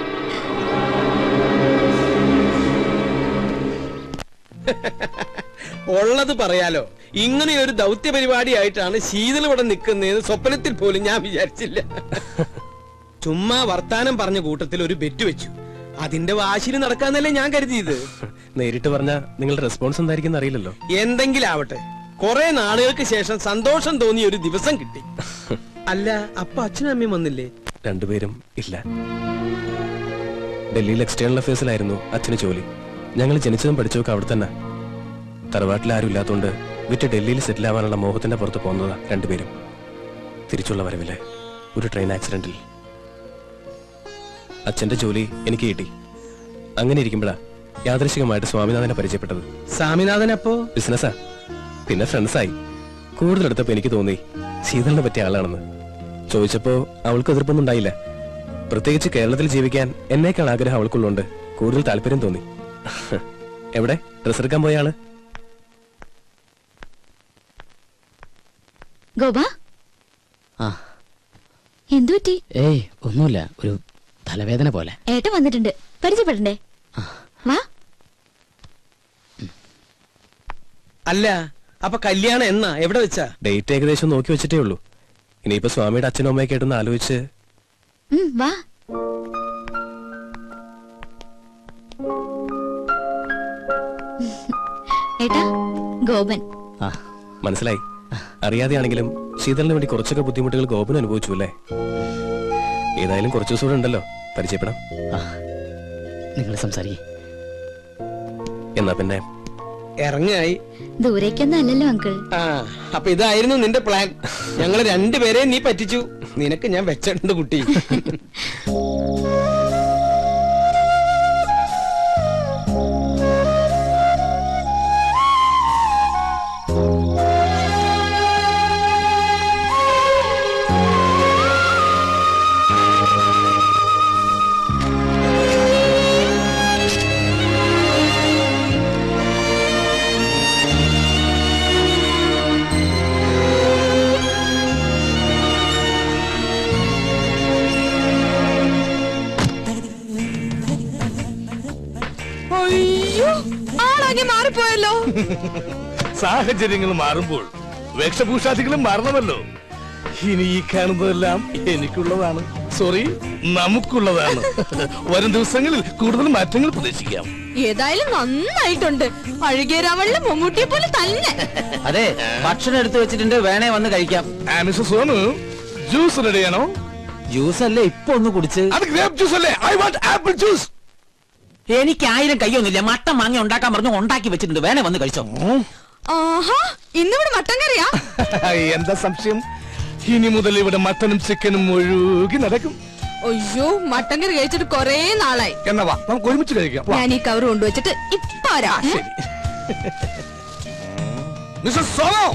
ഉള്ളത് പറയാലോ, ഇങ്ങനെ ഒരു ദൗത്യ പരിപാടിയായിട്ടാണ് ശീതൾ ഇവിടെ നിൽക്കുന്നതെന്ന് സ്വപ്നത്തിൽ പോലും ഞാൻ വിചാരിച്ചില്ല. ചുമ്മാ വർത്താനം പറഞ്ഞ കൂട്ടത്തിൽ ഒരു ബെറ്റ് വെച്ചു. അതിന്റെ വാശിയിൽ നടക്കാന്നല്ലേ ഞാൻ കരുതിയത്. നേരിട്ട് പറഞ്ഞ നിങ്ങളുടെ റെസ്പോൺസ് എന്തായിരിക്കും അറിയില്ലല്ലോ. എന്തെങ്കിലും ആവട്ടെ, കുറെ നാളുകൾക്ക് ശേഷം സന്തോഷം തോന്നിയ ഒരു ദിവസം കിട്ടി. അല്ല, അപ്പൊ അച്ഛനും അമ്മയും വന്നില്ലേ? രണ്ടുപേരും ഇല്ല. ഡൽഹിയിൽ എക്സ്റ്റേണൽ അഫയേഴ്സിലായിരുന്നു അച്ഛന് ജോലി. ഞങ്ങൾ ജനിച്ചതും പഠിച്ചതൊക്കെ അവിടെ തന്നെ. തറവാട്ടിൽ ആരും ഇല്ലാത്തതുകൊണ്ട് വിറ്റ് ഡൽഹിയിൽ സെറ്റിൽ ആവാനുള്ള മോഹത്തിന്റെ പുറത്ത് പോകുന്നതാ രണ്ടുപേരും. തിരിച്ചുള്ള വരവില് ഒരു ട്രെയിൻ ആക്സിഡന്റിൽ അച്ഛന്റെ ജോലി എനിക്ക് കിട്ടി. അങ്ങനെ ഇരിക്കുമ്പോഴാ യാദൃശികമായിട്ട് സ്വാമിനാഥനെ പരിചയപ്പെട്ടത്. സ്വാമിനാഥൻ അപ്പോ ബിസിനസ്സാ, പിന്നെ ഫ്രണ്ട്സായി. കൂടുതലെടുത്തപ്പോ എനിക്ക് തോന്നി ശീതളിനെ പറ്റിയ ആളാണെന്ന്. ചോദിച്ചപ്പോ അവൾക്ക് എതിർപ്പൊന്നും ഉണ്ടായില്ല. പ്രത്യേകിച്ച് കേരളത്തിൽ ജീവിക്കാൻ എന്നേക്കാൾ ആഗ്രഹം അവൾക്കുള്ളതുകൊണ്ട് കൂടുതൽ താല്പര്യം തോന്നി. എവിടെ ഡ്രസ് എടുക്കാൻ പോയ ആള്? ഗോപ, എന്തു പറ്റി? ഏയ് ഒന്നുമില്ല, ഒരു തലവേദന പോലെ. ഏട്ടൻ വന്നിട്ടുണ്ട്, പരിചയപ്പെടണ്ടേ? വാ. അല്ല, അപ്പൊ കല്യാണം എന്നാ, എവിടെ വെച്ചാ? ഡേറ്റ് ഏകദേശം നോക്കി വെച്ചിട്ടേ ഉള്ളൂ. ഇനിയിപ്പോ സ്വാമിയുടെ അച്ഛനും അമ്മയൊക്കെ ആയിട്ടൊന്ന് ആലോചിച്ച്. വാ. ഏട്ടാ, ഗോപൻ. മനസ്സിലായി. അറിയാതെയാണെങ്കിലും ശീതളിന് വേണ്ടി കുറച്ചൊക്കെ ബുദ്ധിമുട്ടുകൾ ഗോപൻ അനുഭവിച്ചു അല്ലേ? ഏതായാലും കുറച്ചു ദിവസം കൂടെ ഉണ്ടല്ലോ, പരിചയപ്പെടാം. നിങ്ങൾ സംസാരിക്കേ. എന്നാ പിന്നെ ഇറങ്ങായി. ദൂരേക്കൊന്നും അല്ലല്ലോ അങ്കിൾ. ആ, അപ്പൊ ഇതായിരുന്നു നിന്റെ പ്ലാൻ. ഞങ്ങള് രണ്ടുപേരെ നീ പറ്റിച്ചു. നിനക്ക് ഞാൻ വെച്ചിട്ടുണ്ട് കുട്ടി. ആകെ മാറിപ്പോയല്ലോ. സാഹചര്യങ്ങൾ മാറുമ്പോൾ വേഷഭൂഷാദികളും മാറണമല്ലോ. ഇനി ഈ കാണുന്നതെല്ലാം എനിക്കുള്ളതാണ്, സോറി നമുക്കുള്ളതാണ്. വരും ദിവസങ്ങളിൽ കൂടുതൽ മാറ്റങ്ങൾ പ്രതീക്ഷിക്കാം. ഏതായാലും നന്നായിട്ടുണ്ട്. അഴുകിയ രാവളിലെ മമ്മൂട്ടിയെ പോലെ തന്നെ. അതെ, ഭക്ഷണം എടുത്തു വെച്ചിട്ടുണ്ട്, വേണേ വന്ന് കഴിക്കാം. മിസ്റ്റർ സോനു, ജ്യൂസ് റെഡിയാണോ? ജ്യൂസ് അല്ലേ ഇപ്പൊ ഒന്ന് കുടിച്ച്? അത് ഗ്രേപ്പ് ജ്യൂസ് അല്ലേ? I want apple juice. എനിക്ക് 1000 കയ്യൊന്നുമില്ല. മട്ടൻ വാങ്ങി ഉണ്ടാക്കാൻ പറഞ്ഞു, ഉണ്ടാക്കി വെച്ചിട്ടുണ്ട്, വേണേ വന്ന് കഴിച്ചോ. ആഹാ, ഇന്നിവിടെ മട്ടൻ കറിയാ? എന്താ സംശയം? ഇനി മുതൽ ഇവിടെ മട്ടനും ചിക്കനും ഒഴുകി നടക്കും. അയ്യോ, മട്ടൻ കറി കഴിച്ചിട്ട് കൊറേ നാളായി. എന്നാ വാ, നമുക്ക് ഒരുമിച്ച് കഴിക്കാം. ഞാൻ ഈ കവർ കൊണ്ടുവച്ചിട്ട് ഇപ്പൊ വരാം. ശരി. മിസ്റ്റർ സോനോ,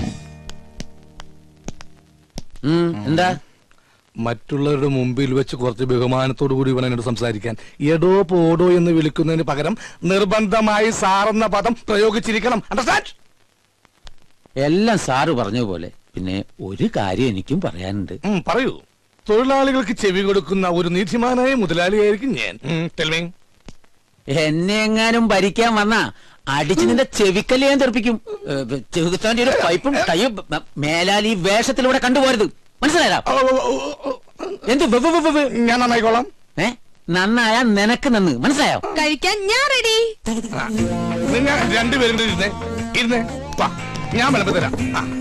എന്താ? മറ്റുള്ളവരുടെ മുമ്പിൽ വെച്ച് കുറച്ച് ബഹുമാനത്തോടു കൂടി വേണം എന്നോട് സംസാരിക്കാൻ. എടോ പോടോ എന്ന് വിളിക്കുന്നതിന് പകരം നിർബന്ധമായി സാറെന്ന പദം പ്രയോഗിച്ചിരിക്കണം. അണ്ടർസ്റ്റാൻഡ്? എല്ലാം സാറ് പറഞ്ഞ പോലെ. പിന്നെ ഒരു കാര്യം എനിക്കും പറയാനുണ്ട്. പറയൂ. തൊഴിലാളികൾക്ക് ചെവി കൊടുക്കുന്ന ഒരു നീതിമാനായ മുതലാളിയായിരിക്കും ഞാൻ. എന്നെ എങ്ങാനും ഭരിക്കാൻ വന്നാ അടിച്ച് നിന്റെ ചെവിക്കല്ല് ഞാൻ തെറിപ്പിക്കും. ചെവിത്താന്റെ ഒരു പൈപ്പും കയ്യും മേലാൽ ഈ വേഷത്തിലൂടെ കണ്ടുപോരുത്. മനസ്സിലായാ? എന്ത് ഞാൻ നന്നായിക്കോളാം. നന്നായ നിനക്ക് നന്ന്. മനസ്സിലായോ? കഴിക്കാൻ ഞാൻ റെഡി. നിങ്ങൾ രണ്ടുപേരും ഇരുന്നേ. ഞാൻ വിളമ്പ് തരാം.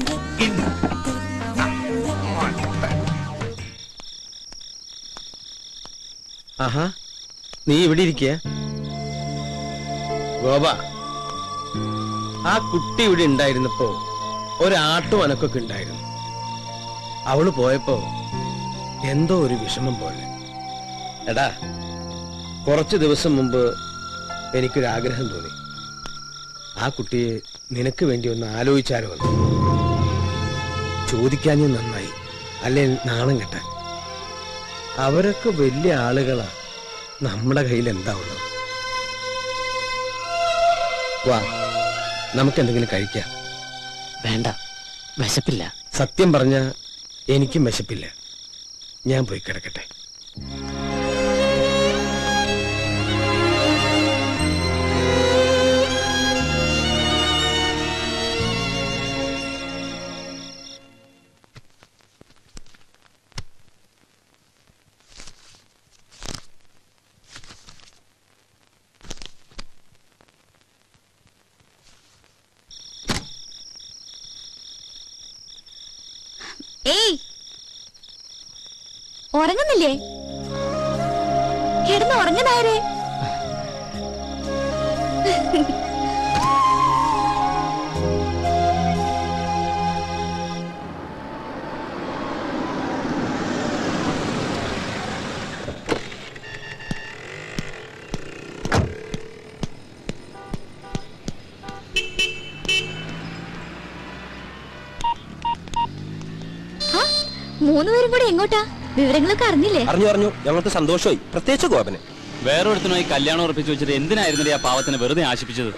ആഹാ, നീ ഇവിടെ ഇരിക്കുക. ഗോപ, ആ കുട്ടി ഇവിടെ ഉണ്ടായിരുന്നപ്പോ ഒരാട്ടും അനക്കൊക്കെ ഉണ്ടായിരുന്നു. അവള് പോയപ്പോ എന്തോ ഒരു വിഷമം പോലെ. എടാ, കുറച്ചു ദിവസം മുമ്പ് എനിക്കൊരാഗ്രഹം തോന്നി. ആ കുട്ടിയെ നിനക്ക് വേണ്ടി ഒന്ന് ആലോചിച്ചാലോ എന്ന്. ചോദിക്കാഞ്ഞ നന്നായി, അല്ലെ നാണം കെട്ടാൻ. അവരൊക്കെ വലിയ ആളുകളാ, നമ്മുടെ കയ്യിൽ എന്താ ഉള്ളത്? വാ, നമുക്കെന്തെങ്കിലും കഴിക്കാം. വേണ്ട, വിശപ്പില്ല. സത്യം പറഞ്ഞ എനിക്കും വിശപ്പില്ല. ഞാൻ പോയി കിടക്കട്ടെ. ഏയ്, ഉറങ്ങുന്നില്ലേ? കിടന്ന് ഉറങ്ങനായരെ. മൂന്നുപേരും കൂടെ എങ്ങോട്ടാ? വിവരങ്ങളൊക്കെ അറിഞ്ഞില്ലേ? അറിഞ്ഞു. ഞങ്ങൾക്ക് സന്തോഷമായി, പ്രത്യേകിച്ച് ഗോപന്. വേറൊരുത്തനുമായി കല്യാണം ഉറപ്പിച്ചു വെച്ചിട്ട് എന്തിനായിരുന്നില്ലേ ആ പാവത്തിനെ വെറുതെ ആശിപ്പിച്ചത്?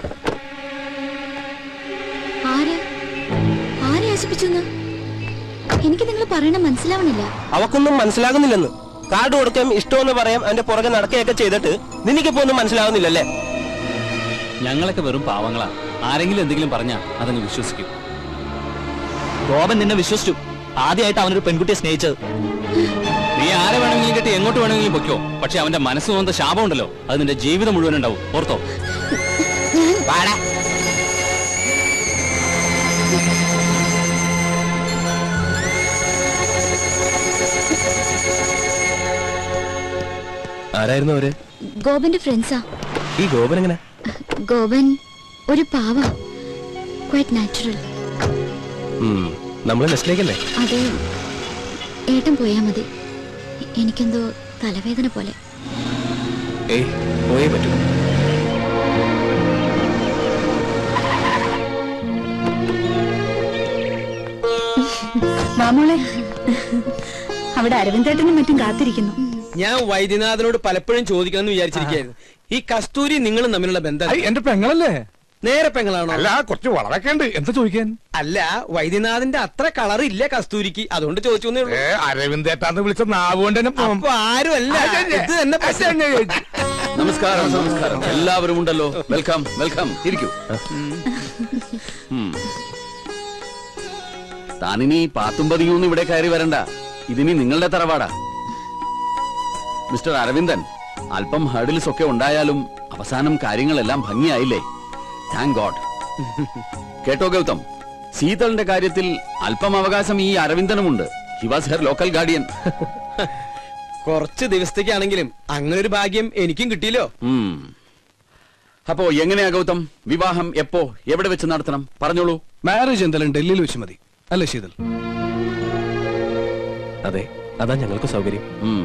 ആരെ ആശിപ്പിച്ചു? എനിക്ക് നിങ്ങൾ പറയണ മനസ്സിലാവണില്ല. അവക്കൊന്നും മനസ്സിലാകുന്നില്ലെന്ന്. കാർഡ് കൊടുക്കാം, ഇഷ്ടമെന്ന് പറയാം, അതിന്റെ പുറകെ നടക്കുകയൊക്കെ ചെയ്തിട്ട് നിനക്കിപ്പോ ഒന്നും മനസ്സിലാകുന്നില്ലല്ലേ? ഞങ്ങളൊക്കെ വെറും പാവങ്ങളാ. ആരെങ്കിലും എന്തെങ്കിലും പറഞ്ഞാ അതങ്ങ് വിശ്വസിക്കും. ഗോപൻ നിന്നെ വിശ്വസിച്ചു. ആദ്യമായിട്ട് അവനൊരു പെൺകുട്ടിയെ സ്നേഹിച്ചത്. നീ ആരെ വേണമെങ്കിലും കിട്ടി എങ്ങോട്ട് വേണമെങ്കിലും പൊയ്ക്കോ. പക്ഷെ അവന്റെ മനസ്സ് തോന്നുന്ന ശാപം ഉണ്ടല്ലോ, അത് നിന്റെ ജീവിതം മുഴുവൻ ഉണ്ടാവും. ഓർത്തോ? ആരായിരുന്നു അവര്? ഗോപന്റെ ഫ്രണ്ട്സാ. ഈ ഗോപൻ എങ്ങനെ? ഗോപൻ ഒരു പാവ, ക്വൈറ്റ് നാച്ചുറൽ. നമ്മളെ നെസ്റ്റിലേക്കല്ലേ? അത് ഏട്ടൻ പോയാ മതി. എനിക്കെന്തോ തലവേദന പോലെ. ഏയ്, പോയേ പറ്റൂ. മാമോളെ, അവിടെ അരവിന്ദേട്ടനും മറ്റും കാത്തിരിക്കുന്നു. ഞാൻ വൈദ്യനാഥനോട് പലപ്പോഴും ചോദിക്കണമെന്ന് വിചാരിച്ചിരിക്കുകയായിരുന്നു. ഈ കസ്തൂരി നിങ്ങളും തമ്മിലുള്ള ബന്ധം എന്റെ പെങ്ങളല്ലേ? നേരെ പെങ്ങളാണോ? അല്ല, കുറച്ച് വളരൊക്കെ ഉണ്ട്. എന്താ ചോദിക്കാൻ? അല്ല, വൈദ്യനാഥന്റെ അത്ര കളർ ഇല്ല കസ്തൂരിക്ക്, അതുകൊണ്ട് ചോദിച്ചു. അരവിന്ദേട്ടാന്ന് വിളിച്ച നാവുകൊണ്ട് തന്നെ ആരും അല്ല, ഇത് തന്നെ നമസ്കാരം നമസ്കാരം. എല്ലാവരും ഉണ്ടല്ലോ. Welcome welcome. ഇരിക്കൂ. താനിനി പാത്തും പതിയൊന്നും ഇവിടെ കയറി വരണ്ട. ഇതിനി നിങ്ങളുടെ തറവാടാ. മിസ്റ്റർ അരവിന്ദൻ, അല്പം ഹർഡിൽസ് ഒക്കെ ഉണ്ടായാലും അവസാനം കാര്യങ്ങളെല്ലാം ഭംഗിയായില്ലേ? Thank God. കേട്ടോ ഗൗതം, ശീതളിന്റെ കാര്യത്തിൽ അല്പം അവകാശം ഈ അരവിന്ദനുമുണ്ട്. He was her local guardian. കുറച്ച് ദിവസത്തേക്കാണെങ്കിലും അങ്ങനെ ഒരു ഭാഗ്യം എനിക്കും കിട്ടിയല്ലോ. അപ്പോ എങ്ങനെയാ ഗൗതം, വിവാഹം എപ്പോ എവിടെ വെച്ച് നടത്തണം? പറഞ്ഞോളൂ. മാരേജ് എന്തായാലും ഡൽഹിയിൽ വെച്ച് മതി അല്ലേ ശീതൽ? അതെ, അതാ ഞങ്ങൾക്ക് സൗകര്യം.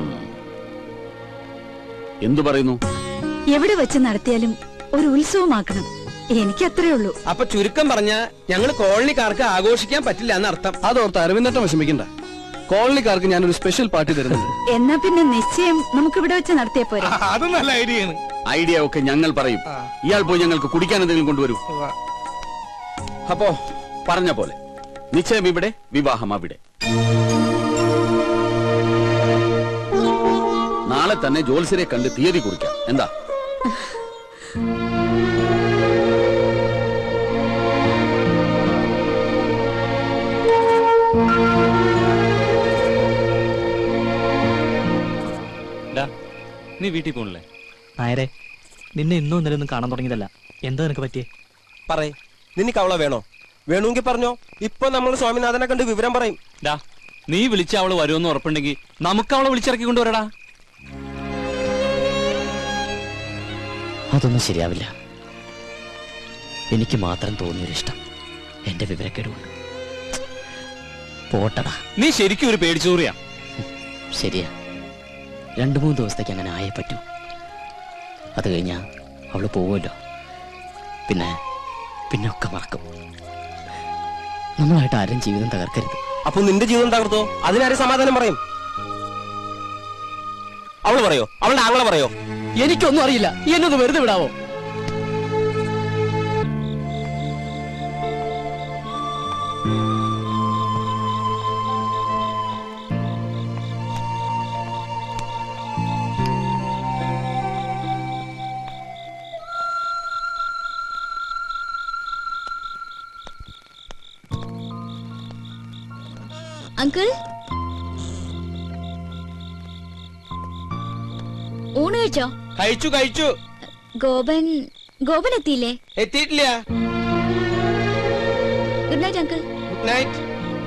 എന്തു പറയുന്നു? എവിടെ വെച്ച് നടത്തിയാലും ഒരു ഉത്സവമാക്കണം. എനിക്ക് അത്രേ ഉള്ളൂ. അപ്പൊ ചുരുക്കം പറഞ്ഞ ഞങ്ങൾ കോളനിക്കാർക്ക് ആഘോഷിക്കാൻ പറ്റില്ല എന്നർത്ഥം. അതോർത്ത് അരവിന്ദട്ടം വിഷമിക്കണ്ട. കോളനിക്കാർക്ക് ഞാനൊരു സ്പെഷ്യൽ പാർട്ടി തരുന്നുണ്ട്. എന്നാ പിന്നെ നിശ്ചയം നമുക്ക് ഇവിടെ വെച്ച് നടത്തിയ പോരെ? അത് നല്ല ഐഡിയ ആണ്. ഐഡിയ ഒക്കെ ഞങ്ങൾ പറയും. ഇയാൾ പോയി ഞങ്ങൾക്ക് കുടിക്കാൻ എന്തെങ്കിലും കൊണ്ടുവരൂ. അപ്പോ പറഞ്ഞ പോലെ നിശ്ചയം ഇവിടെ, വിവാഹം അവിടെ. നാളെ തന്നെ ജോത്സ്യരെ കണ്ട് തീയതി കുറിക്കാം. എന്താ? നീ വീട്ടിൽ പോണില്ലേ? നായരെ, നിന്നെ ഇന്നും ഇന്നലെ കാണാൻ തുടങ്ങിയതല്ല. എന്താ നിനക്ക് പറ്റിയേ? പറയേ, നിനക്ക് അവളെ വേണോ? വേണമെങ്കിൽ പറഞ്ഞോ. ഇപ്പൊ നമ്മൾ സ്വാമിനാഥനെ കണ്ട് വിവരം പറയും. നീ വിളിച്ച അവള് വരുമെന്ന് ഉറപ്പുണ്ടെങ്കിൽ നമുക്ക് അവളെ വിളിച്ചിറക്കി കൊണ്ടുവരടാ. അതൊന്നും ശരിയാവില്ല. എനിക്ക് മാത്രം തോന്നിയൊരിഷ്ടം എന്റെ വിവരക്കേടുകൊണ്ട്. പോട്ടടാ. നീ ശരിക്കും ഒരു പേടിച്ചൂറിയാ. ശരിയാ, 2-3 ദിവസത്തേക്ക് അങ്ങനെ ആയേ പറ്റൂ. അത് കഴിഞ്ഞാ അവള് പോവുമല്ലോ. പിന്നെ ഒക്കെ മറക്കും. നമ്മളായിട്ട് ആരും ജീവിതം തകർക്കരുത്. അപ്പൊ നിന്റെ ജീവിതം തകർത്തോ? അതിനാരും സമാധാനം പറയും? അവള് പറയോ? അവളുടെ ആങ്ങളെ പറയോ? എനിക്കൊന്നും അറിയില്ല. എന്നൊന്ന് വെറുതെ വിടാവോ? അങ്കിൾ, ഊണ് കഴിച്ചോ? കഴിച്ചു. ഗോപൻ എത്തിയില്ലേ? എത്തിയിട്ടില്ല. Good night uncle. Good night.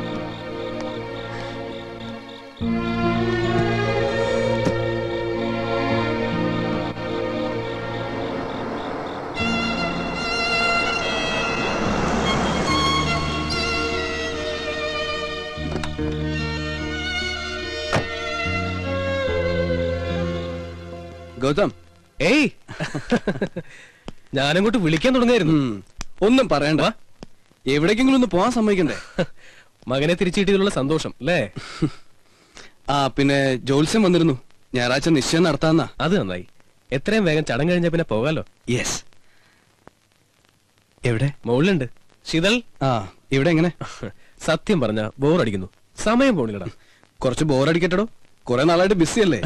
Gautham, ഏയ് ഞാനങ്ങോട്ട് വിളിക്കാൻ തുടങ്ങായിരുന്നു. ഒന്നും പറയണ്ട. എവിടേക്കെങ്കിലും ഒന്ന് പോവാൻ സമ്മതിക്കണ്ടേ? മകനെ തിരിച്ചു കിട്ടിയതിലുള്ള സന്തോഷം അല്ലേ? ആ, പിന്നെ ജോത്സ്യം വന്നിരുന്നു. ഞായറാഴ്ച നിശ്ചയം നടത്താന്നാ. അത് നന്നായി. എത്രയും വേഗം ചടങ്ങ് കഴിഞ്ഞാ പിന്നെ പോകാലോ. യെസ്. എവിടെ? മുകളിലുണ്ട്. ശീതൾ. ആ, ഇവിടെ എങ്ങനെ? സത്യം പറഞ്ഞ ബോറടിക്കുന്നു. സമയം പോണില്ലടാ. കുറച്ച് ബോറടിക്കട്ടോ. കുറെ നാളായിട്ട് ബിസി അല്ലേ?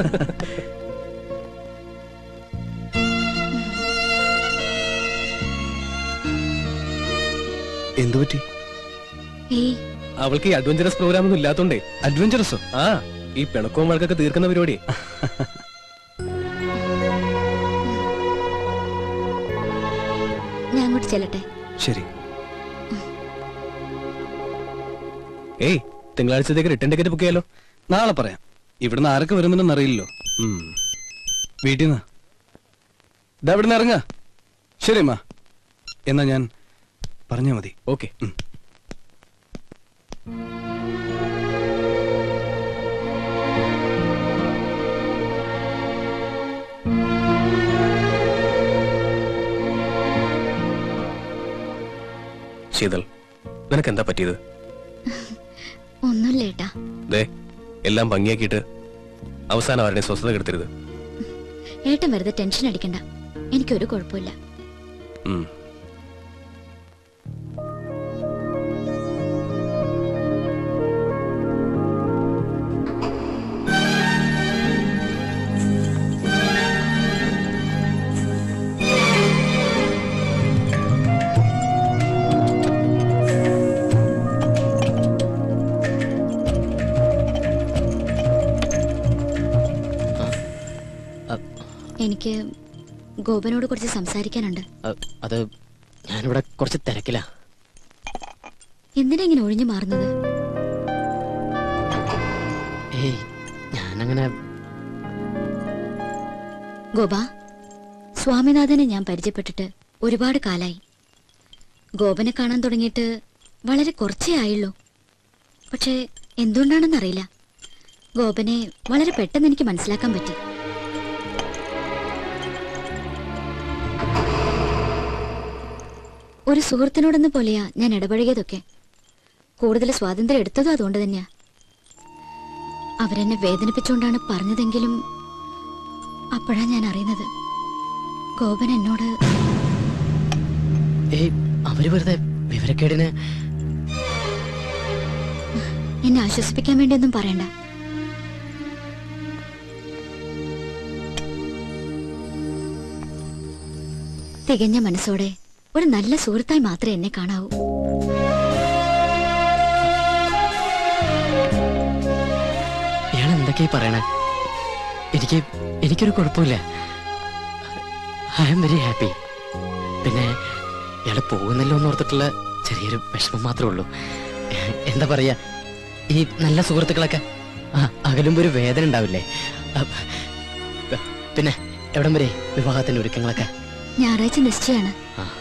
എന്തുപറ്റി? അവൾക്ക് ഈ അഡ്വഞ്ചറസ് പ്രോഗ്രാം ഒന്നും ഇല്ലാത്തോണ്ടേ. അഡ്വഞ്ചറസോ? ആ, ഈ പിണക്കവും വഴക്കൊക്കെ തീർക്കുന്ന പരിപാടി. ഞാൻ അങ്ങോട്ട് ചെല്ലട്ടെ? ശരി. ഏയ്, തിങ്കളാഴ്ചത്തേക്ക് റിട്ടേൺ ടിക്കറ്റ് ബുക്ക് ചെയ്യാലോ. നാളെ പറയാം. ഇവിടുന്ന് ആരൊക്കെ വരുന്നുണ്ടെന്ന് അറിയില്ലല്ലോ. വീട്ടിൽ നിന്ന് ഇതാ ഇവിടുന്ന് ഇറങ്ങാ. ശരി അമ്മ, എന്നാ ഞാൻ പറഞ്ഞാ മതി. ഓക്കെ. ശീതൾ, നിനക്ക് എന്താ പറ്റിയത്? ഒന്നുമില്ല ഏട്ടാ. ദേ, എല്ലാം ഭംഗിയാക്കിയിട്ട് അവസാനം ആരുടെ സ്വസ്ഥത കെടുത്തരുത്. ഏട്ടൻ വെറുതെ ടെൻഷൻ അടിക്കണ്ട. എനിക്കൊരു കുഴപ്പമില്ല. എനിക്ക് ഗോപനോട് കുറച്ച് സംസാരിക്കാനുണ്ട്. അത് ഞാനിവിടെ കുറച്ച് തിരക്കില്ല. എന്തിനാ ഇങ്ങനെ ഒഴിഞ്ഞു മാറുന്നത്? ഏയ് ഞാനങ്ങനെ. ഗോപ, സ്വാമിനാഥനെ ഞാൻ പരിചയപ്പെട്ടിട്ട് ഒരുപാട് കാലായി. ഗോപനെ കാണാൻ തുടങ്ങിയിട്ട് വളരെ കുറച്ചേ ആയുള്ളൂ. പക്ഷേ എന്തുകൊണ്ടാണെന്നറിയില്ല, ഗോപനെ വളരെ പെട്ടെന്ന് എനിക്ക് മനസ്സിലാക്കാൻ പറ്റി. ഒരു സുഹൃത്തിനോടെന്ന പോലെയാ ഞാൻ ഇടപഴകിയതൊക്കെ. കൂടുതൽ സ്വാതന്ത്ര്യം എടുത്തതും അതുകൊണ്ട് തന്നെയാ. അവരെന്നെ വേദനിപ്പിച്ചുകൊണ്ടാണ് പറഞ്ഞതെങ്കിലും അപ്പോഴാ ഞാൻ അറിയുന്നത് ഗോപൻ എന്നോട്. അവര് വെറുതെ വിവരക്കേടിന്. എന്നെ ആശ്വസിപ്പിക്കാൻ വേണ്ടിയൊന്നും പറയണ്ട. തികഞ്ഞ മനസ്സോടെ ഒരു നല്ല സുഹൃത്തായി മാത്രമേ എന്നെ കാണാവൂ. ഇയാൾ എന്തൊക്കെയാ പറയണേ? എനിക്കൊരു കുഴപ്പമില്ല. I am very happy. പിന്നെ ഇയാള് പോകുന്നല്ലോ എന്ന് ഓർത്തിട്ടുള്ള ചെറിയൊരു വിഷമം മാത്രമേ ഉള്ളൂ. എന്താ പറയാ, ഈ നല്ല സുഹൃത്തുക്കളൊക്കെ അകലുമ്പോ ഒരു വേദന ഉണ്ടാവില്ലേ? പിന്നെ എവിടം വരെ വിവാഹത്തിന്റെ ഒരുക്കങ്ങളൊക്കെ? ഞായറാഴ്ച നിശ്ചയാണ്.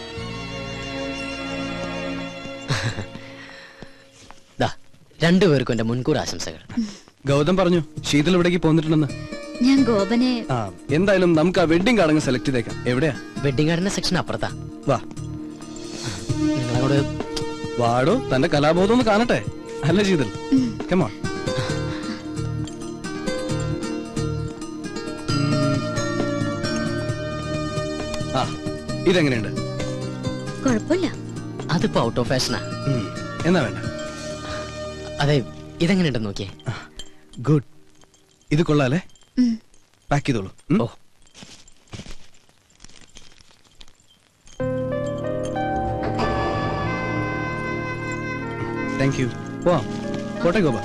രണ്ടുപേർക്കും എന്റെ മുൻകൂർ ആശംസകൾ. ഗൗതം പറഞ്ഞു ശീതൾ ഇവിടേക്ക് പോന്നിട്ടുണ്ടെന്ന്. ഞാൻ ഗോപനെ. എന്തായാലും നമുക്ക് ആ വെഡിങ് കാർഡ് സെലക്ട് ചെയ്തേക്കാം. എവിടെയാ? വെഡിങ് കാർഡിന്റെ സെക്ഷൻ അപ്പുറത്താ. വാ, നിങ്ങളോട് വാടോ, തന്റെ കലാബോധം ഒന്ന് കാണട്ടെ. അല്ല ശീതൾ, come on. ആ, ഇതെങ്ങനെയുണ്ട്? കുഴപ്പമില്ല. അതിപ്പോ ഔട്ട് ഓഫ് ഫാഷനാ. എന്നാ വേണ്ട? അതെ, ഇതെങ്ങനെയുണ്ടെന്ന് നോക്കിയേ. ഗുഡ്, ഇത് കൊള്ളാലേ? പാക്ക് ചെയ്തോളൂ. Oh, thank you. പോവാം. പോട്ടെ ഗോപ.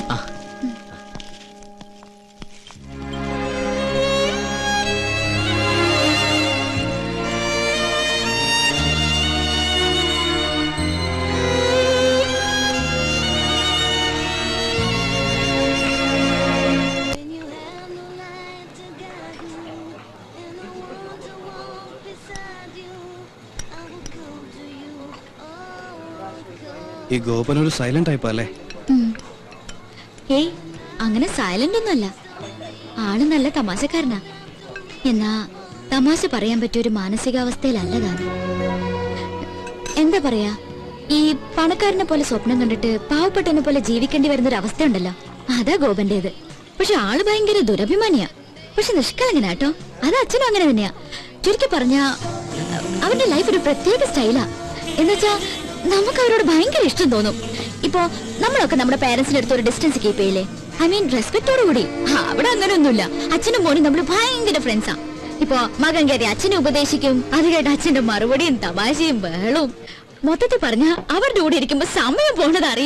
ഈ ഗോപൻ ഒരു സൈലന്റ് ടൈപ്പ് അല്ലേ? ഏയ്, അങ്ങനെ സൈലന്റ് ഒന്നുമല്ല. ആള് നല്ല തമാശക്കാരനാ. എന്നാ തമാശ പറയാൻ പറ്റിയ ഒരു മാനസികാവസ്ഥയിലല്ല താൻ. എന്താ പറയാ, ഈ പണക്കാരനെ പോലെ സ്വപ്നം കണ്ടിട്ട് പാവപ്പെട്ടവനെ പോലെ ജീവിക്കേണ്ടി വരുന്ന ഒരു അവസ്ഥ ഉണ്ടല്ലോ, അതാ ഗോപന്റേത്. പക്ഷെ ആള് ഭയങ്കര ദുരഭിമാനിയാ. പക്ഷെ നിഷ്കളങ്കനാട്ടോ. അത് അച്ഛനും അങ്ങനെ തന്നെയാ. ചുരുക്കി പറഞ്ഞ അവന്റെ ലൈഫ് ഒരു പ്രത്യേക സ്റ്റൈലാ. എന്നുവെച്ചാ നമുക്ക് അവരോട് ഭയങ്കര ഇഷ്ടം തോന്നും. ഇപ്പൊ നമ്മളൊക്കെ നമ്മുടെ പേരൻസിന്റെ അടുത്ത് ഒരു ഡിസ്റ്റൻസ് കീപ്പ് ചെയ്യില്ലേ? ഐ മീൻ റെസ്പെക്ടോട് കൂടി. അവിടെ അങ്ങനെ ഒന്നുമില്ല. അച്ഛനും മോനും നമ്മൾ ഭയങ്കര ഫ്രണ്ട്സാ. ഇപ്പൊ മകൻ കയറി അച്ഛനെ ഉപദേശിക്കും, അത് കേട്ട് അച്ഛന്റെ മറുപടിയും തമാശയും ബഹളവും. മൊത്തത്തിൽ പറഞ്ഞ അവരുടെ കൂടെ ഇരിക്കുമ്പോ സമയം പോണതറി.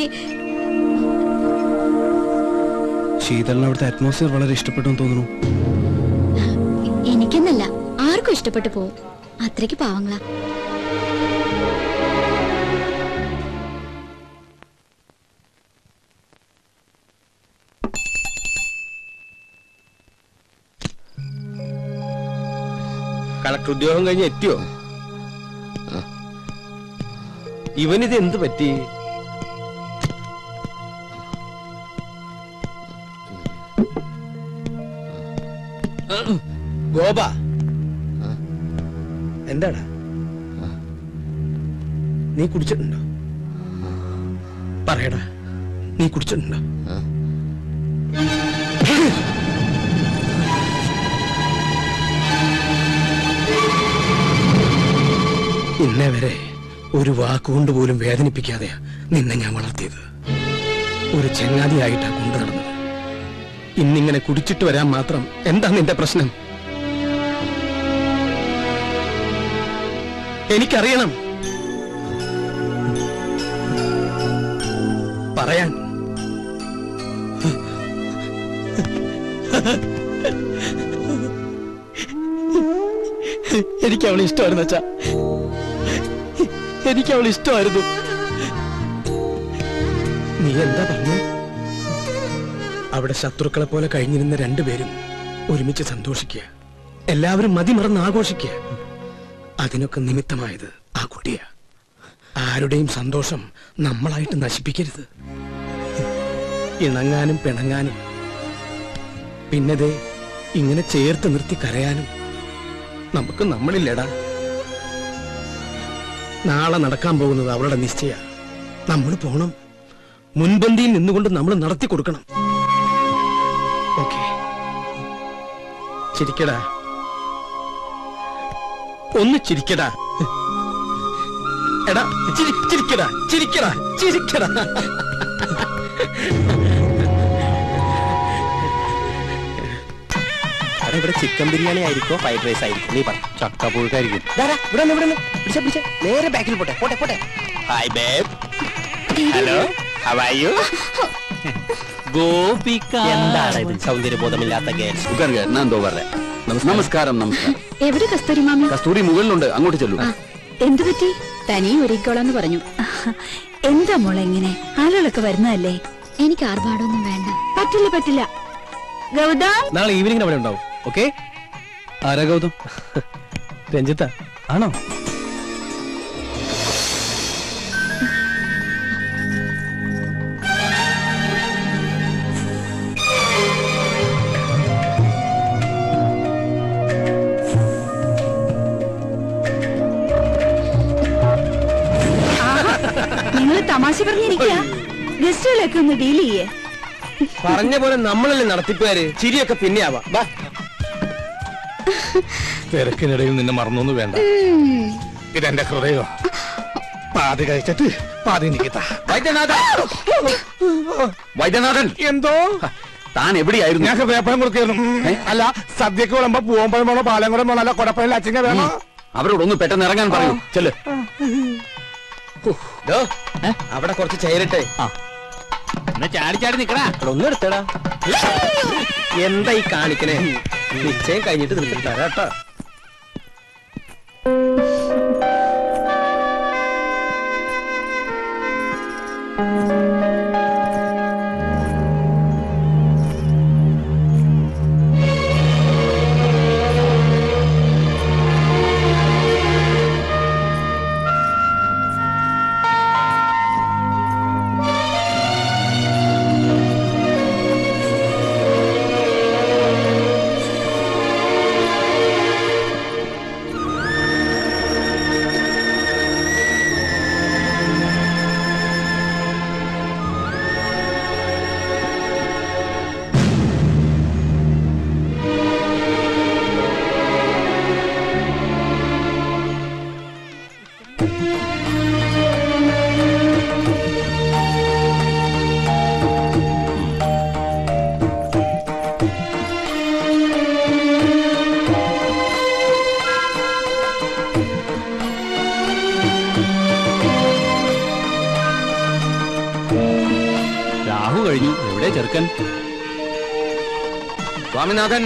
ശീതളിന് അവിടുത്തെ അറ്റ്മോസ്ഫിയർ വളരെ ഇഷ്ടപ്പെട്ടു തോന്നുന്നു. എനിക്കെന്നല്ല, ആർക്കും ഇഷ്ടപ്പെട്ടു പോവും. അത്രയ്ക്ക് പാവങ്ങളാ. കളക്ടർ ഉദ്യോഗം കഴിഞ്ഞ് എത്തിയോ? ഇവനിത് എന്ത് പറ്റി? ഗോപ, എന്താടാ നീ കുടിച്ചിട്ടുണ്ടോ? പറയടാ, നീ കുടിച്ചിട്ടുണ്ടോ? ഇന്നേ വരെ ഒരു വാക്കുകൊണ്ട് പോലും വേദനിപ്പിക്കാതെ നിന്നെ ഞാൻ വളർത്തിയത്. ഒരു ചങ്ങാതിയായിട്ടാ കൊണ്ടു നടന്നത്. ഇന്നിങ്ങനെ കുടിച്ചിട്ട് വരാൻ മാത്രം എന്താ നിന്റെ പ്രശ്നം? എനിക്കറിയണം. പറയാൻ എനിക്ക് അവളെ ഇഷ്ടമായിരുന്നു അച്ഛാ, എനിക്ക് അവളെ ഇഷ്ടമായിരുന്നു. നീ എന്താ പറഞ്ഞു? അവിടെ ശത്രുക്കളെ പോലെ കഴിഞ്ഞിരുന്ന രണ്ടുപേരും ഒരുമിച്ച് സന്തോഷിക്കുക, എല്ലാവരും മതിമറന്ന് ആഘോഷിക്കുക. അതിനൊക്കെ നിമിത്തമായത് ആ കുട്ടിയാ. ആരുടെയും സന്തോഷം നമ്മളായിട്ട് നശിപ്പിക്കരുത്. ഇണങ്ങാനും പിണങ്ങാനും പിന്നതേ ഇങ്ങനെ ചേർത്ത് നിർത്തി കരയാനും നമുക്ക് നമ്മളില്ലടാ. നാളെ നടക്കാൻ പോകുന്നത് അവളുടെ നിശ്ചയ. നമ്മൾ പോണം, മുൻപന്തിയിൽ നിന്നുകൊണ്ട് നമ്മൾ നടത്തി കൊടുക്കണം. ഓക്കെ, ചിരിക്കടാ, ഒന്ന് ചിരിക്കടാ. എടാ ചിരിക്കടാ, ചിരിക്കടാ, ചിരിക്കടാ. ഇവിടെ ചിക്കൻ ബിരിയാണി ആയിരിക്കോ ഫ്രൈഡ് റൈസ് ആയിരിക്കും? നീ പറ. ചക്കപ്പുഴുക്കായിരിക്കും. നേരെ ബാക്കിൽ പോട്ടെ പോട്ടെ പോട്ടെ. Hi babe. Hello, how are you? Gopika. എന്താണ് ഇത് സൗന്ദര്യബോധമില്ലാത്ത ഗേൾസ്? നമസ്കാരം. നമസ്കാരം. എവിടെ കസ്തൂരി മാമി? കസ്തൂരി മുകളിലുണ്ട്, അങ്ങോട്ട് ചെല്ലൂ. എന്തു പറ്റി? തനി ഒരുക്കോളാന്ന് പറഞ്ഞു. എന്താ മോളെ ഇങ്ങനെ? ആളുകളൊക്കെ വരുന്നതല്ലേ? എനിക്ക് ആർഭാടൊന്നും വേണ്ട. പറ്റില്ല പറ്റില്ല. ഗൗതം നാളെ ഈവനിംഗ് അവിടെ ഉണ്ടാവും. ഓക്കെ? ആരാ ഗൗതം? രഞ്ജിത്ത ആണോ? നിങ്ങൾ തമാശ പറഞ്ഞിരിക്കുക. ഗസ്റ്റുകളൊക്കെ ഒന്ന് ഡീൽ ചെയ്യേ. പറഞ്ഞ പോലെ നമ്മളല്ലേ നടത്തിപ്പേര്. ചിരിയൊക്കെ പിന്നെ ആവാം. തിരക്കിനിടയിൽ നിന്നെ മറന്നൊന്നും വേണ്ട. ഇതെന്റെ ഹൃദയോ. പാതി കഴിച്ചിട്ട് പാതി നിൽക്കത്ത. വൈദ്യനാഥൻ, എന്തോ താൻ എവിടെയായിരുന്നു? ഞാൻ ഹൃദയപ്പഴം കൊടുക്കായിരുന്നു. അല്ല, സദ്യക്ക് വിളമ്പോ പൂവമ്പഴം വേണോ പാലങ്കുളം വേണോ, അല്ല കൊടപ്പഴം അച്ചിങ്ങ വേണോ? അവരോടൊന്ന് പെട്ടെന്ന് ഇറങ്ങാൻ പറയൂ. ചെല്ല്. അവിടെ കുറച്ച് ചേരട്ടെ. ചാടി ചാടി നിക്കടാ. ഒന്നും എടുത്തടാ. എന്താ ഈ കാണിക്കണേ? നിശ്ചയം കഴിഞ്ഞിട്ട് നിർത്തി തരാട്ടോ. രാഹു കഴിഞ്ഞു. എവിടെ ചെറുക്കൻ? സ്വാമിനാഥൻ,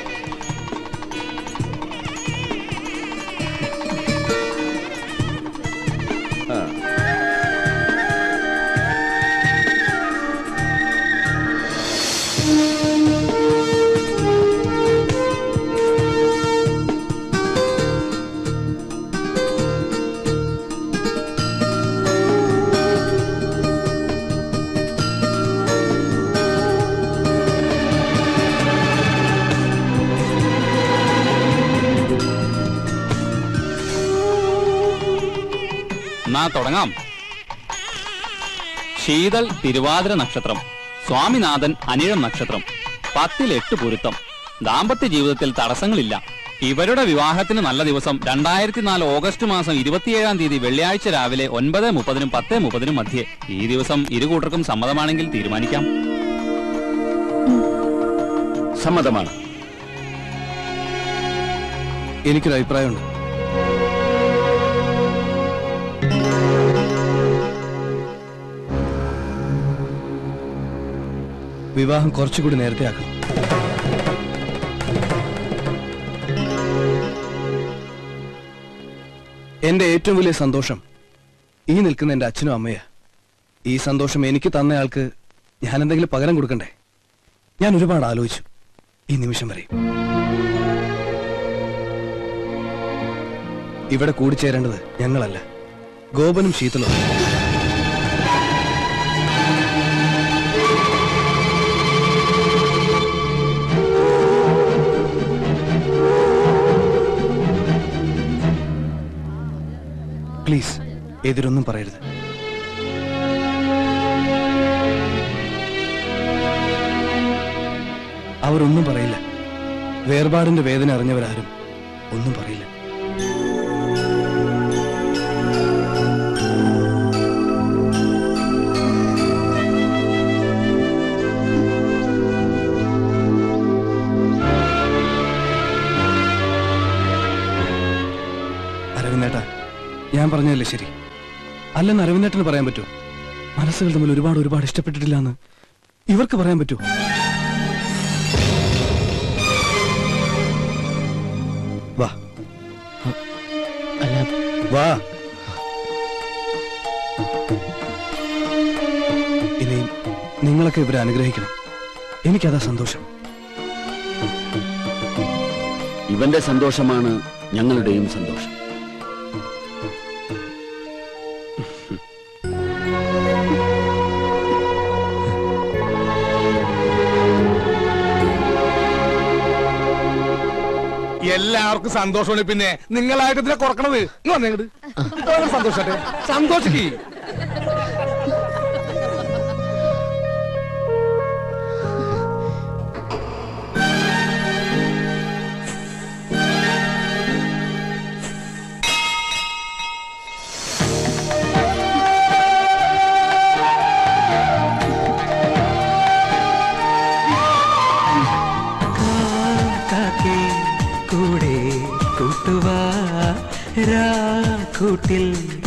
തുടങ്ങാം. ശീതൾ തിരുവാതിര നക്ഷത്രം, സ്വാമിനാഥൻ അനിഴം നക്ഷത്രം, 10 8 പൊരുത്തം. ദാമ്പത്യ ജീവിതത്തിൽ തടസ്സങ്ങളില്ല. ഇവരുടെ വിവാഹത്തിന് നല്ല ദിവസം 2004 ഓഗസ്റ്റ് മാസം 27-ാം തീയതി വെള്ളിയാഴ്ച രാവിലെ 9:30-നും 10:30-നും മധ്യേ. ഈ ദിവസം ഇരുകൂട്ടർക്കും സമ്മതമാണെങ്കിൽ തീരുമാനിക്കാം. സമ്മതമാണ്. എനിക്കൊരു അഭിപ്രായമുണ്ട്. വിവാഹം കുറച്ചുകൂടി നേരത്തെ ആക്കണം. എന്റെ ഏറ്റവും വലിയ സന്തോഷം ഈ നിൽക്കുന്ന എന്റെ അച്ഛനും അമ്മയാ. ഈ സന്തോഷം എനിക്ക് തന്നയാൾക്ക് ഞാൻ എന്തെങ്കിലും പകരം കൊടുക്കണ്ടേ? ഞാൻ ഒരുപാട് ആലോചിച്ചു ഈ നിമിഷം വരെ. ഇവിടെ കൂടിച്ചേരേണ്ടത് ഞങ്ങളല്ല, ഗോപനും ശീതളും. പ്ലീസ് എതിരൊന്നും പറയരുത്. അവരൊന്നും പറയില്ല. വേർപാടിന്റെ വേദന അറിഞ്ഞവരാരും ഒന്നും പറയില്ല. അരവിന്ദേട്ടാ, ഞാൻ പറഞ്ഞതല്ലേ ശരി? അല്ലെന്ന് അരവിന്ദേട്ടന് പറയാൻ പറ്റുമോ? മനസ്സുകൾ തമ്മിൽ ഒരുപാട് ഇഷ്ടപ്പെട്ടിട്ടില്ല എന്ന് ഇവർക്ക് പറയാൻ പറ്റുമോ? വാ വാ. ഇനി നിങ്ങളൊക്കെ ഇവരെ അനുഗ്രഹിക്കണം. എനിക്കതാ സന്തോഷം. ഇവന്റെ സന്തോഷമാണ് ഞങ്ങളുടെയും സന്തോഷം. എല്ലാവർക്കും സന്തോഷമാണ്. പിന്നെ നിങ്ങളായിട്ട് ഇതിനെ കുറക്കണത് വന്നേങ്ങട് സന്തോഷട്ടെ, സന്തോഷിക്ക്. കൂടെ കൂട്ടുവാ കൂട്ടിൽ